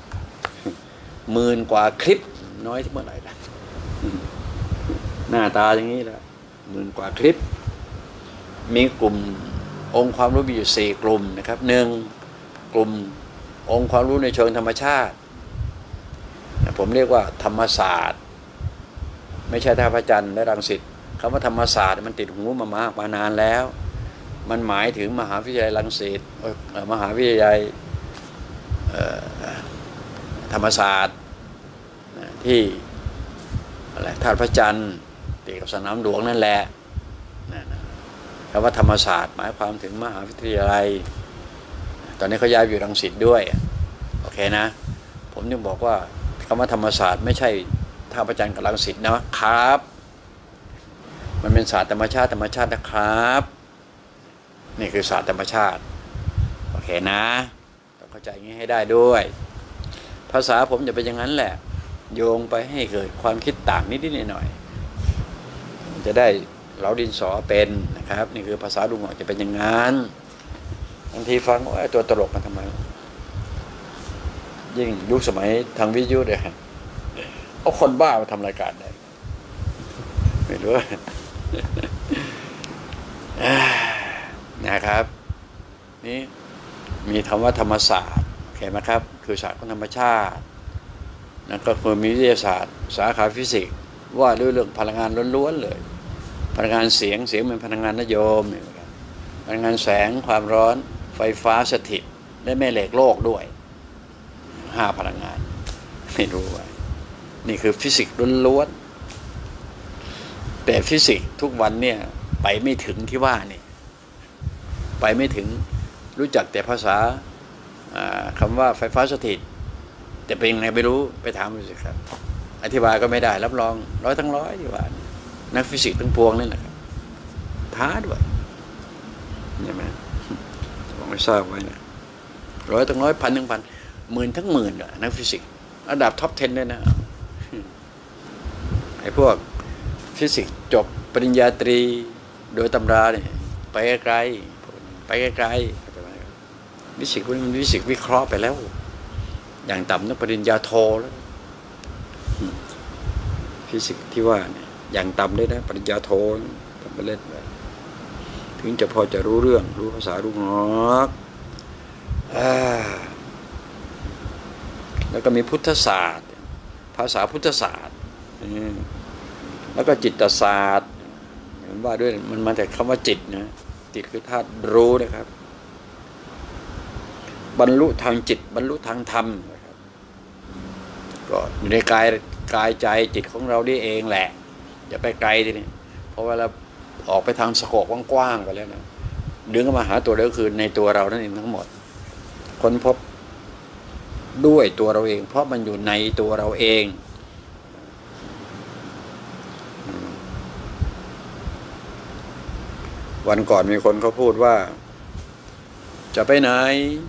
10,000 กว่าคลิปน้อยที่เมื่อไหร่ล่ะหน้าตาอย่างนี้แหละ10,000 กว่าคลิปมีกลุ่มองค์ความรู้มีอยู่4 กลุ่มนะครับ1 กลุ่มองค์ความรู้ในเชิงธรรมชาติผมเรียกว่าธรรมศาสตร์ไม่ใช่ท่าพระจันทร์และรังสิตคำว่าธรรมศาสตร์มันติดหูมานานแล้วมันหมายถึงมหาวิทยาลัยรังสิตมหาวิทยาลัยธรรมศาสตร์ที่อะไรท่าพระจันทร์ติดกับสนามหลวงนั่นแหละคำว่าธรรมศาสตร์หมายความถึงมหาวิทยาลัยตอนนี้เขาย้ายอยู่รังสิตด้วยโอเคนะผมยังบอกว่าคำว่าธรรมศาสตร์ไม่ใช่ท่าพระจันทร์กับรังสิตนะครับมันเป็นศาสตร์ธรรมชาตินะครับนี่คือศาสตร์ธรรมชาติโอเคนะต้องเข้าใจอย่างนี้ให้ได้ด้วยภาษาผมจะเป็นอย่างนั้นแหละโยงไปให้เกิดความคิดต่างนิดๆหน่อยๆจะได้เราดินสอเป็นนะครับนี่คือภาษาลุงหงอกจะเป็นอย่างนั้นบางทีฟังว่าตัวตลกมันทำไมยิ่งยุคสมัยทางวิทยุเนี่ยเอาคนบ้ามาทำรายการได้ไม่รู้นะครับนี่มีคำว่าธรรมศาสตร์เห็นไหมครับคือศาสตร์ของธรรมชาติแล้วก็คือมีวิทยาศาสตร์สาขาฟิสิกส์ว่าด้วยเรื่องพลังงานล้วนๆเลยพลังงานเสียงเป็นพลังงานนโยมพลังงานแสงความร้อนไฟฟ้าสถิตและแม่เหล็กโลกด้วย5 พลังงานไม่รู้ว่านี่คือฟิสิกส์ล้วนๆแต่ฟิสิกส์ทุกวันเนี่ยไปไม่ถึงที่ว่านี่ไปไม่ถึงรู้จักแต่ภาษาคำว่าไฟฟ้าสถิตแต่เป็นยังไงไม่รู้ไปถามดูสิครับอธิบายก็ไม่ได้รับรอง100 ทั้ง 100ที่ว่านักฟิสิกส์ทั้งปวงนี่แหละครับท้าด้วยใช่ไหมผมไม่ทราบไว้นะ100 ทั้ง 100 1,000 ทั้ง 1,000 10,000 ทั้ง 10,000นักฟิสิกส์ระดับท็อป 10เลยนะไอ้พวกฟิสิกส์จบปริญญาตรีโดยตำราเนี่ยไปไกลฟิสิกส์มันฟิสิกส์วิเคราะห์ไปแล้วอย่างต่ำนักปริญญาโทแล้วฟิสิกส์ที่ว่าเนี่ยอย่างต่ำเลยนะปริญญาโททำไปเล่นไปถึงจะพอจะรู้เรื่องรู้ภาษารู้งอกแล้วก็มีพุทธศาสตร์ภาษาพุทธศาสตร์แล้วก็จิตศาสตร์มันว่าด้วยมันมาจากคำว่าจิตนะจิตคือธาตุรู้นะครับบรรลุทางจิตบรรลุทางธรรมนะครับก็อยู่ในกายใจจิตของเราได้เองแหละอย่าไปไกลทีนี้เพราะว่าเราออกไปทางสโคปกว้างๆไปแล้วนะดึงมาหาตัวเดียวคือในตัวเรานั่นเองทั้งหมดค้นพบด้วยตัวเราเองเพราะมันอยู่ในตัวเราเองวันก่อนมีคนเขาพูดว่าจะไปไหน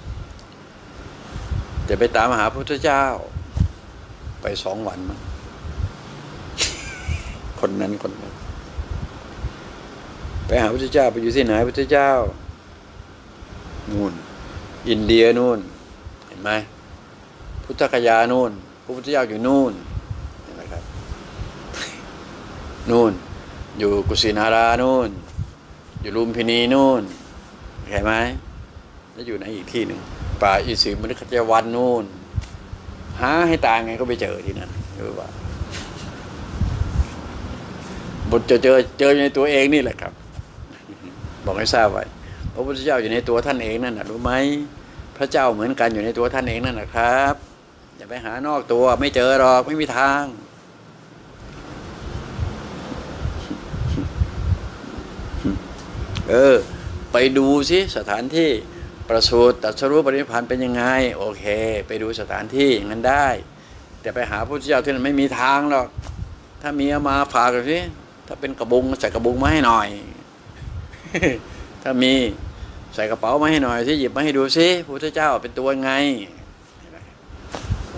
จะไปตามหาพระพุทธเจ้าไป2 วันมั้งคนนั้นไปหาพระพุทธเจ้าไปอยู่ที่ไหนพระพุทธเจ้านู่นอินเดียนู่นเห็นไหมพุทธคยานู่นพระพุทธเจ้าอยู่นู่นเห็นไหมครับนู่นอยู่กุสินารานู่นอยู่ลุมพินีนู่นเห็นไหมแล้วอยู่ไหนอีกที่หนึ่งป่าอิสิมฤคทายวันนู่นหาให้ตายไงก็ไปเจอที่นั่นรู้ป่ะบทจะเจอในตัวเองนี่แหละครับบอกให้ทราบไว้พระพุทธเจ้าอยู่ในตัวท่านเองนั่นน่ะรู้ไหมพระเจ้าเหมือนกันอยู่ในตัวท่านเองนั่นแหละครับอย่าไปหานอกตัวไม่เจอหรอกไม่มีทางไปดูสิสถานที่ประสูติตรัสรู้ปรินิพพานเป็นยังไงโอเคไปดูสถานที่อย่างนั้นได้แต่ไปหาพระพุทธเจ้าที่นั่นไม่มีทางหรอกถ้ามีมาฝากกันสิถ้าเป็นกระบุงใส่กระบุงมาให้หน่อย ถ้ามีใส่กระเป๋ามาให้หน่อยสิหยิบมาให้ดูสิพระพุทธเจ้าเป็นตัวไง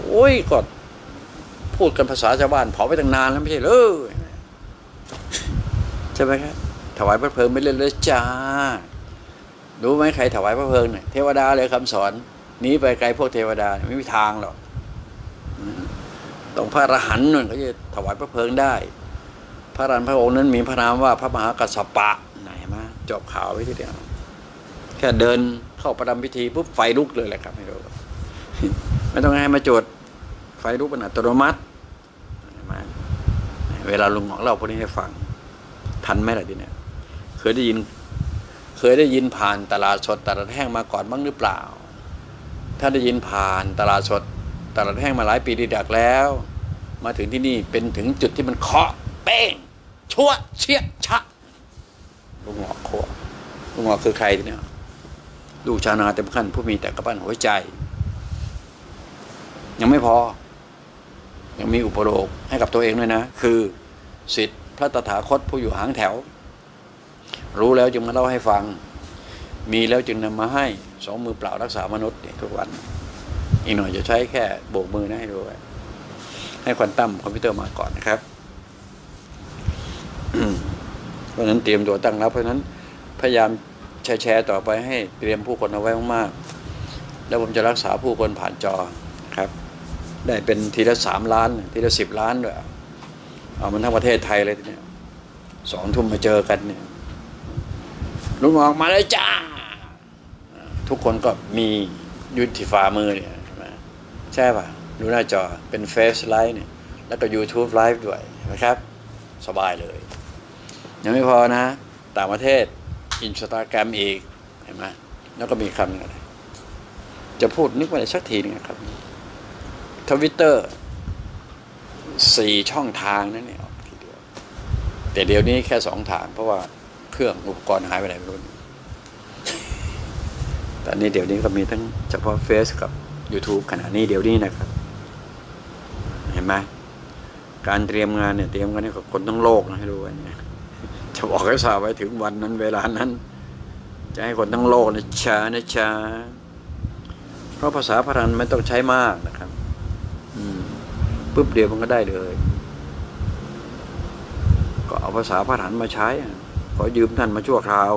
โอ้ยก็พูดกันภาษาชาวบ้านเผาไปตั้งนานแล้วไม่ใช่เลยใช่ไหมครับถวายพระเพลิงไม่เล่นเลยจ้ารู้ไหมใครถวายพระเพลิงเนี่ยเทวดาเลยคำสอนหนีไปไกลพวกเทวดาไม่มีทางหรอกต้องพระอรหันต์นั่นก็จะถวายพระเพลิงได้พระอรหันต์พระองค์นั้นมีพระนามว่าพระมหากัสสปะไหนมาจบข่าวไว้ทีเดียวแค่เดินเข้าประดำพิธีปุ๊บไฟลุกเลยแหละครับไม่รู้ไม่ต้องให้มาจุดไฟลุกเป็นอัตโนมัติเวลาลุงหมอกเล่าพวกนี้ให้ฟังทันไหมล่ะทีเนี้ยเคยได้ยินผ่านตลาดสดตลาดแห้งมาก่อนบ้างหรือเปล่าถ้าได้ยินผ่านตลาดสดตลาดแห้งมาหลายปีดีดักแล้วมาถึงที่นี่เป็นถึงจุดที่มันเคาะเป้งชั่วเชี่ยชะลุงหมอกโคลุงหมอกคือใครทีเนี้ยลูกชาวนาเต็มขั้นผู้มีแต่กระปั้นหัวใจยังไม่พอยังมีอุปโลกให้กับตัวเองด้วยนะคือศิษย์พระตถาคตผู้อยู่หางแถวรู้แล้วจึงมาเล่าให้ฟังมีแล้วจึงนำมาให้สองมือเปล่ารักษามนุษย์ทุกวันอีกหน่อยจะใช้แค่โบกมือนะให้ดูให้ควอนตัมคอมพิวเตอร์มาก่อนนะครับ เพราะฉะนั้นเตรียมตัวตั้งรับเพราะฉะนั้นพยายามแชร์ต่อไปให้เตรียมผู้คนเอาไว้มากๆแล้วผมจะรักษาผู้คนผ่านจอครับได้เป็นทีละ3 ล้านทีละ10 ล้านด้วยเอามันทั้งประเทศไทยเลยทีเนี้ย2 ทุ่มมาเจอกันเนี่ยลุงออกมาเลยจ้าทุกคนก็มียูที่ฝ่ามือเนี่ยใช่ป่ะดูหน้าจอเป็นเฟซไลฟ์เนี่ยแล้วก็ YouTube ไลฟ์ด้วยนะครับสบายเลยยังไม่พอนะต่างประเทศInstagram อีกเห็นไหมแล้วก็มีคำอะไรจะพูดนึกว่าอะไรสักทีนึงครับTwitter 4 ช่องทางนั่นเนี่ยทีเดียวแต่เดี๋ยวนี้แค่2 ทางเพราะว่าเครื่องอุปกรณ์หายไปไหนไม่รู้ตอนนี้เดี๋ยวนี้ก็มีทั้งเฉพาะเฟซกับ YouTube ขณะนี้เดี๋ยวนี้นะครับเห็นไหมการเตรียมงานเนี่ยเตรียมกันให้กับคนทั้งโลกนะให้รู้ไว้เนี่ยจะบอกให้ทราบไว้ถึงวันนั้นเวลานั้นจะให้คนทั้งโลกนะช้านะช้าเพราะภาษาพระรันไม่ต้องใช้มากนะครับปุ๊บเดียวมันก็ได้เลยก็เอาภาษาพระรันมาใช้ขอยืมท่านมาชั่วคราว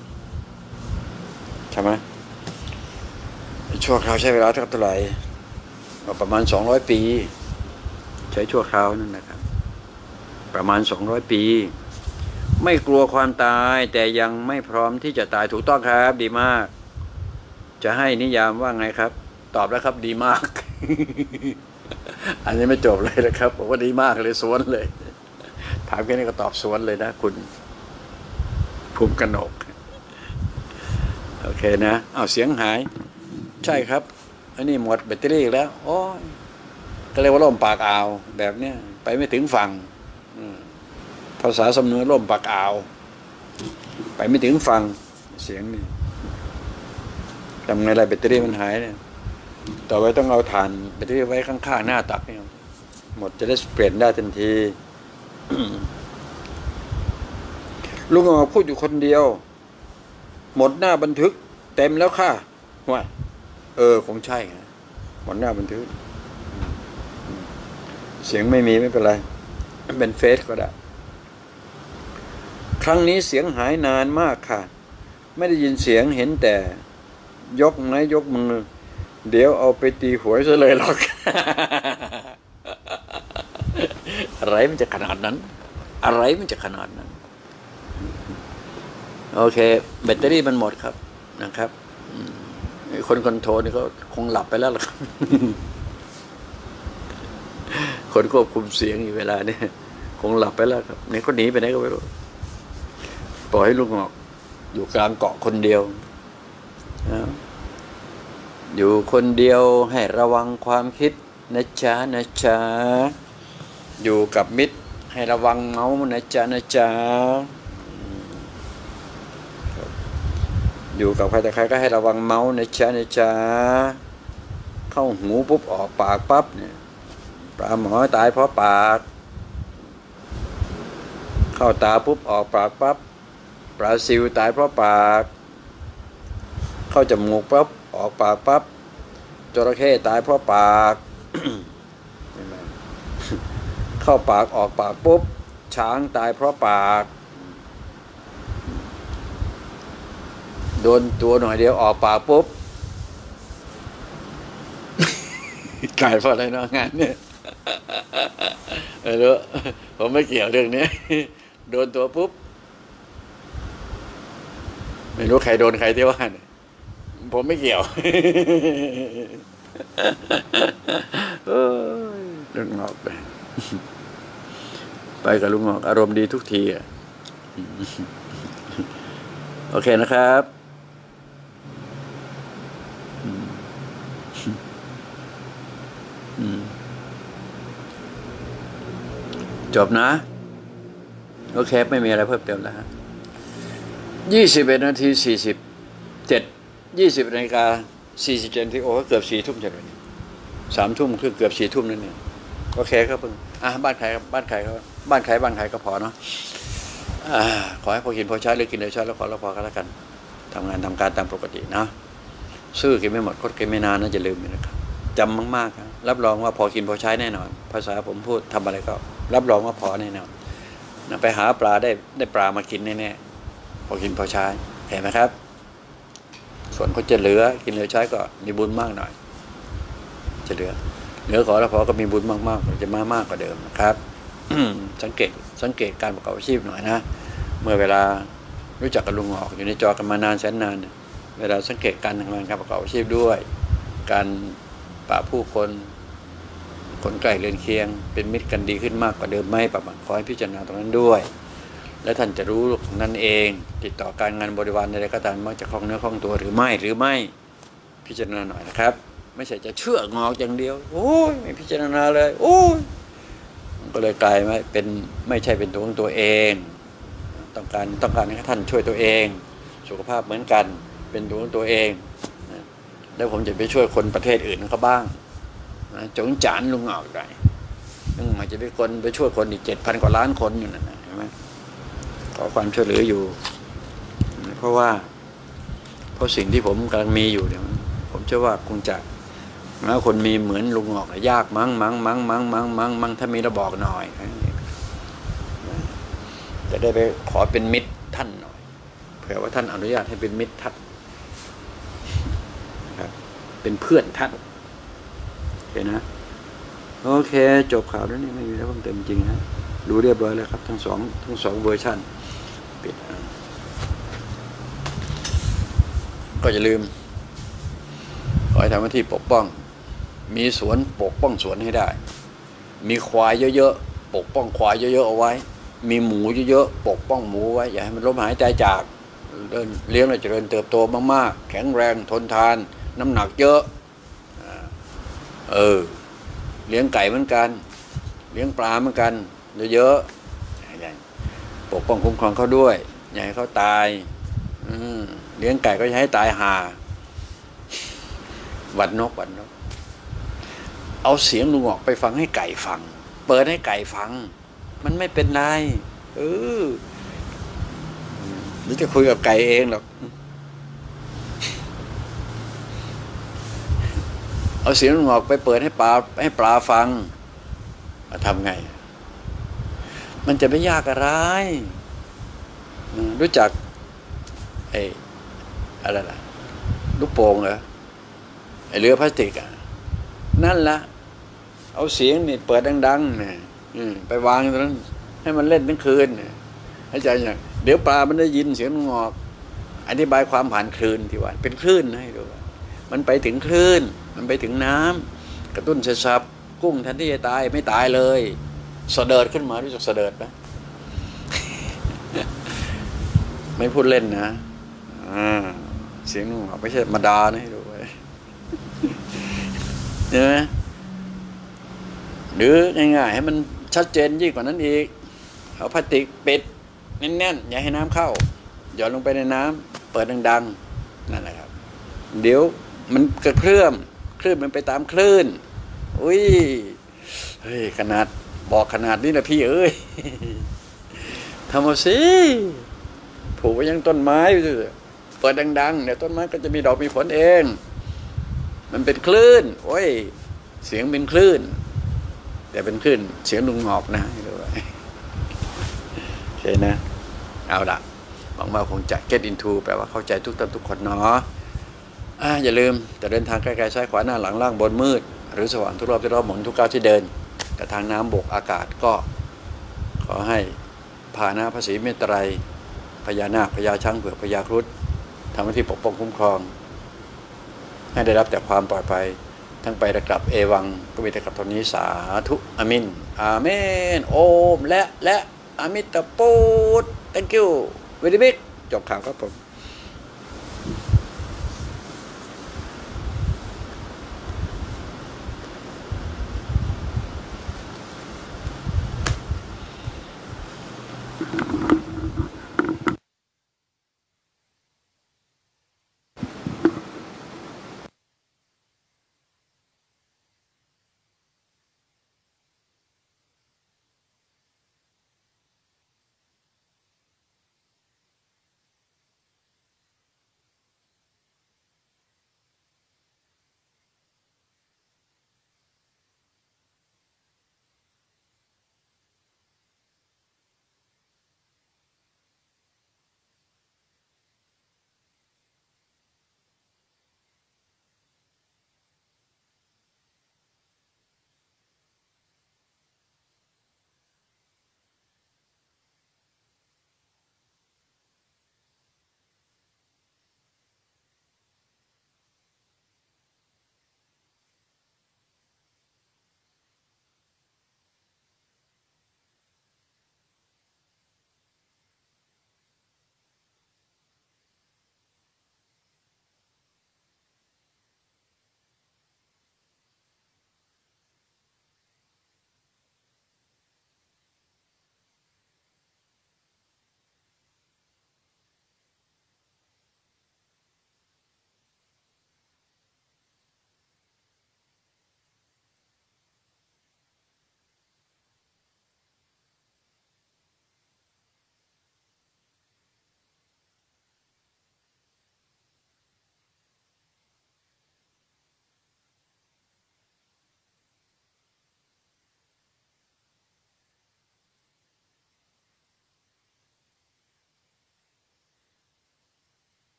ใช่ไหมชั่วคราวใช้เวลาเท่าไหร่ประมาณ200 ปีใช้ชั่วคราวนั่นนะครับประมาณ200 ปีไม่กลัวความตายแต่ยังไม่พร้อมที่จะตายถูกต้องครับดีมากจะให้นิยามว่าไงครับตอบแล้วครับดีมาก อันนี้ไม่จบเลยนะครับบอกว่าดีมากเลยสวนเลยถามแค่นี้ก็ตอบสวนเลยนะคุณภูมิกนกโอเคนะเอาเสียงหายใช่ครับอันนี้หมดแบตเตอรี่แล้วโอ้ยก็เรียกว่าล่มปากอ่าวแบบเนี้ยไปไม่ถึงฝั่งภาษาสำเนียงล่มปากอ่าวไปไม่ถึงฝั่งเสียงนี่ทำไงล่ะแบตเตอรี่มันหายเนี่ยต่อไปต้องเอาถ่านแบตเตอรี่ไว้ข้างๆหน้าตักเนี่ยหมดจะได้เปลี่ยนได้ทันที ลุงออกพูดอยู่คนเดียวหมดหน้าบันทึกเต็มแล้วค่ะว่าคงใช่ฮะหมดหน้าบันทึกเสียงไม่มีไม่เป็นไรเป็นเฟซก็ได้ครั้งนี้เสียงหายนานมากค่ะไม่ได้ยินเสียงเห็นแต่ยกไม้ยกมือเดี๋ยวเอาไปตีหวยซะเลยหรอก อะไรมันจะขนาดนั้นอะไรมันจะขนาดนั้นโอเคแบตเตอรี่มันหมดครับนะครับคนคอนโทรลนี่ก็คงหลับไปแล้วล่ะ คนควบคุมเสียงอยู่เวลาเนี่ยคงหลับไปแล้วครับนี่ก็หนีไปไหนก็ไม่รู้ปล่อยให้ลุงออกอยู่กลางเกาะคนเดียวอยู่คนเดียวให้ระวังความคิดนะจ๊ะนะจ๊ะอยู่กับมิตรให้ระวังเมานะจ๊ะนะจ๊ะอยู่กับใครแต่ใครก็ให้ระวังเมานะจ๊ะนะจ๊ะเข้าหูปุ๊บออกปากปั๊บเนี่ยปลาหมอตายเพราะปากเข้าตาปุ๊บออกปากปั๊บปลาซิวตายเพราะปากเข้าจมูกปั๊บออกปากปั๊บจระเข้ตายเพราะปากเข้าปากออกปากปุ๊บช้างตายเพราะปากโดนตัวหน่อยเดียวออกปากปุ๊บกลายเพราะอะไรเนาะงานเนี่ยไม่รู้ผมไม่เกี่ยวเรื่องนี้โดนตัวปุ๊บไม่รู้ใครโดนใครที่ว่าเนี่ยผมไม่เกี่ยวลุงงอกไปกับลุงงอกอารมณ์ดีทุกทีอ่ะโอเคนะครับจบนะโอเคไม่มีอะไรเพิ่มเติมแล้วฮะ21:47 20:47 นาทีโอ้เกือบ4 ทุ่มจะเลย3 ทุ่มคือเกือบ4 ทุ่มนั่นเองโอเคครับเพิ่งบ้านใครบ้านใครก็บ้านใครบ้านใครก็พอเนาะขอให้พอกินพอใช้หรือกินเลยใช้แล้วขอแล้วพอกันแล้วกันทำงานทำการตามปกตินะซื้อกินไม่หมดคดกินไม่นานนะจะลืมนะครับจำมากๆครับรับรองว่าพอกินพอใช้แน่นอนภาษาผมพูดทำอะไรก็รับรองว่าพอแน่นอนไปหาปลาได้ปลามากินแน่ๆพอกินพอใช้เห็นไหมครับส่วนคนจะเหลือกินเหลือใช้ก็มีบุญมากหน่อยจะเหลือขอแล้วพอก็มีบุญมากๆจะมากกว่าเดิมนะครับสังเกตการประกอบอาชีพหน่อยนะเมื่อเวลารู้จักกับลุงออกอยู่ในจอกันมานานแสนนานเวลาสังเกตการทำงานการประกอบอาชีพด้วยการปะผู้คนใกล้เรือนเคียงเป็นมิตรกันดีขึ้นมากกว่าเดิมไหมประมาณขอให้พิจารณาตรงนั้นด้วยและท่านจะรู้นั่นเองติดต่อการงานบริวารใดๆก็ตามมักจะคล่องเนื้อคล่องตัวหรือไม่พิจารณาหน่อยนะครับไม่ใช่จะเชื่องอกอย่างเดียวโอ้ยไม่พิจารณาเลยโอ้ยก็เลยกลายมาเป็นไม่ใช่เป็นตัวของตัวเองต้องการให้ท่านช่วยตัวเองสุขภาพเหมือนกันเป็นตัวของตัวเองแล้วผมจะไปช่วยคนประเทศอื่นเขาบ้างจงจานลุงออกได้นึกมันจะเป็นคนไปช่วยคนอีก7,000 กว่าล้านคนอยู่นั่นนะเห็นไหมขอความช่วยเหลืออยู่เพราะสิ่งที่ผมกำลังมีอยู่เนี่ยผมเชื่อว่าคงจะแล้วคนมีเหมือนลุงออกยากมั้งถ้ามีระบอกหน่อยจะได้ไปขอเป็นมิตรท่านหน่อยเผื่อว่าท่านอนุญาตให้เป็นมิตรท่านครับเป็นเพื่อนท่านโอเคนะโอเคจบข่าวแล้วนี่ไม่มีแล้วเพิ่มเติมจริงนะดูเรียบร้อยแล้วครับทั้งสองเวอร์ชันปิดก็อย่าลืมขอให้ทำหน้าที่ปกป้องมีสวนปกป้องสวนให้ได้มีควายเยอะๆปกป้องควายเยอะๆเอาไว้มีหมูเยอะๆปกป้องหมูไว้อย่าให้มันล้มหายใจจากเลี้ยงแล้วเจริญเติบโตมากๆแข็งแรงทนทานน้ำหนักเยอะเลี้ยงไก่เหมือนกันเลี้ยงปลาเหมือนกันเยอะๆปกป้องคุ้มครองเขาด้วยอย่าให้เขาตายเลี้ยงไก่ก็อย่าให้ตายห่าหวัดนกเอาเสียงลุงออกไปฟังให้ไก่ฟังเปิดให้ไก่ฟังมันไม่เป็นไรหรือจะคุยกับไก่เองหรอกเอาเสียงลุงออกไปเปิดให้ปลาฟังมาทำไงมันจะไม่ยากอะไรรู้จักอะไรล่ะลูกโป่งเหรอเรือพลาสติกนั่นละเอาเสียงนี่เปิดดังๆเนี่ยไปวางตรงนั้นให้มันเล่นทั้งคืนให้ใจอย่างเดี๋ยวปลามันได้ยินเสียงงอกอธิบายความผ่านคลื่นที่ว่าเป็นคลื่นให้ดูมันไปถึงคลื่นมันไปถึงน้ำกระตุ้นเสสับกุ้งแทนที่จะตายไม่ตายเลยเสดิร์ดขึ้นมารู้จักเสดิร์ดไหม ไม่พูดเล่นนะเสียงงอกไม่ใช่ธรรมดานะให้ดูใช่ไหมหรือง่ายๆให้มันชัดเจนยิ่งกว่านั้นอีกเอาพลาสติกปิดแน่นๆอย่าให้น้ำเข้าหย่อนลงไปในน้ำเปิดดังๆนั่นแหละครับเดี๋ยวมันกระเพื่อมคลื่นมันไปตามคลื่นอุ้ยเฮ้ยขนาดบอกขนาดนี้แหละพี่เอ้ยทำเอาสิผูกไว้ยังต้นไม้เปิดดังๆเดี๋ยวต้นไม้ก็จะมีดอกมีผลเองมันเป็นคลื่นโอ้ยเสียงเป็นคลื่นแต่เป็นคลื่นเสียงลุงงอกนะดูไว้โอเคนะเอาละหวังว่าคงจะ get into แปลว่าเข้าใจทุกท่านทุกคนเนาะอย่าลืมแต่เดินทางไกลๆซ้ายขวาหน้าหลังล่างบนมืดหรือสว่างทุกรอบที่รอบหมุนทุกก้าวที่เดินแต่ทางน้ำบกอากาศก็ขอให้พาหนะพระศรีเมตไตรพญานาคพญาช้างเผือกพญาครุฑทำหน้าที่ปกป้องคุ้มครองให้ได้รับแต่ความปลอดภัยทั้งไปและกลับเอวังก็มีแต่กับตอนนี้สาธุอามินอาเมนโอมและอามิตาปูด thank you very much จบข่าวครับผม